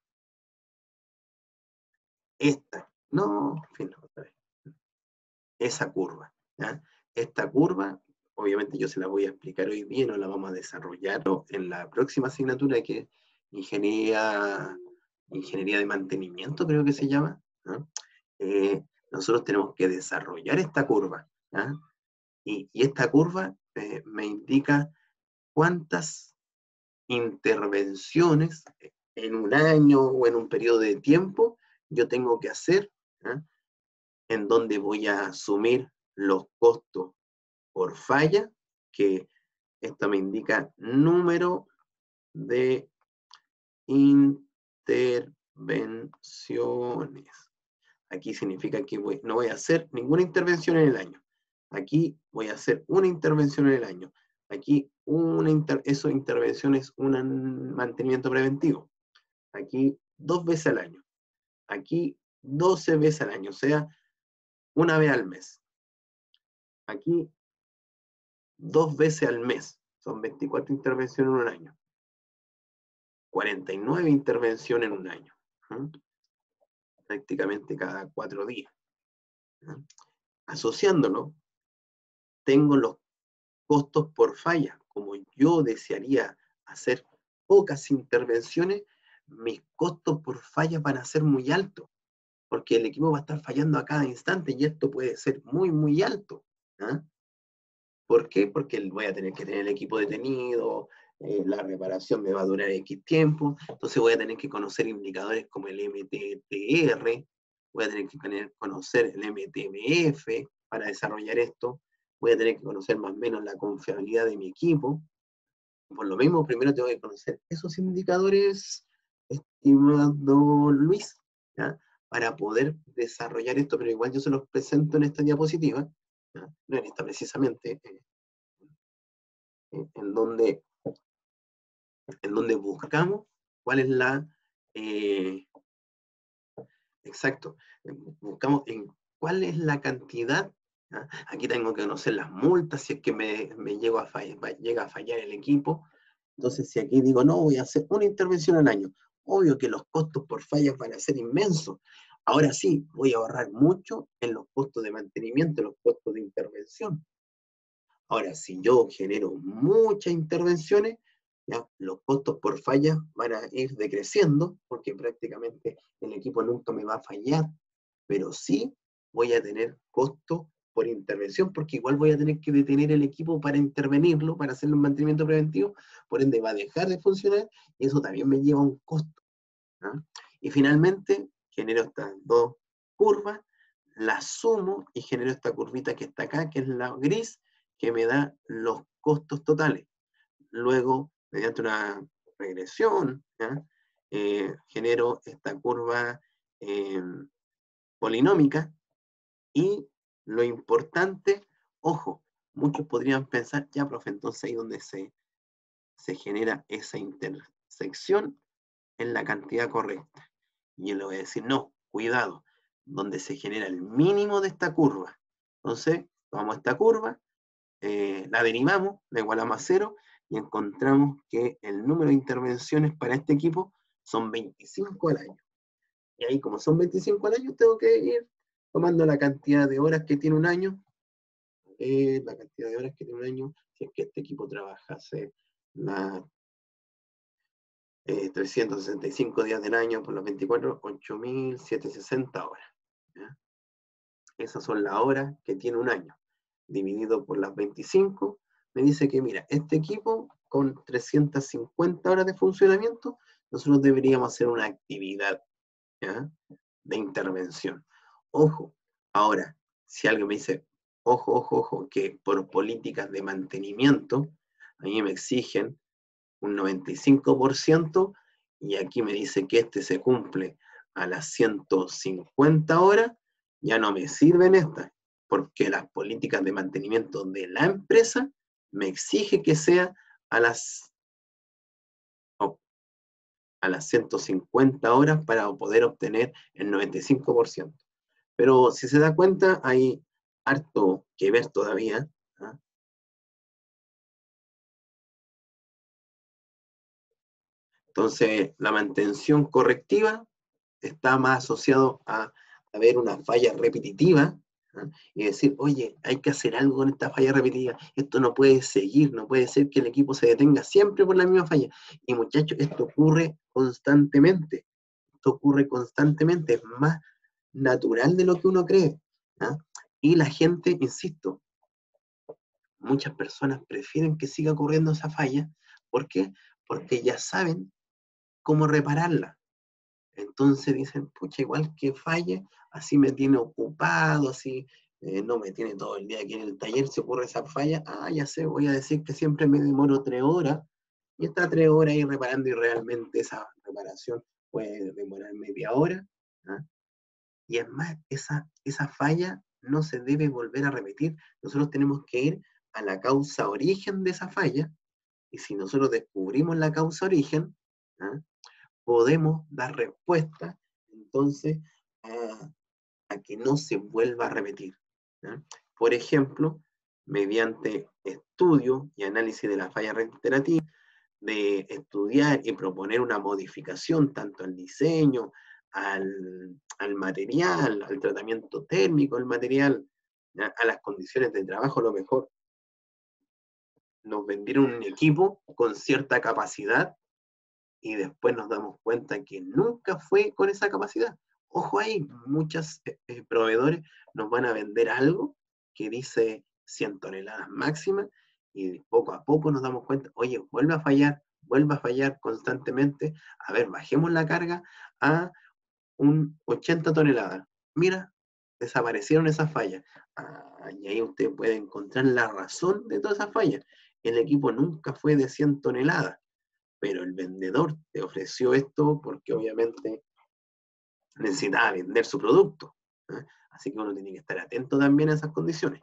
Esta, no, en fin, otra vez. Esa curva, ¿ya? Esta curva, obviamente yo se la voy a explicar hoy día, no la vamos a desarrollar en la próxima asignatura, que es ingeniería, ingeniería de mantenimiento, creo que se llama, ¿no? Eh, nosotros tenemos que desarrollar esta curva, ¿ya? Y, y esta curva eh, me indica cuántas intervenciones en un año o en un periodo de tiempo yo tengo que hacer, ¿ya? En donde voy a asumir los costos por falla, que esto me indica número de intervenciones. Aquí significa que voy, no voy a hacer ninguna intervención en el año. Aquí voy a hacer una intervención en el año. Aquí una inter, eso intervención es un mantenimiento preventivo. Aquí dos veces al año. Aquí doce veces al año, o sea, una vez al mes. Aquí dos veces al mes. Son veinticuatro intervenciones en un año. cuarenta y nueve intervenciones en un año. ¿Mm? Prácticamente cada cuatro días. ¿Mm? Asociándolo, tengo los costos por falla. Como yo desearía hacer pocas intervenciones, mis costos por falla van a ser muy altos, porque el equipo va a estar fallando a cada instante y esto puede ser muy, muy alto. ¿Ah? ¿Por qué? Porque voy a tener que tener el equipo detenido, eh, la reparación me va a durar X tiempo, entonces voy a tener que conocer indicadores como el M T T R, voy a tener que tener, conocer el M T B F para desarrollar esto, voy a tener que conocer más o menos la confiabilidad de mi equipo. Por lo mismo, primero tengo que conocer esos indicadores, estimado Luis, ¿ya? Para poder desarrollar esto, pero igual yo se los presento en esta diapositiva, ¿ya? No en esta precisamente, eh, en donde, en donde buscamos cuál es la, eh, exacto, buscamos en cuál es la cantidad, ¿ya? Aquí tengo que conocer las multas, si es que me, me llego a fallar, llega a fallar el equipo. Entonces, si aquí digo, no, voy a hacer una intervención al año, obvio que los costos por fallas van a ser inmensos. Ahora sí, voy a ahorrar mucho en los costos de mantenimiento, en los costos de intervención. Ahora, si yo genero muchas intervenciones, ¿ya? Los costos por falla van a ir decreciendo, porque prácticamente el equipo nunca me va a fallar, pero sí voy a tener costos por intervención, porque igual voy a tener que detener el equipo para intervenirlo, para hacerle un mantenimiento preventivo, por ende va a dejar de funcionar, y eso también me lleva a un costo. ¿Ah? Y finalmente, genero estas dos curvas, las sumo y genero esta curvita que está acá, que es la gris, que me da los costos totales. Luego, mediante una regresión, ¿ya? Eh, genero esta curva eh, polinómica, y lo importante, ojo, muchos podrían pensar, ya, profe, entonces ahí donde se, se genera esa intersección en la cantidad correcta. Y yo le voy a decir, no, cuidado, donde se genera el mínimo de esta curva. Entonces, tomamos esta curva, eh, la derivamos, la igualamos a cero, y encontramos que el número de intervenciones para este equipo son veinticinco al año. Y ahí, como son veinticinco al año, tengo que ir tomando la cantidad de horas que tiene un año, eh, la cantidad de horas que tiene un año, si es que este equipo trabajase la, eh, trescientos sesenta y cinco días del año por los veinticuatro, ocho mil setecientos sesenta horas. ¿Ya? Esas son las horas que tiene un año. Dividido por las veinticinco, me dice que, mira, este equipo con trescientas cincuenta horas de funcionamiento, nosotros deberíamos hacer una actividad, ¿ya? De intervención. Ojo, ahora, si alguien me dice, ojo, ojo, ojo, que por políticas de mantenimiento, a mí me exigen un noventa y cinco por ciento, y aquí me dice que este se cumple a las ciento cincuenta horas, ya no me sirven estas, porque las políticas de mantenimiento de la empresa me exige que sea a las, oh, a las ciento cincuenta horas para poder obtener el noventa y cinco por ciento. Pero si se da cuenta, hay harto que ver todavía. ¿Ah? Entonces, la mantención correctiva está más asociado a, a ver una falla repetitiva, ¿eh? Y decir, oye, hay que hacer algo con esta falla repetitiva, esto no puede seguir, no puede ser que el equipo se detenga siempre por la misma falla. Y muchachos, esto ocurre constantemente, esto ocurre constantemente, es más natural de lo que uno cree. ¿Eh? Y la gente, insisto, muchas personas prefieren que siga ocurriendo esa falla. ¿Por qué? Porque ya saben cómo repararla. Entonces dicen, pucha, igual que falle, así me tiene ocupado, así eh, no me tiene todo el día aquí en el taller, si ocurre esa falla, ah, ya sé, voy a decir que siempre me demoro tres horas, y está tres horas ahí reparando, y realmente esa reparación puede demorar media hora, ¿ah? Y es más, esa, esa falla no se debe volver a repetir, nosotros tenemos que ir a la causa origen de esa falla, y si nosotros descubrimos la causa origen, ¿ah? podemos dar respuesta entonces a, a que no se vuelva a repetir. ¿Ah? Por ejemplo, mediante estudio y análisis de la falla reiterativa, de estudiar y proponer una modificación tanto al diseño, al, al material, al tratamiento térmico del material, ¿ya? A las condiciones de trabajo, a lo mejor nos vendieron un equipo con cierta capacidad y después nos damos cuenta que nunca fue con esa capacidad. Ojo ahí, muchos eh, proveedores nos van a vender algo que dice cien toneladas máximas y poco a poco nos damos cuenta, oye, vuelve a fallar, vuelve a fallar constantemente, a ver, bajemos la carga a un ochenta toneladas. Mira, desaparecieron esas fallas. Ah, y ahí usted puede encontrar la razón de todas esas fallas. El equipo nunca fue de cien toneladas, pero el vendedor te ofreció esto porque obviamente necesitaba vender su producto. ¿eh? Así que uno tiene que estar atento también a esas condiciones.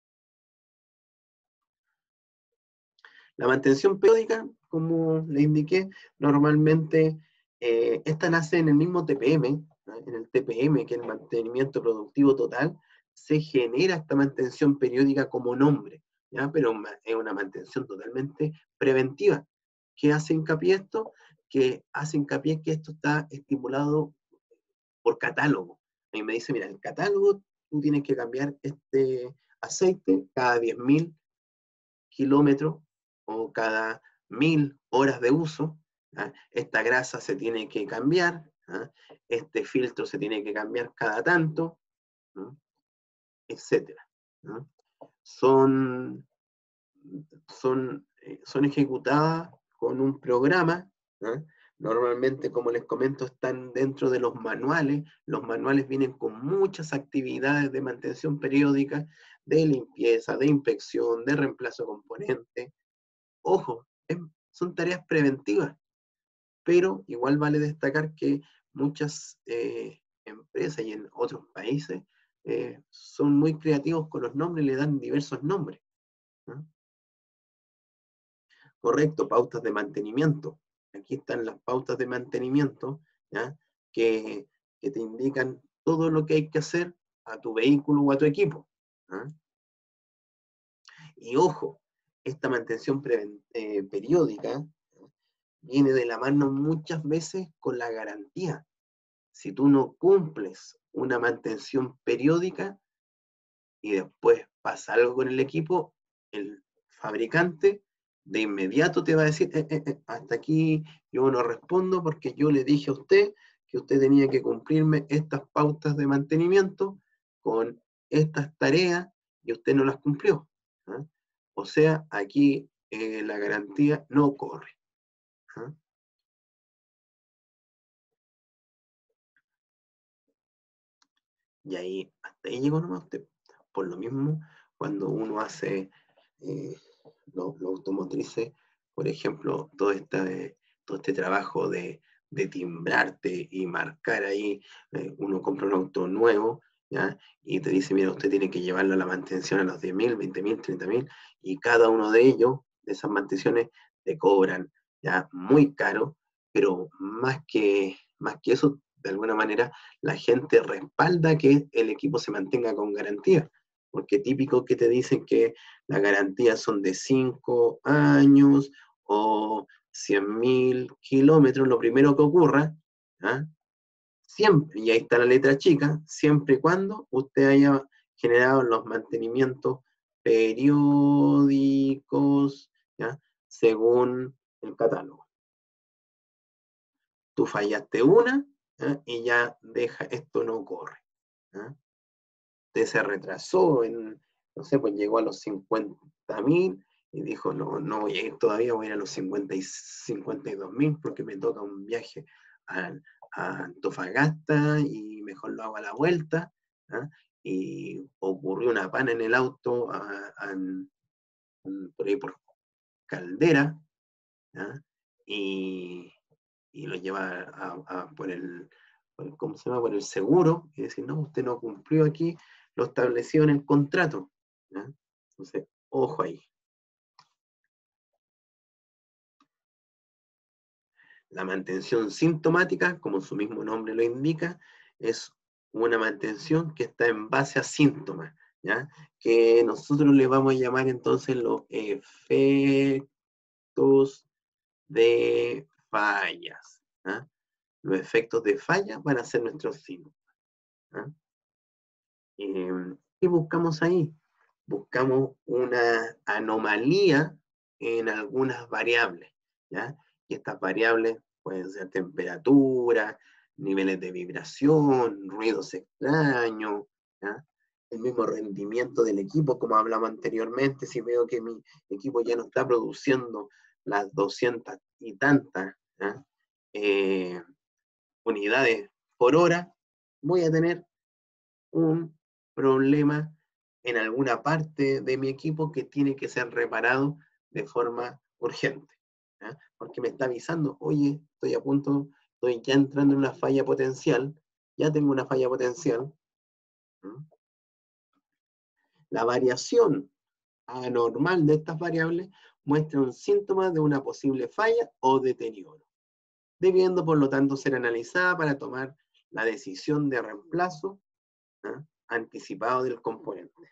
La mantención periódica, como le indiqué, normalmente eh, esta nace en el mismo T P M, ¿no? En el T P M, que es el mantenimiento productivo total, se genera esta mantención periódica como nombre, ¿ya? Pero es una mantención totalmente preventiva. ¿Qué hace hincapié esto? Que hace hincapié que esto está estipulado por catálogo. A mí me dice, mira, el catálogo, tú tienes que cambiar este aceite cada diez mil kilómetros o cada mil horas de uso. ¿ah? Esta grasa se tiene que cambiar, ¿ah? Este filtro se tiene que cambiar cada tanto, ¿no? etcétera. ¿no? Son, son, eh, son ejecutadas con un programa, ¿ah? Normalmente, como les comento, están dentro de los manuales. Los manuales vienen con muchas actividades de mantención periódica, de limpieza, de inspección, de reemplazo de componentes. Ojo, es, son tareas preventivas, pero igual vale destacar que muchas eh, empresas y en otros países eh, son muy creativos con los nombres, le dan diversos nombres. ¿no? Correcto, pautas de mantenimiento. Aquí están las pautas de mantenimiento, ¿ya? Que, que te indican todo lo que hay que hacer a tu vehículo o a tu equipo. ¿ya? Y ojo, esta mantención eh, periódica viene de la mano muchas veces con la garantía. Si tú no cumples una mantención periódica y después pasa algo con el equipo, el fabricante de inmediato te va a decir, eh, eh, eh, hasta aquí yo no respondo porque yo le dije a usted que usted tenía que cumplirme estas pautas de mantenimiento con estas tareas y usted no las cumplió. ¿eh? O sea, aquí eh, la garantía no corre. ¿eh? Y ahí, hasta ahí llegó nomás usted. Por lo mismo, cuando uno hace eh, los lo automotrices, por ejemplo, todo este, todo este trabajo de, de timbrarte y marcar ahí, eh, uno compra un auto nuevo, ¿ya? Y te dice, mira, usted tiene que llevarlo a la mantención a los diez mil, veinte mil, treinta mil, y cada uno de ellos, de esas mantenciones, te cobran ya muy caro, pero más que, más que eso, de alguna manera, la gente respalda que el equipo se mantenga con garantía, porque típico que te dicen que las garantías son de cinco años o cien mil kilómetros, lo primero que ocurra, ¿ah? siempre, y ahí está la letra chica, siempre y cuando usted haya generado los mantenimientos periódicos, ¿ya? Según el catálogo. Tú fallaste una, ¿eh? y ya deja, esto no corre. ¿eh? Usted se retrasó, en, no sé, pues llegó a los cincuenta mil y dijo, no, no voy a ir todavía, voy a ir a los cincuenta y dos mil porque me toca un viaje a, a Antofagasta y mejor lo hago a la vuelta. ¿eh? Y ocurrió una pana en el auto a, a, por ahí por Caldera, ¿eh? y y lo lleva a, a, por, el, por, ¿cómo se llama? por el seguro, y decir, no, usted no cumplió aquí lo establecido en el contrato. ¿ya? Entonces, Ojo ahí. La mantención sintomática, como su mismo nombre lo indica, es una mantención que está en base a síntomas, ¿ya? Que nosotros le vamos a llamar entonces los efectos de fallas, ¿ah? Los efectos de falla van a ser nuestros síntomas, ¿ah? Eh, ¿Qué buscamos ahí? Buscamos una anomalía en algunas variables, ¿ya? Y estas variables pueden ser temperatura, niveles de vibración, ruidos extraños, ¿ya? El mismo rendimiento del equipo, como hablamos anteriormente, si veo que mi equipo ya no está produciendo las doscientas y tantas, ¿ya? eh, unidades por hora, voy a tener un problema en alguna parte de mi equipo que tiene que ser reparado de forma urgente, ¿ya? Porque me está avisando, oye, estoy a punto, estoy ya entrando en una falla potencial, ya tengo una falla potencial. ¿Mm? La variación anormal de estas variables muestra un síntoma de una posible falla o deterioro, debiendo por lo tanto ser analizada para tomar la decisión de reemplazo, ¿ah?, anticipado del componente.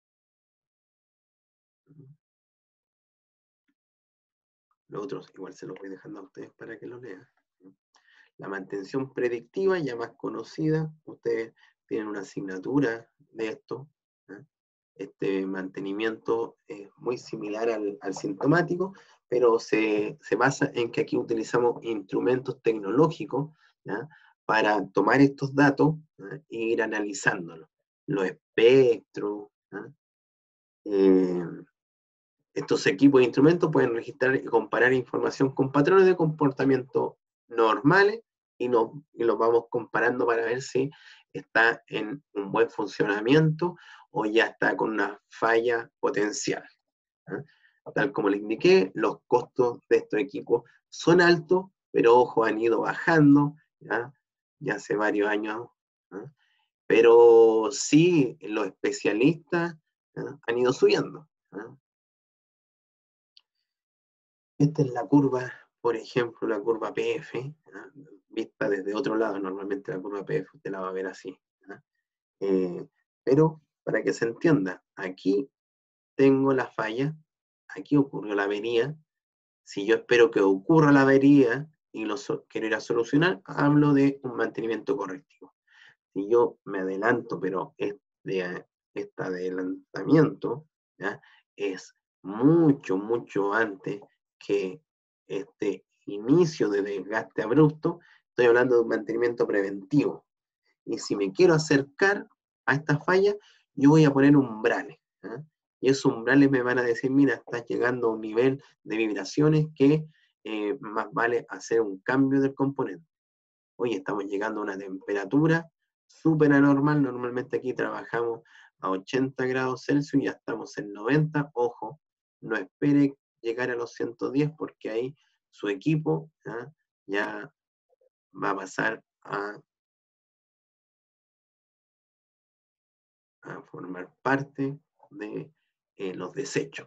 Los otros igual se los voy dejando a ustedes para que lo lean. La mantención predictiva, ya más conocida, ustedes tienen una asignatura de esto, ¿eh? Este mantenimiento es muy similar al, al sintomático, pero se, se basa en que aquí utilizamos instrumentos tecnológicos, ¿ya?, para tomar estos datos, ¿eh?, e ir analizándolos. Los espectros, ¿eh? Eh, Estos equipos de instrumentos pueden registrar y comparar información con patrones de comportamiento normales y, no, y los vamos comparando para ver si está en un buen funcionamiento o ya está con una falla potencial, ¿eh? Tal como les indiqué, los costos de estos equipos son altos, pero ojo, han ido bajando, ya, ya hace varios años, ¿eh? Pero sí, los especialistas, ¿eh?, han ido subiendo, ¿eh? Esta es la curva, por ejemplo, la curva P F, ¿eh?, vista desde otro lado. Normalmente la curva P F usted la va a ver así, ¿eh? Eh, pero para que se entienda, aquí tengo la falla, aquí ocurrió la avería. Si yo espero que ocurra la avería y lo so quiero ir a solucionar, hablo de un mantenimiento correctivo. Si yo me adelanto, pero este, este adelantamiento, ¿ya?, es mucho, mucho antes que este inicio de desgaste abrupto, estoy hablando de un mantenimiento preventivo. Y si me quiero acercar a esta falla, yo voy a poner umbrales, ¿eh? Y esos umbrales me van a decir, mira, estás llegando a un nivel de vibraciones que eh, más vale hacer un cambio del componente. Hoy estamos llegando a una temperatura súper anormal. Normalmente aquí trabajamos a ochenta grados Celsius, ya estamos en noventa. Ojo, no espere llegar a los ciento diez porque ahí su equipo, ¿eh?, ya va a pasar a, a formar parte de eh, los desechos.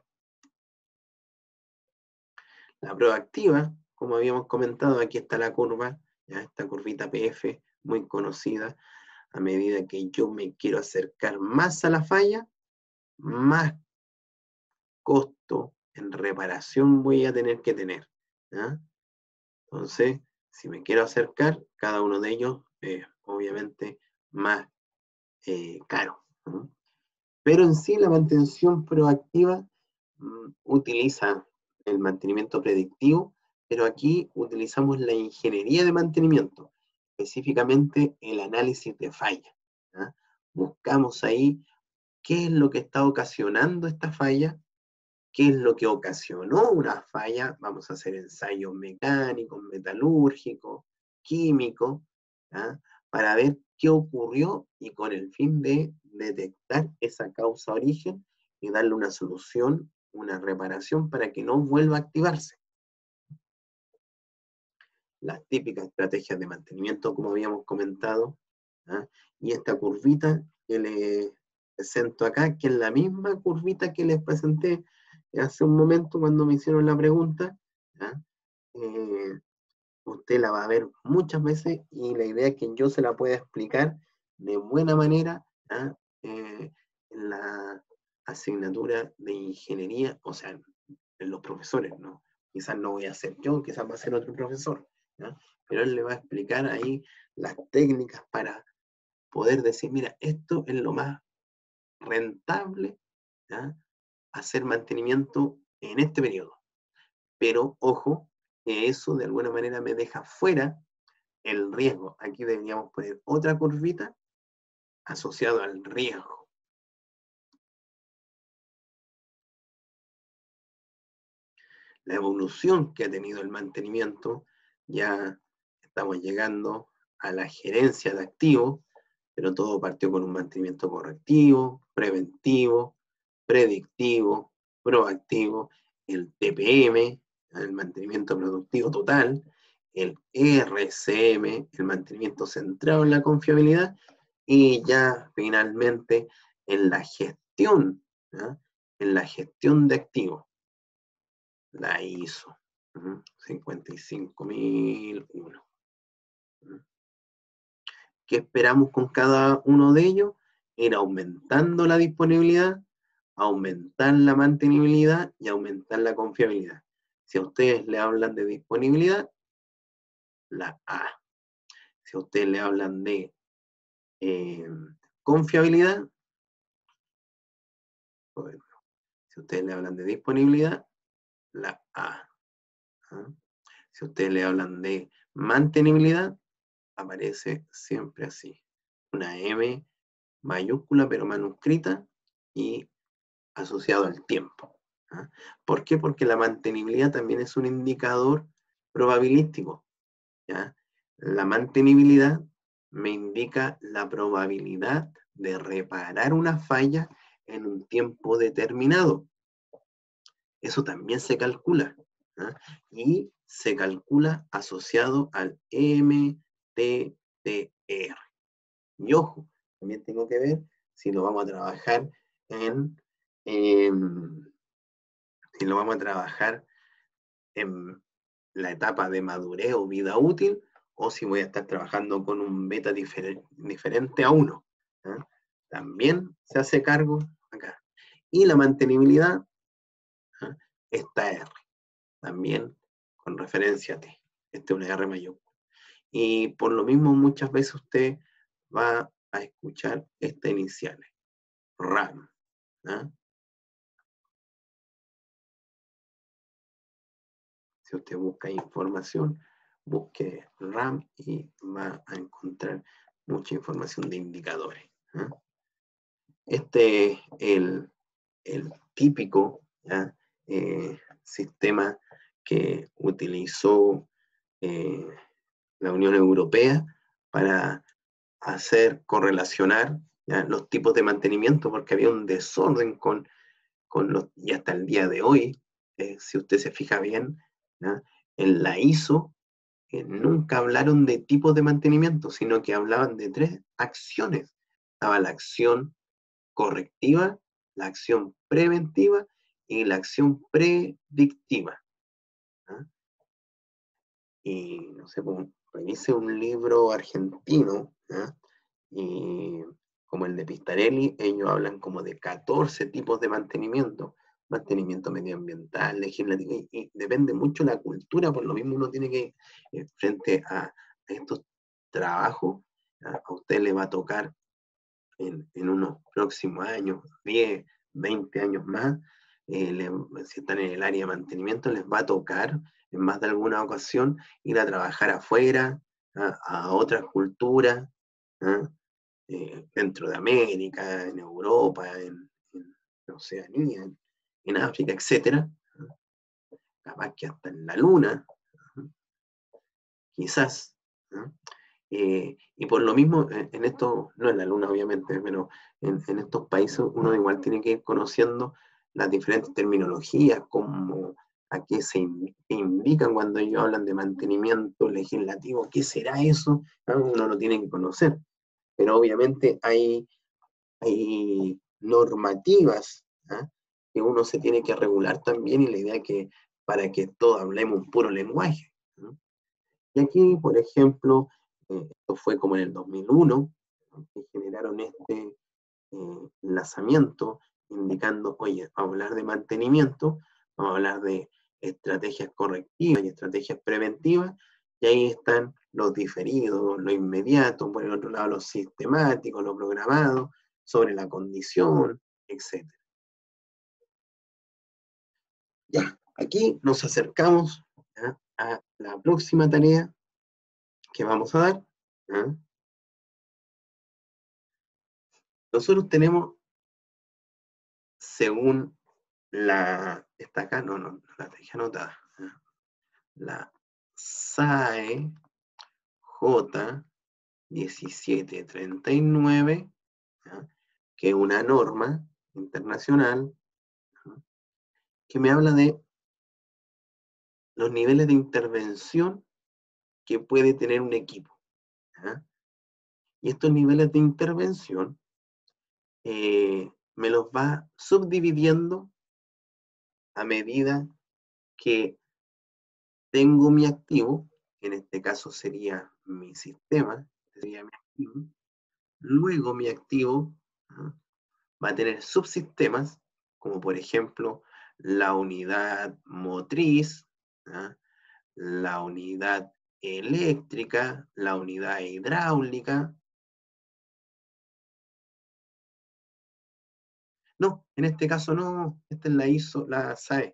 La prueba activa, como habíamos comentado, aquí está la curva, ¿ya?, esta curvita P F, muy conocida. A medida que yo me quiero acercar más a la falla, más costo en reparación voy a tener que tener, ¿ya? Entonces, si me quiero acercar, cada uno de ellos es obviamente más eh, caro, ¿no? Pero en sí la mantención proactiva mm, utiliza el mantenimiento predictivo, pero aquí utilizamos la ingeniería de mantenimiento, específicamente el análisis de falla, ¿ya? Buscamos ahí qué es lo que está ocasionando esta falla, qué es lo que ocasionó una falla. Vamos a hacer ensayos mecánicos, metalúrgicos, químicos, ¿ya?, para ver qué ocurrió y con el fin de detectar esa causa origen y darle una solución, una reparación para que no vuelva a activarse. Las típicas estrategias de mantenimiento, como habíamos comentado, ¿ah? Y esta curvita que le presento acá, que es la misma curvita que les presenté hace un momento cuando me hicieron la pregunta, ¿ya? Eh, usted la va a ver muchas veces y la idea es que yo se la pueda explicar de buena manera, ¿ya? Eh, en la asignatura de ingeniería, o sea, en los profesores, ¿no? Quizás no voy a ser yo, quizás va a ser otro profesor, ¿ya? Pero él le va a explicar ahí las técnicas para poder decir, mira, esto es lo más rentable, ¿ya? Hacer mantenimiento en este periodo. Pero, ojo, que eso de alguna manera me deja fuera el riesgo. Aquí deberíamos poner otra curvita asociado al riesgo. La evolución que ha tenido el mantenimiento, ya estamos llegando a la gerencia de activos, pero todo partió con un mantenimiento correctivo, preventivo, predictivo, proactivo, el T P M, el mantenimiento productivo total, el R C M, el mantenimiento centrado en la confiabilidad, y ya finalmente en la gestión, ¿ya? En la gestión de activos, la I S O, uh, cincuenta y cinco mil uno. ¿Qué esperamos con cada uno de ellos? Ir aumentando la disponibilidad, aumentar la mantenibilidad y aumentar la confiabilidad. Si a ustedes le hablan de disponibilidad, la A. Si a ustedes le hablan de eh, confiabilidad, bueno, si a ustedes le hablan de disponibilidad, la A. ¿Ah? Si a ustedes le hablan de mantenibilidad, aparece siempre así. Una M mayúscula pero manuscrita y asociado al tiempo. ¿Ah? ¿Por qué? Porque la mantenibilidad también es un indicador probabilístico, ¿ya? La mantenibilidad me indica la probabilidad de reparar una falla en un tiempo determinado. Eso también se calcula, ¿ah? Y se calcula asociado al M T T R. Y ojo, también tengo que ver si lo vamos a trabajar en, eh, si lo vamos a trabajar en la etapa de madurez o vida útil, o si voy a estar trabajando con un beta difer diferente a uno. ¿eh? También se hace cargo acá. Y la mantenibilidad, ¿eh? Esta R, también con referencia a T. Esta es una R mayúscula. Y por lo mismo muchas veces usted va a escuchar estas iniciales. RAM. ¿eh? Si usted busca información, busque RAM y va a encontrar mucha información de indicadores. ¿eh? Este es el, el típico eh, sistema que utilizó eh, la Unión Europea para hacer correlacionar ¿ya? Los tipos de mantenimiento, porque había un desorden con, con los, y hasta el día de hoy, eh, si usted se fija bien, ¿ya? En la I S O eh, nunca hablaron de tipos de mantenimiento, sino que hablaban de tres acciones. Estaba la acción correctiva, la acción preventiva y la acción predictiva. ¿Ah? Y no sé, pues, revise un libro argentino, ¿ah? Y como el de Pistarelli, ellos hablan como de catorce tipos de mantenimiento. Mantenimiento medioambiental, legislativo, y, y depende mucho de la cultura, por lo mismo uno tiene que, eh, frente a estos trabajos, ¿ah? A usted le va a tocar en, en unos próximos años, diez, veinte años más, eh, le, si están en el área de mantenimiento, les va a tocar en más de alguna ocasión ir a trabajar afuera, ¿ah? A otras culturas, ¿ah? Eh, dentro de América, en Europa, en, en Oceanía, en, en África, etcétera. Capaz que hasta en la Luna, quizás. ¿no? Eh, y por lo mismo, en, en esto, no en la Luna obviamente, pero en, en estos países uno igual tiene que ir conociendo las diferentes terminologías, como a qué se indican cuando ellos hablan de mantenimiento legislativo, qué será eso, ¿no? Uno lo tiene que conocer. Pero obviamente hay, hay normativas, ¿ah? Que uno se tiene que regular también, y la idea es que para que todos hablemos un puro lenguaje, ¿no? Y aquí, por ejemplo, eh, esto fue como en el dos mil uno, ¿no? Que generaron este eh, enlazamiento indicando, oye, vamos a hablar de mantenimiento, vamos a hablar de estrategias correctivas y estrategias preventivas, y ahí están los diferidos, lo inmediato, por el otro lado los sistemáticos, lo programado, sobre la condición, etcétera. Ya, aquí nos acercamos, ¿ya?, a la próxima tarea que vamos a dar, ¿ya? Nosotros tenemos, según la, está acá, no, no, la dejé anotada, ¿ya?, la S A E J diecisiete treinta y nueve, ¿ya?, que es una norma internacional, ¿ya?, que me habla de los niveles de intervención que puede tener un equipo, ¿ya? Y estos niveles de intervención eh, me los va subdividiendo a medida que tengo mi activo, en este caso sería mi sistema, sería mi activo. Luego mi activo, ¿ah?, va a tener subsistemas, como por ejemplo la unidad motriz, ¿ah?, la unidad eléctrica, la unidad hidráulica. No, en este caso no, esta es la I S O, la S A E.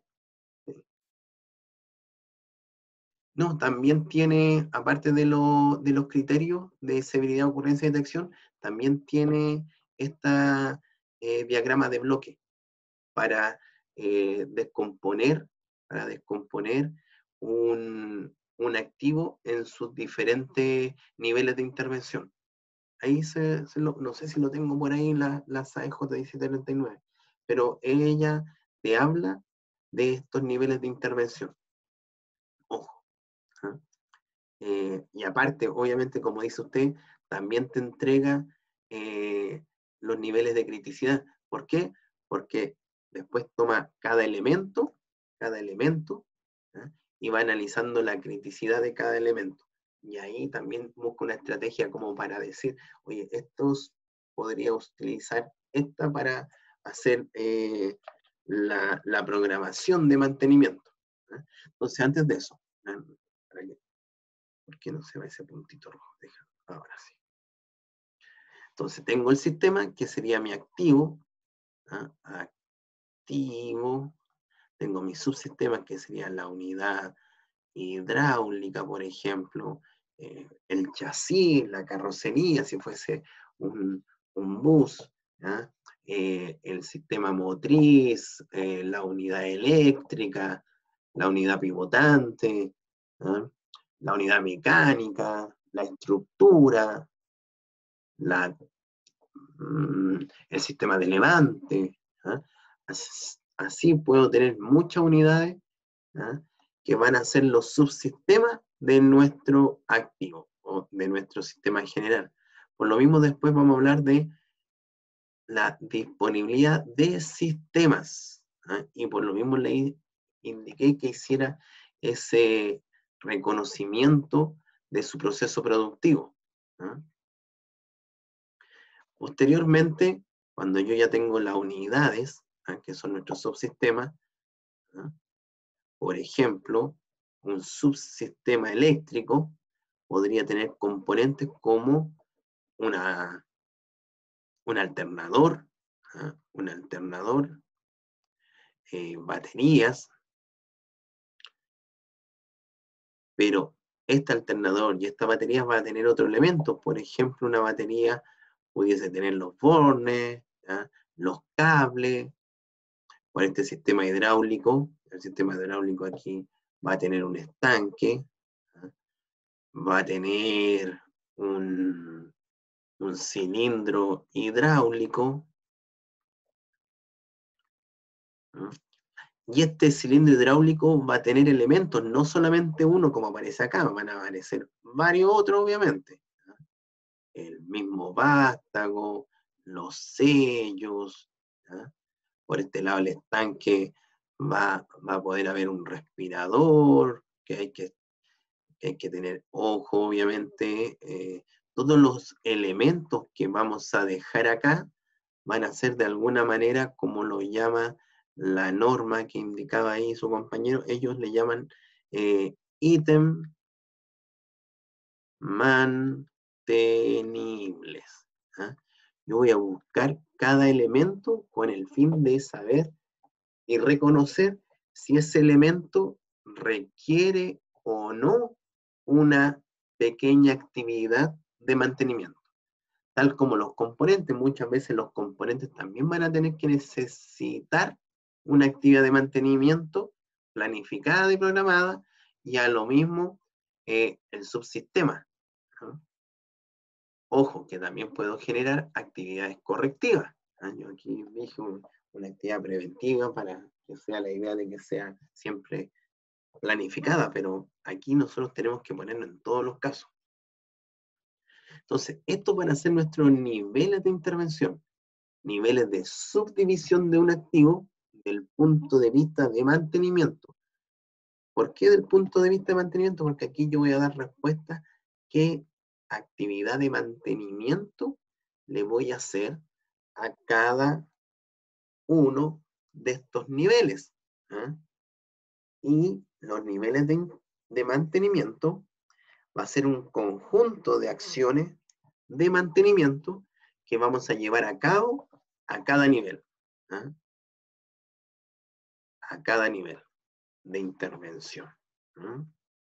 No, también tiene, aparte de, lo, de los criterios de severidad, ocurrencia y detección, también tiene esta eh, diagrama de bloque para eh, descomponer, para descomponer un, un activo en sus diferentes niveles de intervención. Ahí se, se lo, no sé si lo tengo por ahí, la, la S A E J diecisiete treinta y nueve, pero ella te habla de estos niveles de intervención. Ojo. ¿Ah? Eh, y aparte, obviamente, como dice usted, también te entrega eh, los niveles de criticidad. ¿Por qué? Porque después toma cada elemento, cada elemento, ¿ah?, y va analizando la criticidad de cada elemento. Y ahí también busca una estrategia como para decir, oye, estos podría utilizar esta para hacer eh, la, la programación de mantenimiento, ¿ah? Entonces, antes de eso, ¿ah?, para que ¿por qué no se va ese puntito rojo? Deja, ahora sí. Entonces tengo el sistema, que sería mi activo, ¿ah?, activo. Tengo mis subsistemas, que sería la unidad hidráulica, por ejemplo, eh, el chasis, la carrocería, si fuese un, un bus, ¿ah?, eh, el sistema motriz, eh, la unidad eléctrica, la unidad pivotante, ¿ah?, la unidad mecánica, la estructura, la, mm, el sistema de levante, ¿ah? Así, así puedo tener muchas unidades, ¿ah?, que van a ser los subsistemas de nuestro activo, o de nuestro sistema en general. Por lo mismo, después vamos a hablar de la disponibilidad de sistemas, ¿ah? Y por lo mismo le indiqué que hiciera ese reconocimiento de su proceso productivo, ¿ah? Posteriormente, cuando yo ya tengo las unidades, ¿ah?, que son nuestros subsistemas, ¿ah?, por ejemplo, un subsistema eléctrico podría tener componentes como una, un alternador, ¿ah?, un alternador, eh, baterías, pero este alternador y esta batería va a tener otro elemento. Por ejemplo, una batería pudiese tener los bornes, ¿ah?, los cables. Por este sistema hidráulico, el sistema hidráulico aquí va a tener un estanque, ¿ah?, va a tener un, un cilindro hidráulico, ¿ah? Y este cilindro hidráulico va a tener elementos, no solamente uno como aparece acá, van a aparecer varios otros, obviamente, ¿ah? El mismo vástago, los sellos, ¿ah? Por este lado el estanque va, va a poder haber un respirador, que hay que, que, hay que tener ojo, obviamente. Eh, todos los elementos que vamos a dejar acá van a ser de alguna manera, como lo llama la norma que indicaba ahí su compañero, ellos le llaman eh, ítem mantenibles. ¿ah? Yo voy a buscar cada elemento con el fin de saber y reconocer si ese elemento requiere o no una pequeña actividad de mantenimiento. Tal como los componentes, muchas veces los componentes también van a tener que necesitar una actividad de mantenimiento planificada y programada, y a lo mismo eh, el subsistema. ¿no? Ojo, que también puedo generar actividades correctivas. ¿no? Yo aquí dije un, una actividad preventiva para que sea la idea de que sea siempre planificada, pero aquí nosotros tenemos que ponerlo en todos los casos. Entonces, estos van a ser nuestros niveles de intervención, niveles de subdivisión de un activo del punto de vista de mantenimiento. ¿Por qué del punto de vista de mantenimiento? Porque aquí yo voy a dar respuesta qué actividad de mantenimiento le voy a hacer a cada uno de estos niveles. ¿eh? Y los niveles de, de mantenimiento va a ser un conjunto de acciones de mantenimiento que vamos a llevar a cabo a cada nivel. ¿eh? A cada nivel de intervención. ¿eh?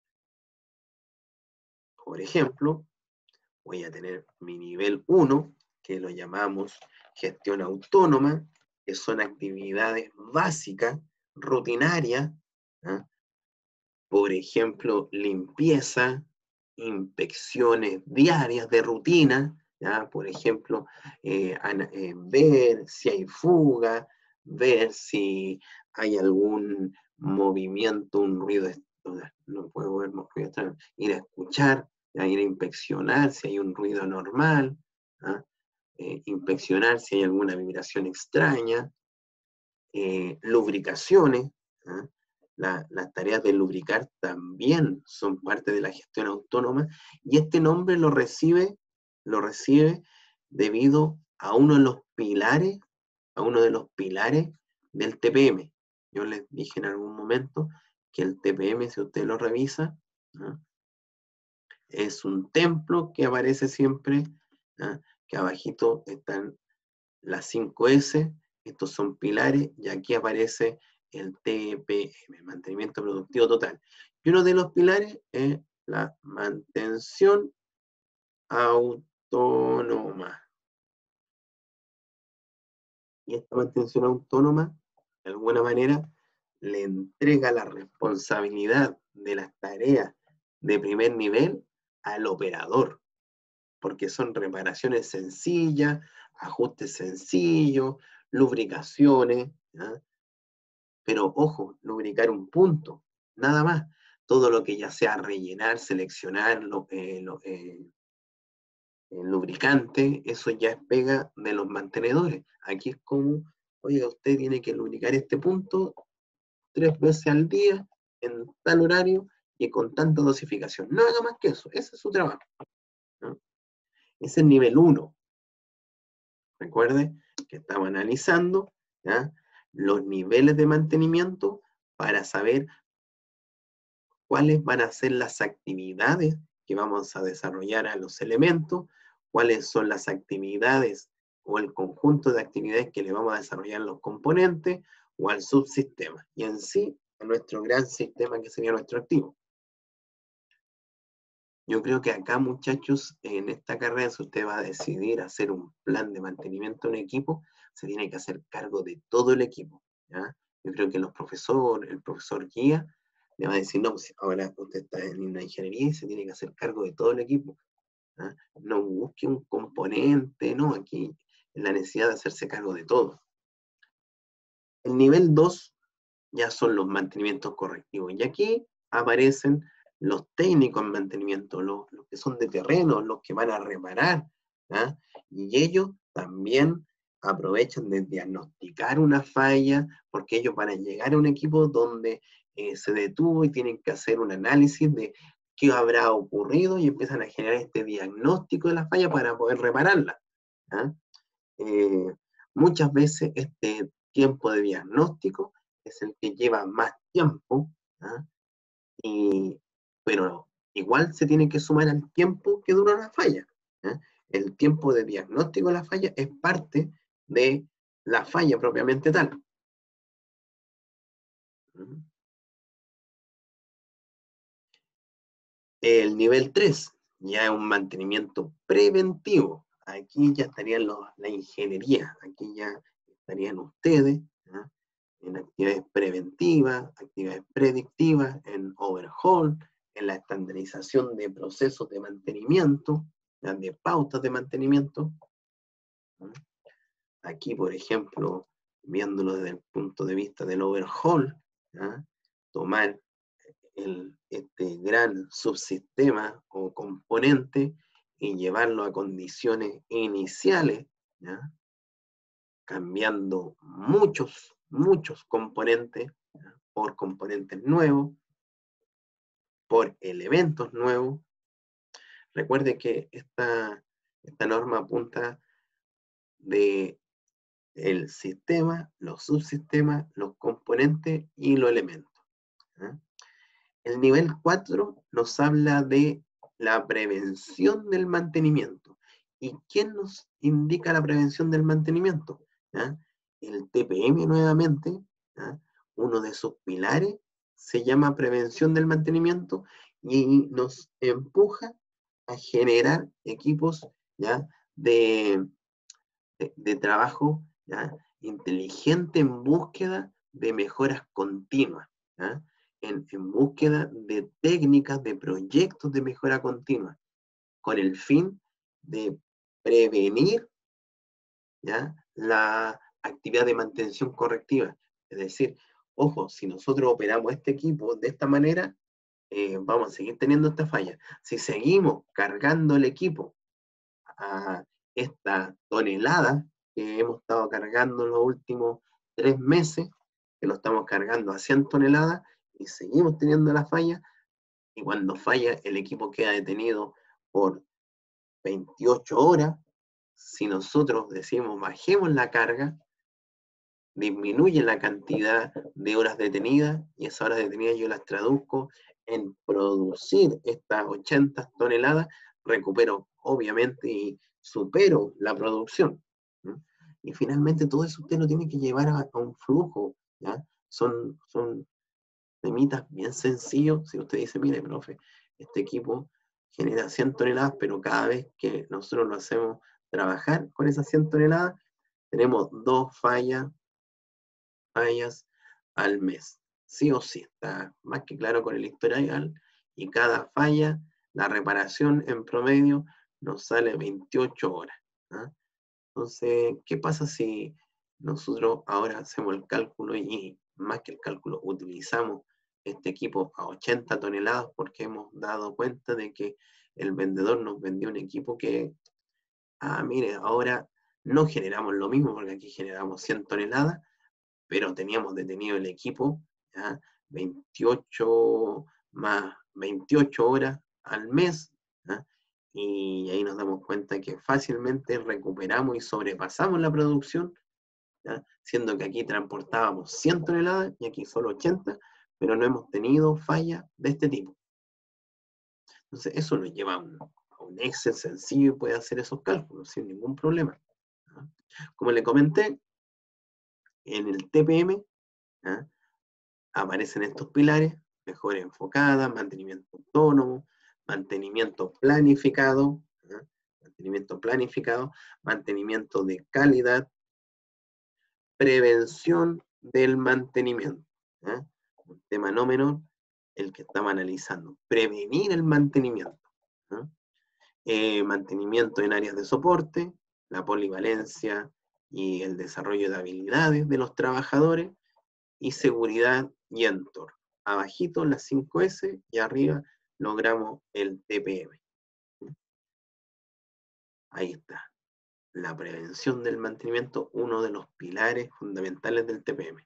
Por ejemplo, voy a tener mi nivel uno, que lo llamamos gestión autónoma, que son actividades básicas, rutinarias, ¿eh? por ejemplo, limpieza, inspecciones diarias de rutina, ¿ya? Por ejemplo, eh, eh, ver si hay fuga, ver si hay algún movimiento, un ruido, no puedo ver, ir a escuchar, ¿ya? Ir a inspeccionar si hay un ruido normal, ¿ah? eh, inspeccionar si hay alguna vibración extraña, eh, lubricaciones, ¿ah? La, las tareas de lubricar también son parte de la gestión autónoma, y este nombre lo recibe, lo recibe debido a uno de los pilares, a uno de los pilares del T P M. Yo les dije en algún momento que el T P M, si usted lo revisa, ¿no? es un templo que aparece siempre, ¿no? que abajito están las cinco ese, estos son pilares, y aquí aparece el T P M, mantenimiento productivo total. Y uno de los pilares es la mantención autónoma. Y esta mantención autónoma, de alguna manera, le entrega la responsabilidad de las tareas de primer nivel al operador, porque son reparaciones sencillas, ajustes sencillos, lubricaciones, ¿ya? Pero ojo, lubricar un punto, nada más. Todo lo que ya sea rellenar, seleccionar, lo, eh, lo, eh, el lubricante, eso ya es pega de los mantenedores. Aquí es como, oiga, usted tiene que lubricar este punto tres veces al día, en tal horario y con tanta dosificación. No haga más que eso, ese es su trabajo. ¿no? Ese es el nivel uno. Recuerde que estamos analizando ¿ya? los niveles de mantenimiento para saber cuáles van a ser las actividades que vamos a desarrollar a los elementos, cuáles son las actividades o el conjunto de actividades que le vamos a desarrollar a los componentes o al subsistema, y en sí a nuestro gran sistema que sería nuestro activo. Yo creo que acá, muchachos, en esta carrera, si usted va a decidir hacer un plan de mantenimiento en un equipo, se tiene que hacer cargo de todo el equipo. ¿ya? Yo creo que los profesores, el profesor guía, le va a decir, no, pues ahora usted está en una ingeniería y se tiene que hacer cargo de todo el equipo. ¿ah? No busque un componente, no, aquí es la necesidad de hacerse cargo de todo. El nivel dos ya son los mantenimientos correctivos, y aquí aparecen los técnicos en mantenimiento, los, los que son de terreno, los que van a reparar, ¿ah? y ellos también aprovechan de diagnosticar una falla, porque ellos van a llegar a un equipo donde eh, se detuvo y tienen que hacer un análisis de qué habrá ocurrido y empiezan a generar este diagnóstico de la falla para poder repararla. ¿Ah? Eh, muchas veces este tiempo de diagnóstico es el que lleva más tiempo, ¿ah? y, pero igual se tiene que sumar al tiempo que dura la falla. ¿Ah? El tiempo de diagnóstico de la falla es parte de la falla propiamente tal. ¿Mm? El nivel tres ya es un mantenimiento preventivo. Aquí ya estarían los, la ingeniería, aquí ya estarían ustedes, ¿ah? En actividades preventivas, actividades predictivas, en overhaul, en la estandarización de procesos de mantenimiento, ¿ya? De pautas de mantenimiento. ¿Ah? Aquí, por ejemplo, viéndolo desde el punto de vista del overhaul, ¿ah? Tomar el, este gran subsistema o componente y llevarlo a condiciones iniciales, ¿ya? Cambiando muchos, muchos componentes, ¿ya? Por componentes nuevos, por elementos nuevos. Recuerde que esta, esta norma apunta de el sistema, los subsistemas, los componentes y los elementos. ¿Ya? El nivel cuatro nos habla de la prevención del mantenimiento. ¿Y quién nos indica la prevención del mantenimiento? ¿Ya? El T P M nuevamente, ¿ya? Uno de sus pilares se llama prevención del mantenimiento y nos empuja a generar equipos, ¿ya? De, de, de trabajo, ¿ya? Inteligente en búsqueda de mejoras continuas, ¿ya? En, en búsqueda de técnicas, de proyectos de mejora continua, con el fin de prevenir, ¿ya? La actividad de mantención correctiva. Es decir, ojo, si nosotros operamos este equipo de esta manera, eh, vamos a seguir teniendo esta falla. Si seguimos cargando el equipo a esta tonelada que hemos estado cargando en los últimos tres meses, que lo estamos cargando a cien toneladas, y seguimos teniendo la falla, y cuando falla el equipo queda detenido por veintiocho horas, si nosotros decimos bajemos la carga, disminuye la cantidad de horas detenidas, y esas horas detenidas yo las traduzco en producir estas ochenta toneladas, recupero obviamente y supero la producción. ¿No? Y finalmente todo eso usted lo tiene que llevar a, a un flujo, ¿ya? Son, son temitas bien sencillos. Si usted dice, mire, profe, este equipo genera cien toneladas, pero cada vez que nosotros lo hacemos trabajar con esas cien toneladas, tenemos dos fallas, fallas al mes. Sí o sí, está más que claro con el historial, y cada falla, la reparación en promedio nos sale veintiocho horas. ¿Ah? Entonces, ¿qué pasa si nosotros ahora hacemos el cálculo y, más que el cálculo, utilizamos este equipo a ochenta toneladas porque hemos dado cuenta de que el vendedor nos vendió un equipo que, ah, mire, ahora no generamos lo mismo porque aquí generamos cien toneladas, pero teníamos detenido el equipo, ¿ya? veintiocho más veintiocho horas al mes, ¿ya? Y ahí nos damos cuenta que fácilmente recuperamos y sobrepasamos la producción, ¿ya? Siendo que aquí transportábamos cien toneladas y aquí solo ochenta, pero no hemos tenido falla de este tipo. Entonces eso nos lleva a un, a un Excel sencillo y puede hacer esos cálculos sin ningún problema, ¿ya? Como le comenté, en el T P M, ¿ya? Aparecen estos pilares: mejora enfocada, mantenimiento autónomo, mantenimiento planificado, ¿eh? mantenimiento planificado, mantenimiento de calidad, prevención del mantenimiento. ¿Eh? Un tema no menor, el que estamos analizando, prevenir el mantenimiento. ¿Eh? Eh, mantenimiento en áreas de soporte, la polivalencia y el desarrollo de habilidades de los trabajadores, y seguridad y entorno. Abajito las cinco ese y arriba logramos el T P M. Ahí está. la prevención del mantenimiento, uno de los pilares fundamentales del T P M.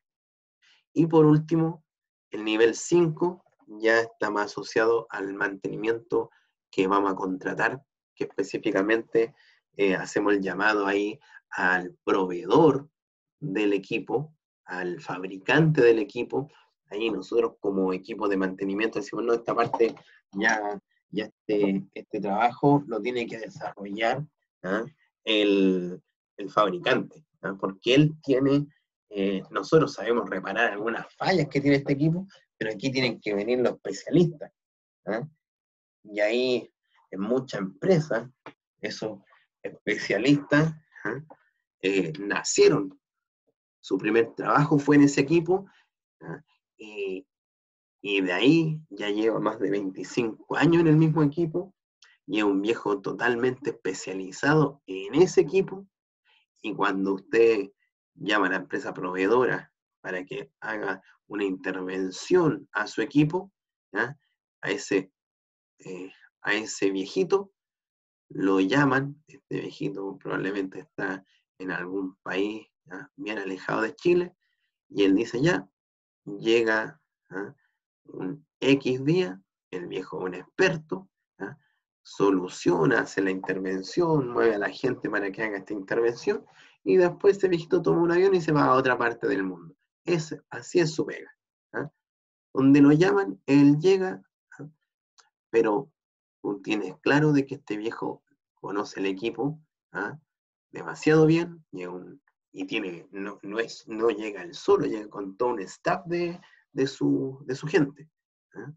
Y por último, el nivel cinco ya está más asociado al mantenimiento que vamos a contratar, que específicamente eh, hacemos el llamado ahí al proveedor del equipo, al fabricante del equipo. Ahí nosotros como equipo de mantenimiento decimos, no, esta parte ya, ya este, este trabajo lo tiene que desarrollar ¿ah? el, el fabricante, ¿ah? Porque él tiene, eh, nosotros sabemos reparar algunas fallas que tiene este equipo, pero aquí tienen que venir los especialistas. ¿Ah? Y ahí en muchas empresas, esos especialistas ¿ah? eh, nacieron. Su primer trabajo fue en ese equipo ¿ah? y, y de ahí ya lleva más de veinticinco años en el mismo equipo y es un viejo totalmente especializado en ese equipo. Y cuando usted llama a la empresa proveedora para que haga una intervención a su equipo, ¿ya? a ese eh, a ese viejito, lo llaman, este viejito probablemente está en algún país ¿ya? bien alejado de Chile, y él dice ya, llega ¿ya? un X día, el viejo es un experto, ¿ya? soluciona, hace la intervención, mueve a la gente para que haga esta intervención, y después ese viejito toma un avión y se va a otra parte del mundo. Es, así es su pega. ¿ya? Donde lo llaman, él llega, ¿ya? pero tú tienes claro de que este viejo conoce el equipo ¿ah? demasiado bien y, un, y tiene, no, no, es, no llega él solo, llega con todo un staff de, de, su, de su gente. ¿ah?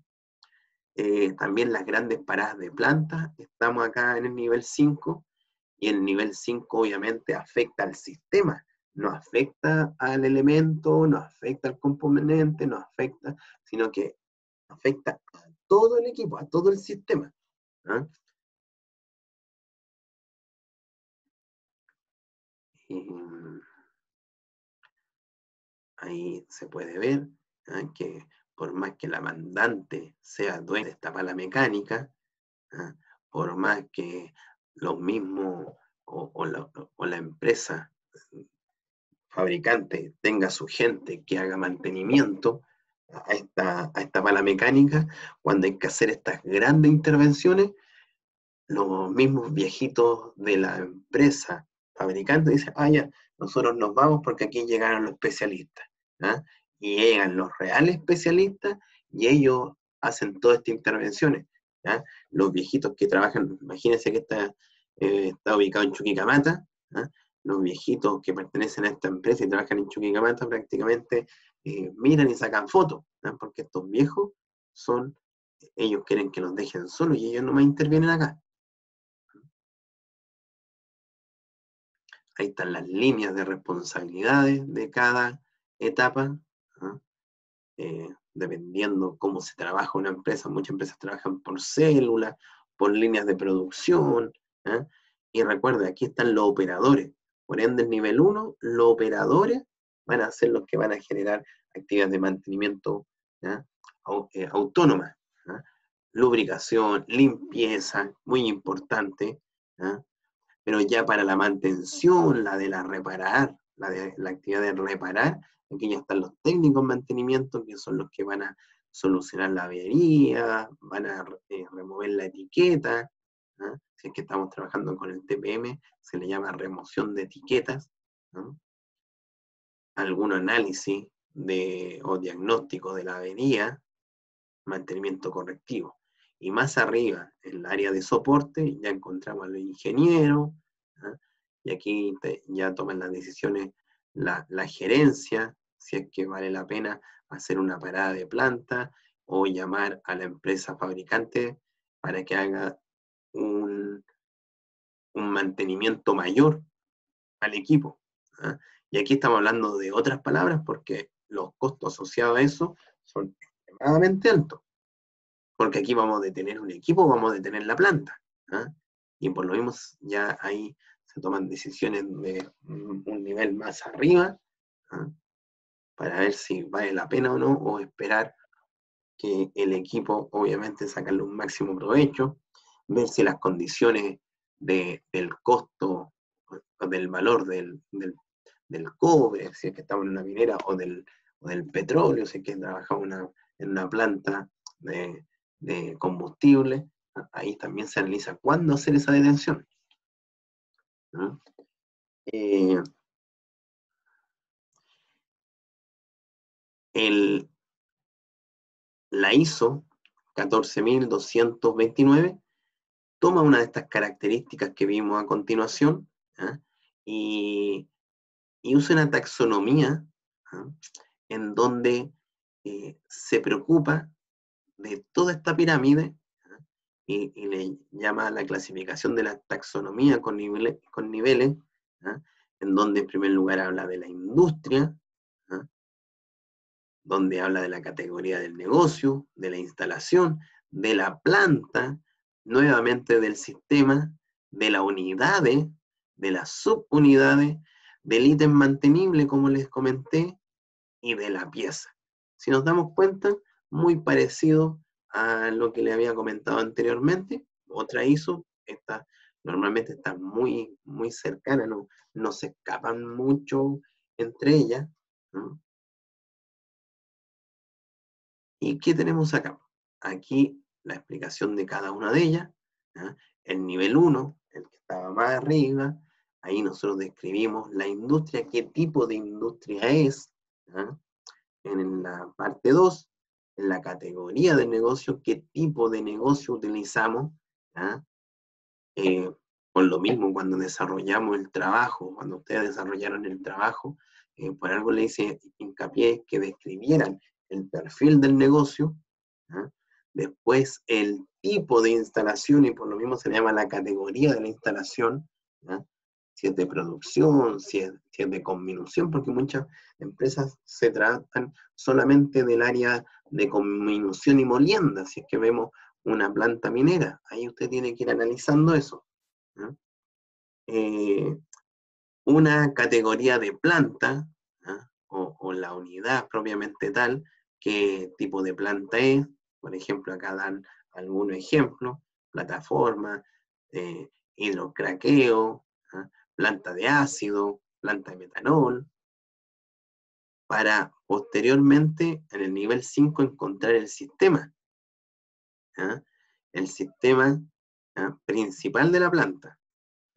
Eh, también las grandes paradas de planta, estamos acá en el nivel cinco, y el nivel cinco obviamente afecta al sistema, no afecta al elemento, no afecta al componente, no afecta, sino que afecta a todo el equipo, a todo el sistema. ¿ah? Y ahí se puede ver ¿ah? que por más que la mandante sea dueña de esta pala mecánica, ¿ah? por más que los mismos o, o, la, o la empresa fabricante tenga su gente que haga mantenimiento a esta, a esta pala mecánica, cuando hay que hacer estas grandes intervenciones, los mismos viejitos de la empresa fabricante dicen, ah, ya, nosotros nos vamos porque aquí llegaron los especialistas. ¿ah? Y llegan los reales especialistas y ellos hacen todas estas intervenciones. ¿ah? Los viejitos que trabajan, imagínense que está, eh, está ubicado en Chuquicamata, ¿ah? los viejitos que pertenecen a esta empresa y trabajan en Chuquicamata prácticamente eh, miran y sacan fotos, ¿ah? porque estos viejos son, ellos quieren que los dejen solos y ellos no más intervienen acá. Ahí están las líneas de responsabilidades de cada etapa, ¿ah? eh, dependiendo cómo se trabaja una empresa. Muchas empresas trabajan por células, por líneas de producción. ¿ah? Y recuerda, aquí están los operadores. Por ende, el nivel uno, los operadores van a ser los que van a generar actividades de mantenimiento ¿ah? eh, autónomas. ¿ah? Lubricación, limpieza, muy importante. ¿ah? Pero ya para la mantención, la de la reparar, la de la actividad de reparar, aquí ya están los técnicos de mantenimiento, que son los que van a solucionar la avería, van a eh, remover la etiqueta, ¿no? Si es que estamos trabajando con el T P M, se le llama remoción de etiquetas, ¿no? Algún análisis de, o diagnóstico de la avería, mantenimiento correctivo. Y más arriba, en el área de soporte, ya encontramos a los ingenieros, ¿ah? y aquí te, ya toman las decisiones la, la gerencia, si es que vale la pena hacer una parada de planta o llamar a la empresa fabricante para que haga un, un mantenimiento mayor al equipo. ¿ah? Y aquí estamos hablando de otras palabras porque los costos asociados a eso son extremadamente altos. Porque aquí vamos a detener un equipo, vamos a detener la planta. ¿ah? Y por lo mismo ya ahí se toman decisiones de un nivel más arriba, ¿ah? para ver si vale la pena o no, o esperar que el equipo obviamente sacarle un máximo provecho, ver si las condiciones de, del costo o del valor del, del, del cobre, si es que estamos en una minera, o del, o del petróleo, si es que trabajamos una, en una planta de, de combustible, ahí también se analiza cuándo hacer esa detención. ¿No? Eh, el, la I S O catorce mil doscientos veintinueve toma una de estas características que vimos a continuación, ¿eh? y, y usa una taxonomía, ¿eh? en donde eh, se preocupa de toda esta pirámide, ¿eh? y, y le llama la clasificación de la taxonomía con niveles, con niveles ¿eh? en donde en primer lugar habla de la industria, ¿eh? donde habla de la categoría del negocio, de la instalación, de la planta, nuevamente del sistema, de las unidades, de las subunidades, del ítem mantenible, como les comenté, y de la pieza. Si nos damos cuenta, muy parecido a lo que le había comentado anteriormente, otra I S O, esta normalmente está muy, muy cercana, no, no se escapan mucho entre ellas, ¿no? ¿Y qué tenemos acá? Aquí la explicación de cada una de ellas, ¿ya? El nivel uno, el que estaba más arriba, ahí nosotros describimos la industria, qué tipo de industria es, ¿ya? En la parte dos, en la categoría de negocio, qué tipo de negocio utilizamos, ¿ya? Eh, por lo mismo, cuando desarrollamos el trabajo, cuando ustedes desarrollaron el trabajo, eh, por algo le hice hincapié que describieran el perfil del negocio, ¿eh? Después el tipo de instalación, y por lo mismo se le llama la categoría de la instalación, ¿eh? Si es de producción, si es, si es de conminución, porque muchas empresas se tratan solamente del área de conminución y molienda, si es que vemos una planta minera, ahí usted tiene que ir analizando eso, ¿no? Eh, una categoría de planta, ¿no? o, o la unidad propiamente tal, qué tipo de planta es, por ejemplo, acá dan algunos ejemplos, plataforma, eh, hidrocraqueo, ¿no? Planta de ácido, planta de metanol, para posteriormente en el nivel cinco encontrar el sistema, ¿eh? El sistema, ¿eh? principal de la planta, ¿eh?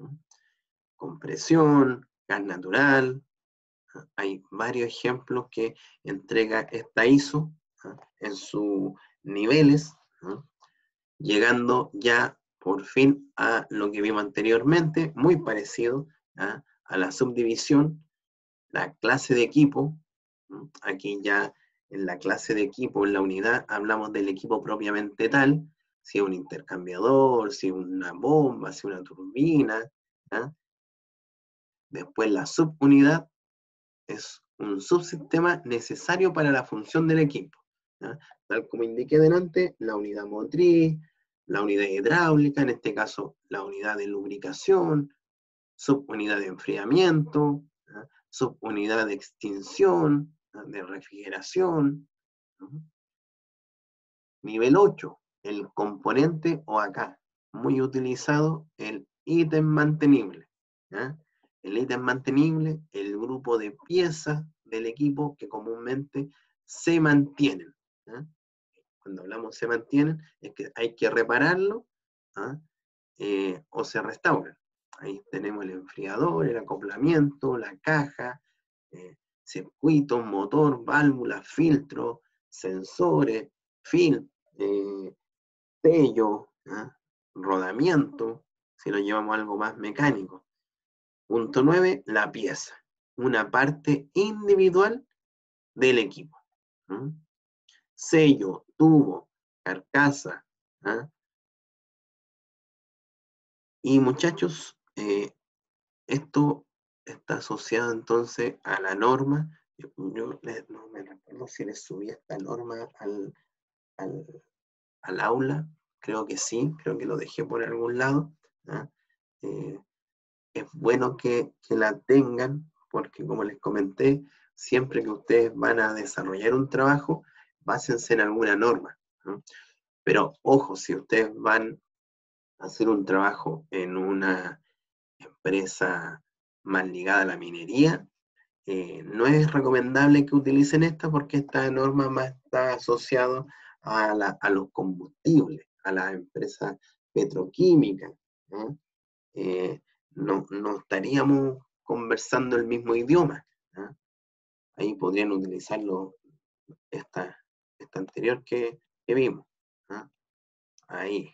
Compresión, gas natural, ¿eh? Hay varios ejemplos que entrega esta I S O, ¿eh? en sus niveles, ¿eh? Llegando ya por fin a lo que vimos anteriormente, muy parecido, ¿eh? a la subdivisión, la clase de equipo, ¿eh? Aquí ya en la clase de equipo, en la unidad, hablamos del equipo propiamente tal, si es un intercambiador, si es una bomba, si es una turbina, ¿eh? Después la subunidad es un subsistema necesario para la función del equipo, ¿eh? Tal como indiqué delante, la unidad motriz, la unidad hidráulica, en este caso la unidad de lubricación, subunidad de enfriamiento, ¿eh? Subunidad de extinción, ¿eh? de refrigeración. ¿eh? Nivel ocho, el componente o acá, muy utilizado, el ítem mantenible, ¿eh? El ítem mantenible, el grupo de piezas del equipo que comúnmente se mantienen, ¿eh? Cuando hablamos se mantienen, es que hay que repararlo, ¿eh? Eh, o se restauran. Ahí tenemos el enfriador, el acoplamiento, la caja, eh, circuitos, motor, válvulas, filtro, sensores, film, eh, sello, ¿eh? rodamiento, si lo llevamos a algo más mecánico. Punto nueve, la pieza, una parte individual del equipo. ¿eh? Sello, tubo, carcasa. ¿eh? Y muchachos, eh, esto está asociado entonces a la norma. Yo, yo no me recuerdo si les subí esta norma al, al, al aula, creo que sí, creo que lo dejé por algún lado. ¿eh? Eh, es bueno que, que la tengan, porque como les comenté, siempre que ustedes van a desarrollar un trabajo, básense en alguna norma, ¿no? Pero ojo, si ustedes van a hacer un trabajo en una empresa más ligada a la minería, eh, no es recomendable que utilicen esta porque esta norma más está asociada a, la, a los combustibles, a las empresas petroquímicas, ¿no? Eh, no, no estaríamos conversando el mismo idioma, ¿no? Ahí podrían utilizarlo esta, esta anterior que, que vimos, ¿no? Ahí.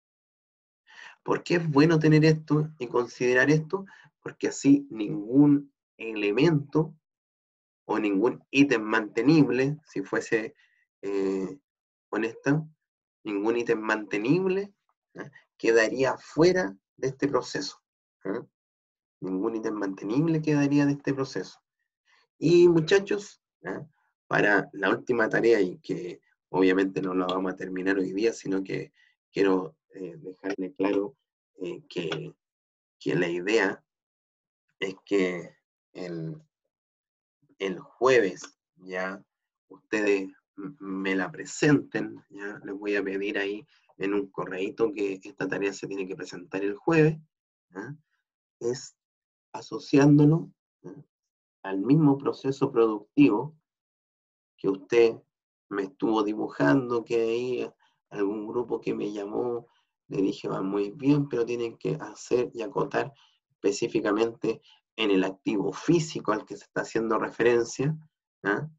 ¿Por qué es bueno tener esto y considerar esto? Porque así ningún elemento o ningún ítem mantenible, si fuese eh, honesto, ningún ítem mantenible, ¿eh? quedaría fuera de este proceso. ¿eh? Ningún ítem mantenible quedaría de este proceso. Y muchachos, ¿eh? para la última tarea, y que obviamente no la vamos a terminar hoy día, sino que quiero eh, dejarle claro eh, que, que la idea es que el, el jueves ya ustedes me la presenten, ya les voy a pedir ahí en un correíto que esta tarea se tiene que presentar el jueves, ¿ya? Es asociándolo, ¿ya? al mismo proceso productivo que usted me estuvo dibujando, que ahí algún grupo que me llamó, le dije, va muy bien, pero tienen que hacer y acotar específicamente en el activo físico al que se está haciendo referencia. ¿eh?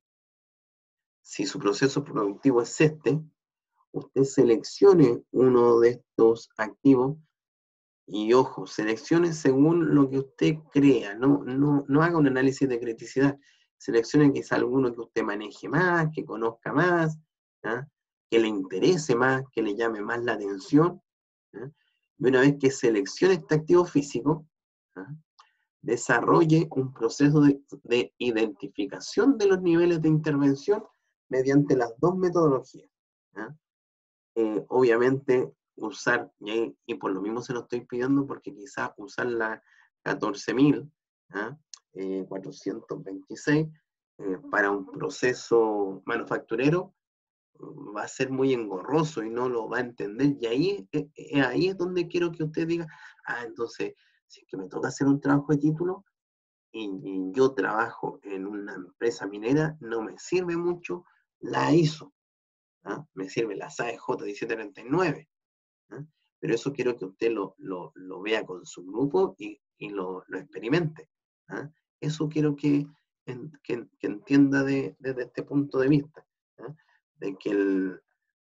Si su proceso productivo es este, usted seleccione uno de estos activos y, ojo, seleccione según lo que usted crea, no, no, no haga un análisis de criticidad, seleccione quizá alguno que usted maneje más, que conozca más, ¿eh? que le interese más, que le llame más la atención, ¿eh? y una vez que seleccione este activo físico, ¿eh? desarrolle un proceso de, de identificación de los niveles de intervención mediante las dos metodologías. ¿eh? Eh, obviamente usar, y, y por lo mismo se lo estoy pidiendo porque quizás usar la catorce mil cuatrocientos veintiséis eh, para un proceso manufacturero va a ser muy engorroso y no lo va a entender, y ahí, eh, eh, ahí es donde quiero que usted diga, ah, entonces, si es que me toca hacer un trabajo de título y, y yo trabajo en una empresa minera, no me sirve mucho la I S O, ¿ah? me sirve la S A E J diecisiete treinta y nueve, ¿ah? pero eso quiero que usted lo, lo, lo vea con su grupo y, y lo, lo experimente. ¿ah? Eso quiero que, en, que, que entienda de, desde este punto de vista, ¿ah? de, que el,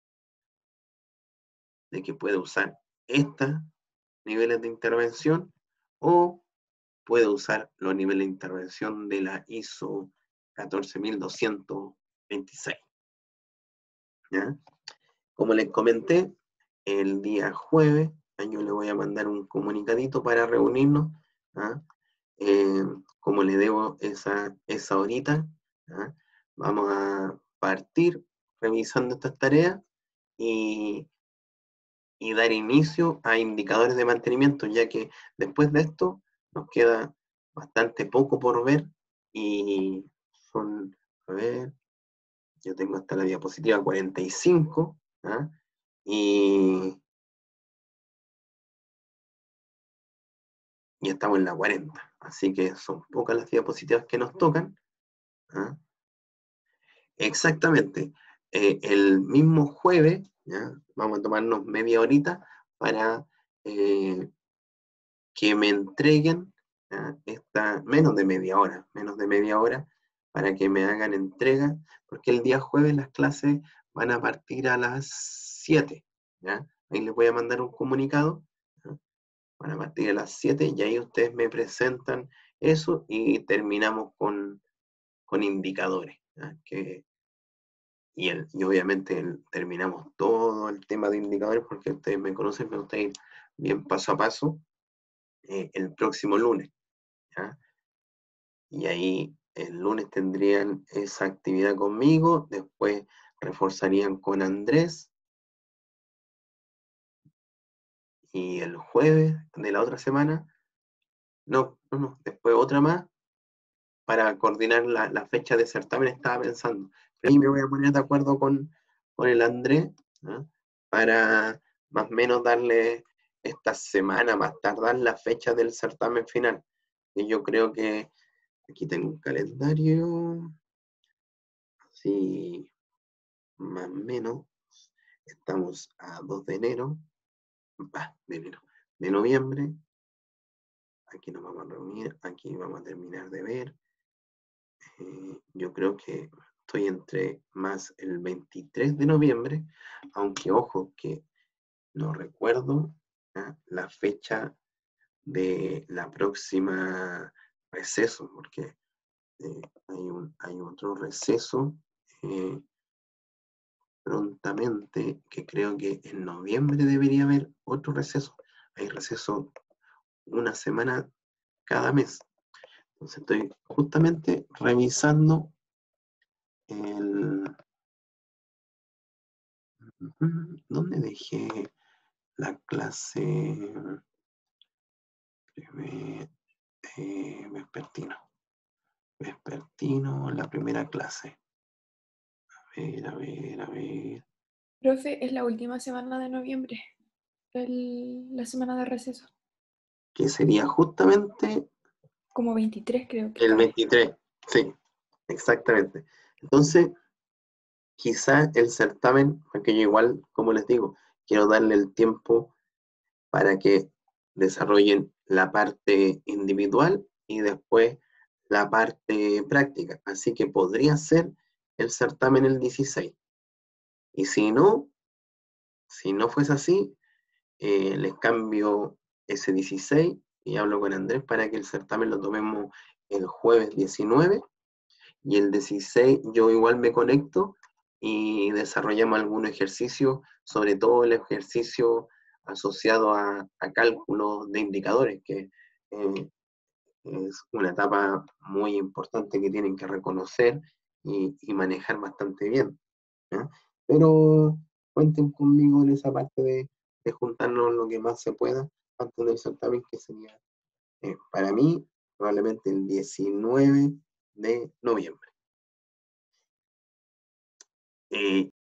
de que puede usar estos niveles de intervención o puede usar los niveles de intervención de la I S O catorce mil doscientos veintiséis. ¿ya? Como les comenté, el día jueves, yo le voy a mandar un comunicadito para reunirnos, ¿ah? eh, como le debo esa, esa horita, ¿ah? vamos a partir revisando estas tareas y, y dar inicio a indicadores de mantenimiento, ya que después de esto nos queda bastante poco por ver y son, a ver, yo tengo hasta la diapositiva cuarenta y cinco, ¿ah? y, y estamos en la cuarenta, así que son pocas las diapositivas que nos tocan. ¿ah? Exactamente, eh, el mismo jueves, ¿ya? vamos a tomarnos media horita para eh, que me entreguen ¿ya? esta, menos de media hora, menos de media hora, para que me hagan entrega, porque el día jueves las clases van a partir a las siete, ¿ya? Ahí les voy a mandar un comunicado, ¿ya? Van a partir a las siete y ahí ustedes me presentan eso y terminamos con, con indicadores, ¿ya? Que, y, el, y obviamente el, terminamos todo el tema de indicadores porque ustedes me conocen, me gusta ir bien paso a paso eh, el próximo lunes. ¿ya? Y ahí el lunes tendrían esa actividad conmigo, después reforzarían con Andrés, y el jueves de la otra semana, no, no, no, después otra más, para coordinar la, la fecha de certamen estaba pensando. Pero ahí me voy a poner de acuerdo con, con el Andrés, ¿no? para más o menos darle esta semana, más tardar la fecha del certamen final. Y yo creo que aquí tengo un calendario, así más o menos, estamos a dos de enero, bah, de enero, de noviembre, aquí nos vamos a reunir, aquí vamos a terminar de ver. Eh, yo creo que estoy entre más el veintitrés de noviembre, aunque ojo que no recuerdo ¿ah? la fecha de la próxima receso, porque eh, hay, un, hay otro receso eh, prontamente, que creo que en noviembre debería haber otro receso. Hay receso una semana cada mes. Entonces estoy justamente revisando el... ¿Dónde dejé la clase eh, eh, vespertino? Vespertino, la primera clase. A ver, a ver, a ver. Profe, es la última semana de noviembre, el- la semana de receso. Que sería justamente Como veintitrés creo que el está. veintitrés. Sí, exactamente. Entonces, quizá el certamen, porque yo igual, como les digo, quiero darle el tiempo para que desarrollen la parte individual y después la parte práctica. Así que podría ser el certamen el dieciséis. Y si no, si no fuese así, eh, les cambio ese dieciséis y hablo con Andrés para que el certamen lo tomemos el jueves diecinueve y el dieciséis yo igual me conecto y desarrollamos algún ejercicio, sobre todo el ejercicio asociado a, a cálculos de indicadores, que eh, es una etapa muy importante que tienen que reconocer y, y manejar bastante bien. ¿ya? Pero cuenten conmigo en esa parte de, de juntarnos lo que más se pueda antes del certamen, que sería eh, para mí probablemente el diecinueve de noviembre. Eh,